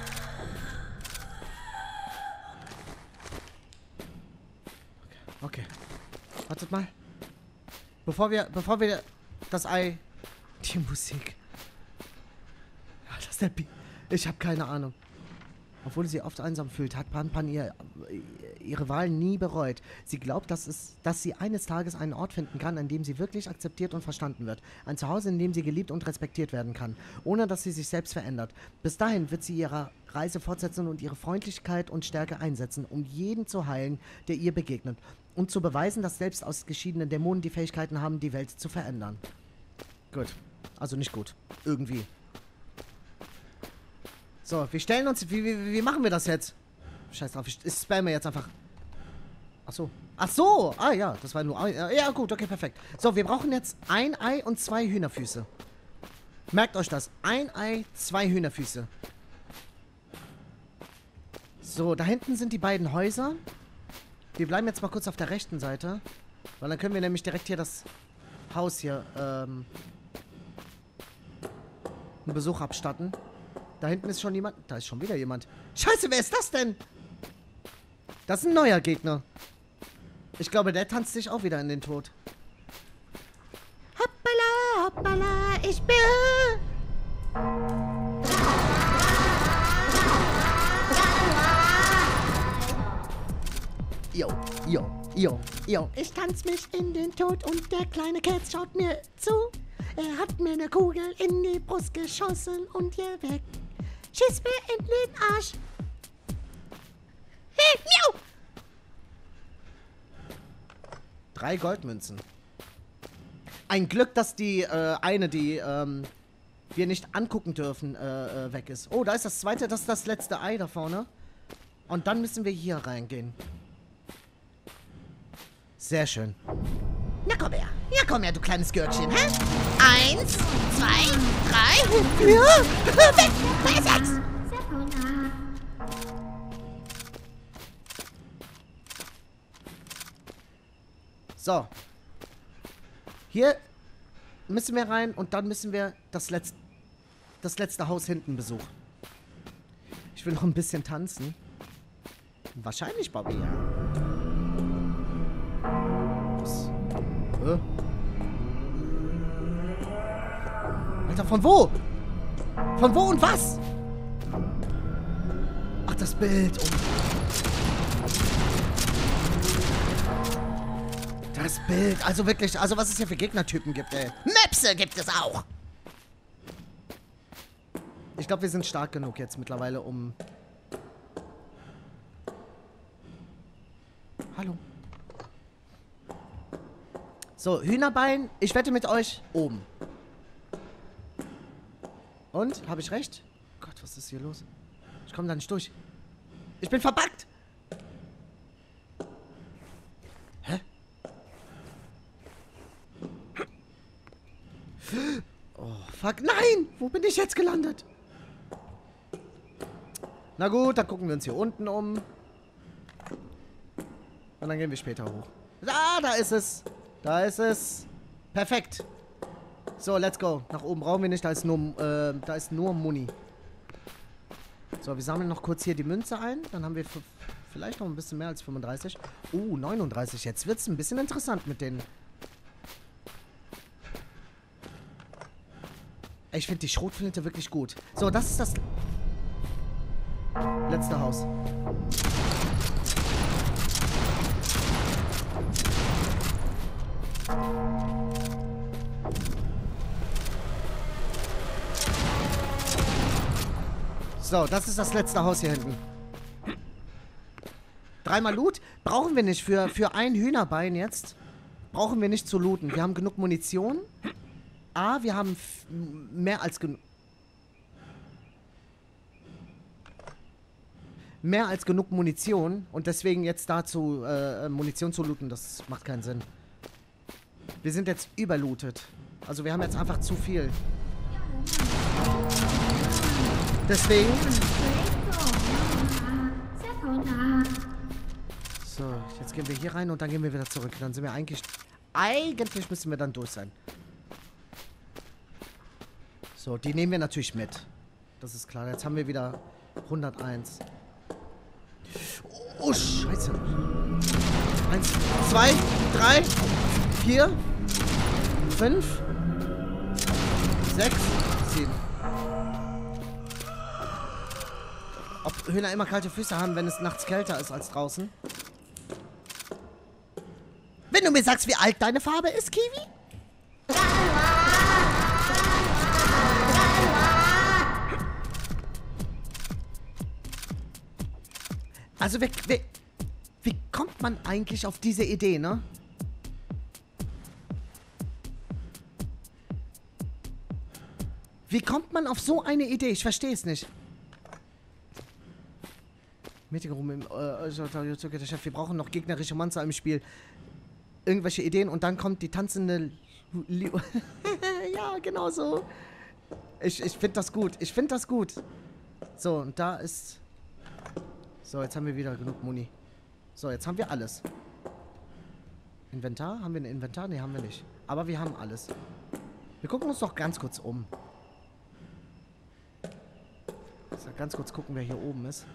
A: Okay. Wartet mal. Bevor wir, bevor wir das Ei... Die Musik. Ja, das ist der Bi... Ich habe keine Ahnung. Obwohl sie oft einsam fühlt, hat Pan Pan ihr, ihre Wahl nie bereut. Sie glaubt, dass, es, dass sie eines Tages einen Ort finden kann, an dem sie wirklich akzeptiert und verstanden wird. Ein Zuhause, in dem sie geliebt und respektiert werden kann, ohne dass sie sich selbst verändert. Bis dahin wird sie ihre Reise fortsetzen und ihre Freundlichkeit und Stärke einsetzen, um jeden zu heilen, der ihr begegnet. Und zu beweisen, dass selbst ausgeschiedene Dämonen die Fähigkeiten haben, die Welt zu verändern. Gut. Also nicht gut. Irgendwie. So, wir stellen uns... Wie, wie, wie machen wir das jetzt? Scheiß drauf, ich, ich spamme jetzt einfach. Ach so. Ach so! Ah ja, das war nur... Ja gut, okay, perfekt. So, wir brauchen jetzt ein Ei und zwei Hühnerfüße. Merkt euch das. Ein Ei, zwei Hühnerfüße. So, da hinten sind die beiden Häuser. Wir bleiben jetzt mal kurz auf der rechten Seite. Weil dann können wir nämlich direkt hier das Haus hier, ähm... einen Besuch abstatten. Da hinten ist schon jemand. Da ist schon wieder jemand. Scheiße, wer ist das denn? Das ist ein neuer Gegner. Ich glaube, der tanzt sich auch wieder in den Tod.
B: Hoppala, hoppala, ich bin...
A: Jo, jo, jo, jo.
B: Ich tanz mich in den Tod und der kleine Kerz schaut mir zu. Er hat mir eine Kugel in die Brust geschossen und hier weg. Schieß mir in den Arsch. Hey, miau!
A: Drei Goldmünzen. Ein Glück, dass die äh, eine, die ähm, wir nicht angucken dürfen, äh, äh, weg ist. Oh, da ist das zweite, das ist das letzte Ei da vorne. Und dann müssen wir hier reingehen. Sehr schön.
B: Na komm her. Ja, komm her, du kleines Gürkchen, hä? Eins, zwei, drei, ja, weg, bei sechs.
A: So. Hier müssen wir rein und dann müssen wir das letzte, das letzte Haus hinten besuchen. Ich will noch ein bisschen tanzen. Wahrscheinlich, Bobby, ja. Was? Hä? Alter, von wo? Von wo und was? Ach, das Bild. Oh. Das Bild. Also wirklich, also was es hier für Gegnertypen gibt, ey.
B: Möpse gibt es auch.
A: Ich glaube, wir sind stark genug jetzt mittlerweile, um... Hallo. So, Hühnerbein. Ich wette mit euch oben. Und? Habe ich recht? Gott, was ist hier los? Ich komme da nicht durch. Ich bin verbuggt! Hä? Oh, fuck. Nein! Wo bin ich jetzt gelandet? Na gut, dann gucken wir uns hier unten um. Und dann gehen wir später hoch. Ah, da ist es. Da ist es. Perfekt. So, let's go. Nach oben brauchen wir nicht. Da ist nur, äh, da ist nur Muni. So, wir sammeln noch kurz hier die Münze ein. Dann haben wir vielleicht noch ein bisschen mehr als fünfunddreißig. Uh, neununddreißig. Jetzt wird es ein bisschen interessant mit den... Ich finde die Schrotflinte wirklich gut. So, das ist das letzte Haus. So, das ist das letzte Haus hier hinten. Dreimal Loot brauchen wir nicht für, für ein Hühnerbein jetzt. Brauchen wir nicht zu looten. Wir haben genug Munition. A, wir haben mehr als genug... Mehr als genug Munition. Und deswegen jetzt dazu äh, Munition zu looten, das macht keinen Sinn. Wir sind jetzt überlootet. Also wir haben jetzt einfach zu viel. Deswegen... So, jetzt gehen wir hier rein und dann gehen wir wieder zurück. Dann sind wir eigentlich... Eigentlich müssen wir dann durch sein. So, die nehmen wir natürlich mit. Das ist klar. Jetzt haben wir wieder hunderteins. Oh, scheiße. Eins, zwei, drei, vier, fünf, sechs, sieben. Ob Hühner immer kalte Füße haben, wenn es nachts kälter ist als draußen?
B: Wenn du mir sagst, wie alt deine Farbe ist, Kiwi?
A: Also, wie, wie, wie kommt man eigentlich auf diese Idee, ne? Wie kommt man auf so eine Idee? Ich verstehe es nicht. Meeting rum im... Äh, der Chef, wir brauchen noch gegnerische Monster im Spiel. Irgendwelche Ideen und dann kommt die tanzende... Li ja, genau so. Ich, ich finde das gut. Ich finde das gut. So, und da ist... So, jetzt haben wir wieder genug Muni. So, jetzt haben wir alles. Inventar? Haben wir ein Inventar? Ne, haben wir nicht. Aber wir haben alles. Wir gucken uns doch ganz kurz um. So, ganz kurz gucken, wer hier oben ist.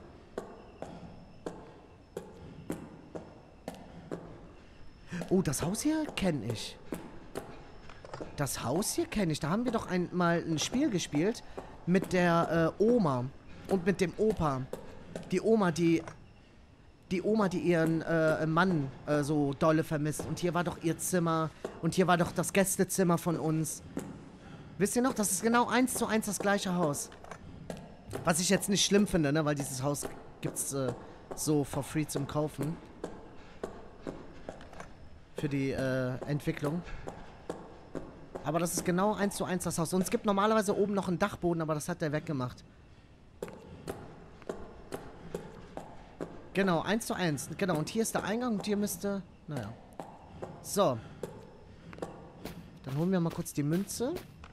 A: Oh, das Haus hier kenne ich. Das Haus hier kenne ich. Da haben wir doch einmal ein Spiel gespielt mit der äh, Oma und mit dem Opa. Die Oma, die... Die Oma, die ihren äh, Mann äh, so dolle vermisst. Und hier war doch ihr Zimmer. Und hier war doch das Gästezimmer von uns. Wisst ihr noch? Das ist genau eins zu eins das gleiche Haus. Was ich jetzt nicht schlimm finde, ne? Weil dieses Haus gibt's äh, so for free zum Kaufen. Für die äh, Entwicklung. Aber das ist genau eins zu eins das Haus. Und es gibt normalerweise oben noch einen Dachboden, aber das hat der weggemacht. Genau, eins zu eins. Genau, und hier ist der Eingang und hier müsste... Naja. So. Dann holen wir mal kurz die Münze.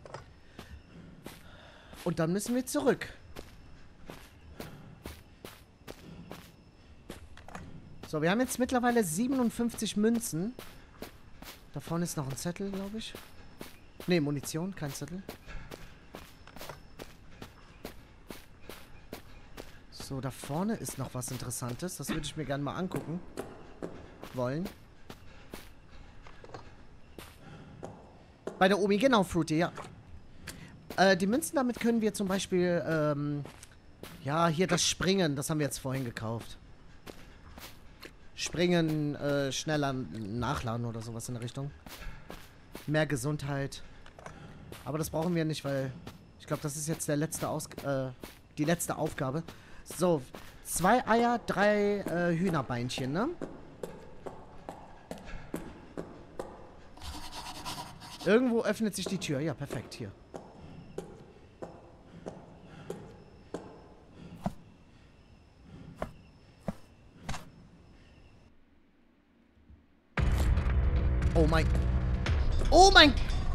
A: Und dann müssen wir zurück. So, wir haben jetzt mittlerweile siebenundfünfzig Münzen. Da vorne ist noch ein Zettel, glaube ich. Ne, Munition, kein Zettel. So, da vorne ist noch was Interessantes. Das würde ich mir gerne mal angucken wollen. Bei der Omi, genau, Fruity, ja. Äh, die Münzen, damit können wir zum Beispiel, ähm, ja, hier das Springen, das haben wir jetzt vorhin gekauft. Springen, äh, schneller nachladen oder sowas in der Richtung. Mehr Gesundheit. Aber das brauchen wir nicht, weil ich glaube, das ist jetzt der letzte Aus äh, die letzte Aufgabe. So, zwei Eier, drei äh, Hühnerbeinchen, ne? Irgendwo öffnet sich die Tür. Ja, perfekt, hier. Oh mein... Oh mein...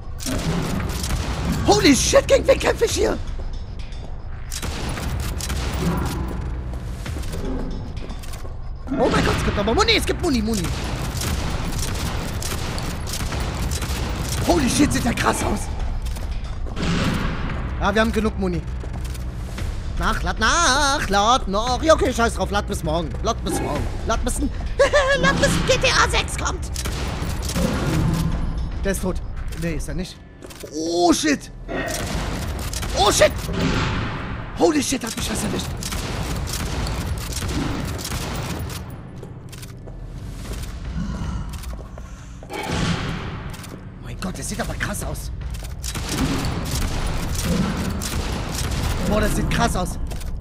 A: Holy shit, gegen wen kämpfe ich hier? Oh mein Gott, es gibt aber Muni, es gibt Muni, Muni. Holy shit, sieht der krass aus. Ja, wir haben genug Muni. Nachlad, nachlad, noch. Ja, okay, scheiß drauf, lad bis morgen. Lad bis morgen. Lad bis...
B: Lad bis G T A sechs kommt.
A: Der ist tot. Nee, ist er nicht. Oh, shit. Oh, shit. Holy shit, hat mich was erwischt. Mein Gott, der sieht aber krass aus. Boah, das sieht krass aus.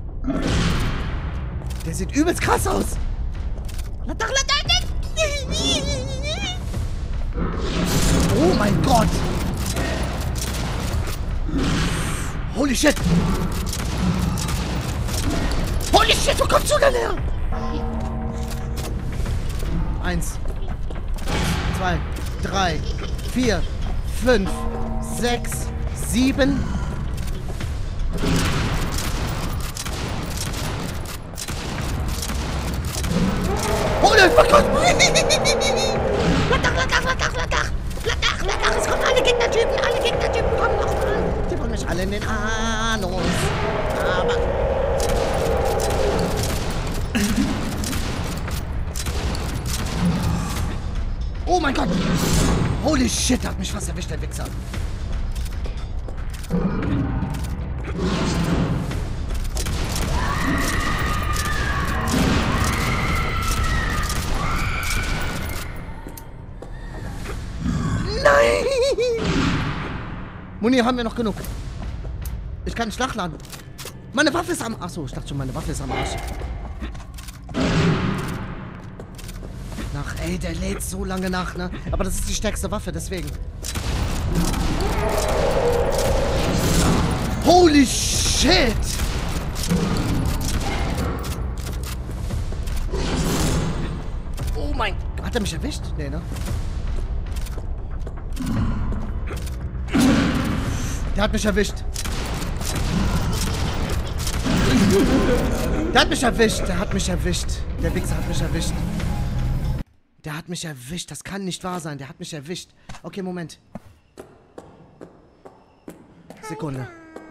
A: Der sieht übelst krass aus.
B: Lad doch, lad doch.
A: Oh mein Gott! Holy shit! Holy shit, wo kommst du denn her? Eins, zwei, drei, vier, fünf, sechs, sieben. Oh mein Gott!
B: Lad doch, lad doch, lad doch, lad doch. Lad doch, lad doch. Es kommen alle Gegnertypen. Alle Gegnertypen kommen nochmal.
A: Die wollen mich alle in den Anus. Aber... Oh mein Gott! Holy shit, hat mich fast erwischt, der Wichser. Nein! Muni haben wir noch genug. Ich kann nicht nachladen. Meine Waffe ist am... Achso, ich dachte schon, meine Waffe ist am Arsch. Nach, ey, der lädt so lange nach, ne? Aber das ist die stärkste Waffe, deswegen. Holy shit! Oh mein... Hat er mich erwischt? Nee, ne? Der hat mich erwischt. Der hat mich erwischt. Der hat mich erwischt. Der Wichser hat mich erwischt. Der hat mich erwischt. Das kann nicht wahr sein. Der hat mich erwischt. Okay, Moment. Sekunde.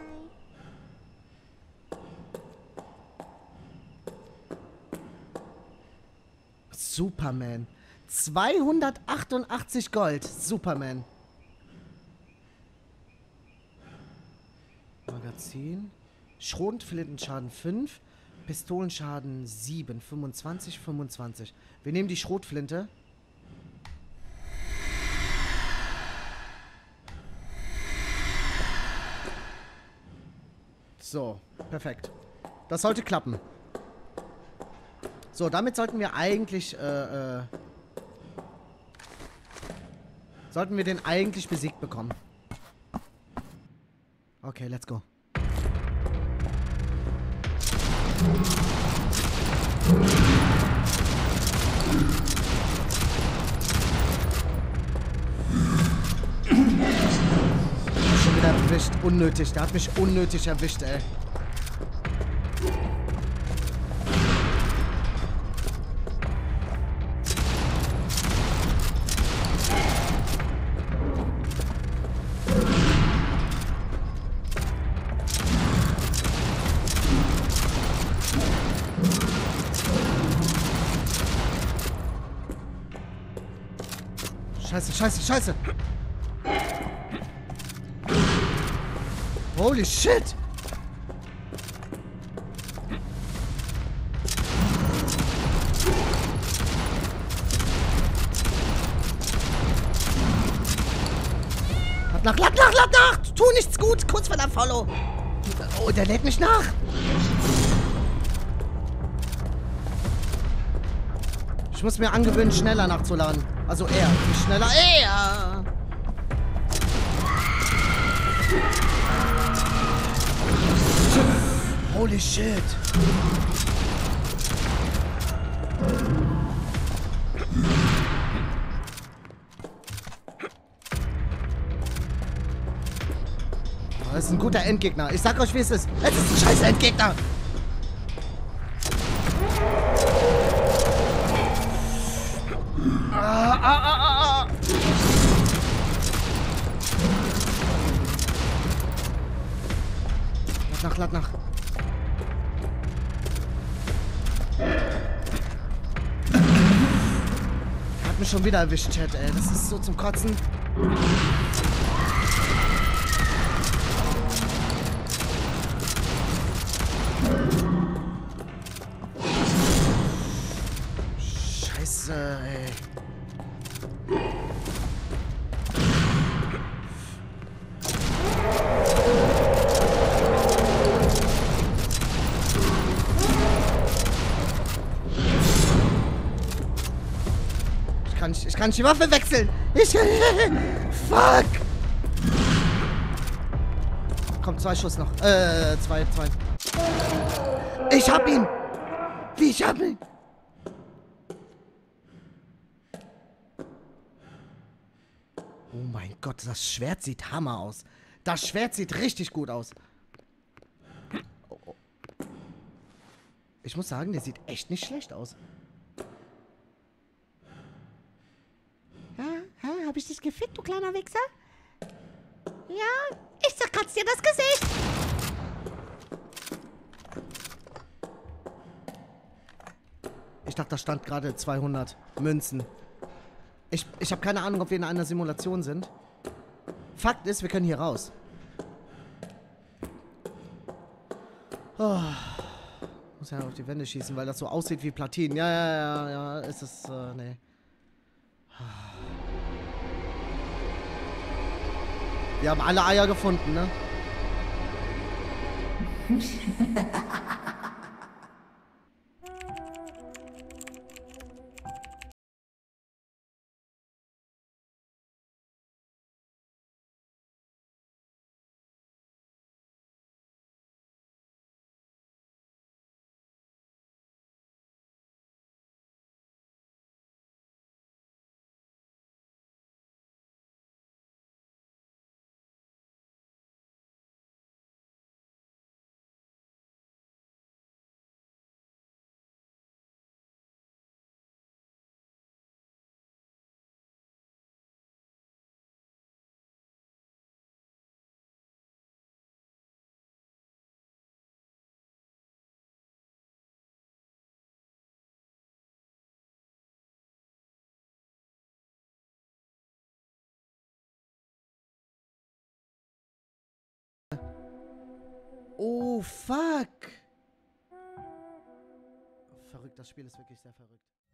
A: Superman. zweihundertachtundachtzig Gold. Superman. Magazin. Schrotflintenschaden fünf. Pistolenschaden sieben. fünfundzwanzig, fünfundzwanzig. Wir nehmen die Schrotflinte. So, perfekt. Das sollte klappen. So, damit sollten wir eigentlich, äh, äh, sollten wir den eigentlich besiegt bekommen. Okay, let's go. Schon wieder erwischt. Unnötig. Der hat mich unnötig erwischt, ey. Scheiße, scheiße, scheiße. Holy shit. Lad nach, lad nach, lad nach! Tu nichts gut, kurz vor der Follow. Oh, der lädt mich nach. Ich muss mir angewöhnen, schneller nachzuladen. Also er, nicht schneller, er! Holy shit. Das ist ein guter Endgegner. Ich sag euch, wie es ist. Es ist ein scheiß Endgegner. Ah, ah, ah, ah, ah. Lad nach, lad nach. Er hat mich schon wieder erwischt, Chat, ey. Das ist so zum Kotzen. Scheiße, ey. Ich kann nicht, ich kann nicht die Waffe wechseln. Ich... Fuck! Kommt, zwei Schuss noch. Äh, zwei, zwei. Ich hab ihn! Wie, ich hab ihn! Oh mein Gott, das Schwert sieht Hammer aus. Das Schwert sieht richtig gut aus. Oh, oh. Ich muss sagen, der sieht echt nicht schlecht aus.
B: Ja, hä? Hab ich dich gefickt, du kleiner Wichser? Ja, ich zerkratz dir das Gesicht.
A: Ich dachte, da stand gerade zweihundert Münzen. Ich, ich habe keine Ahnung, ob wir in einer Simulation sind. Fakt ist, wir können hier raus. Oh. Muss ja auf die Wände schießen, weil das so aussieht wie Platinen. Ja, ja, ja, ja, ist es, äh, nee. Wir haben alle Eier gefunden, ne? Oh, fuck. Verrückt, das Spiel ist wirklich sehr verrückt.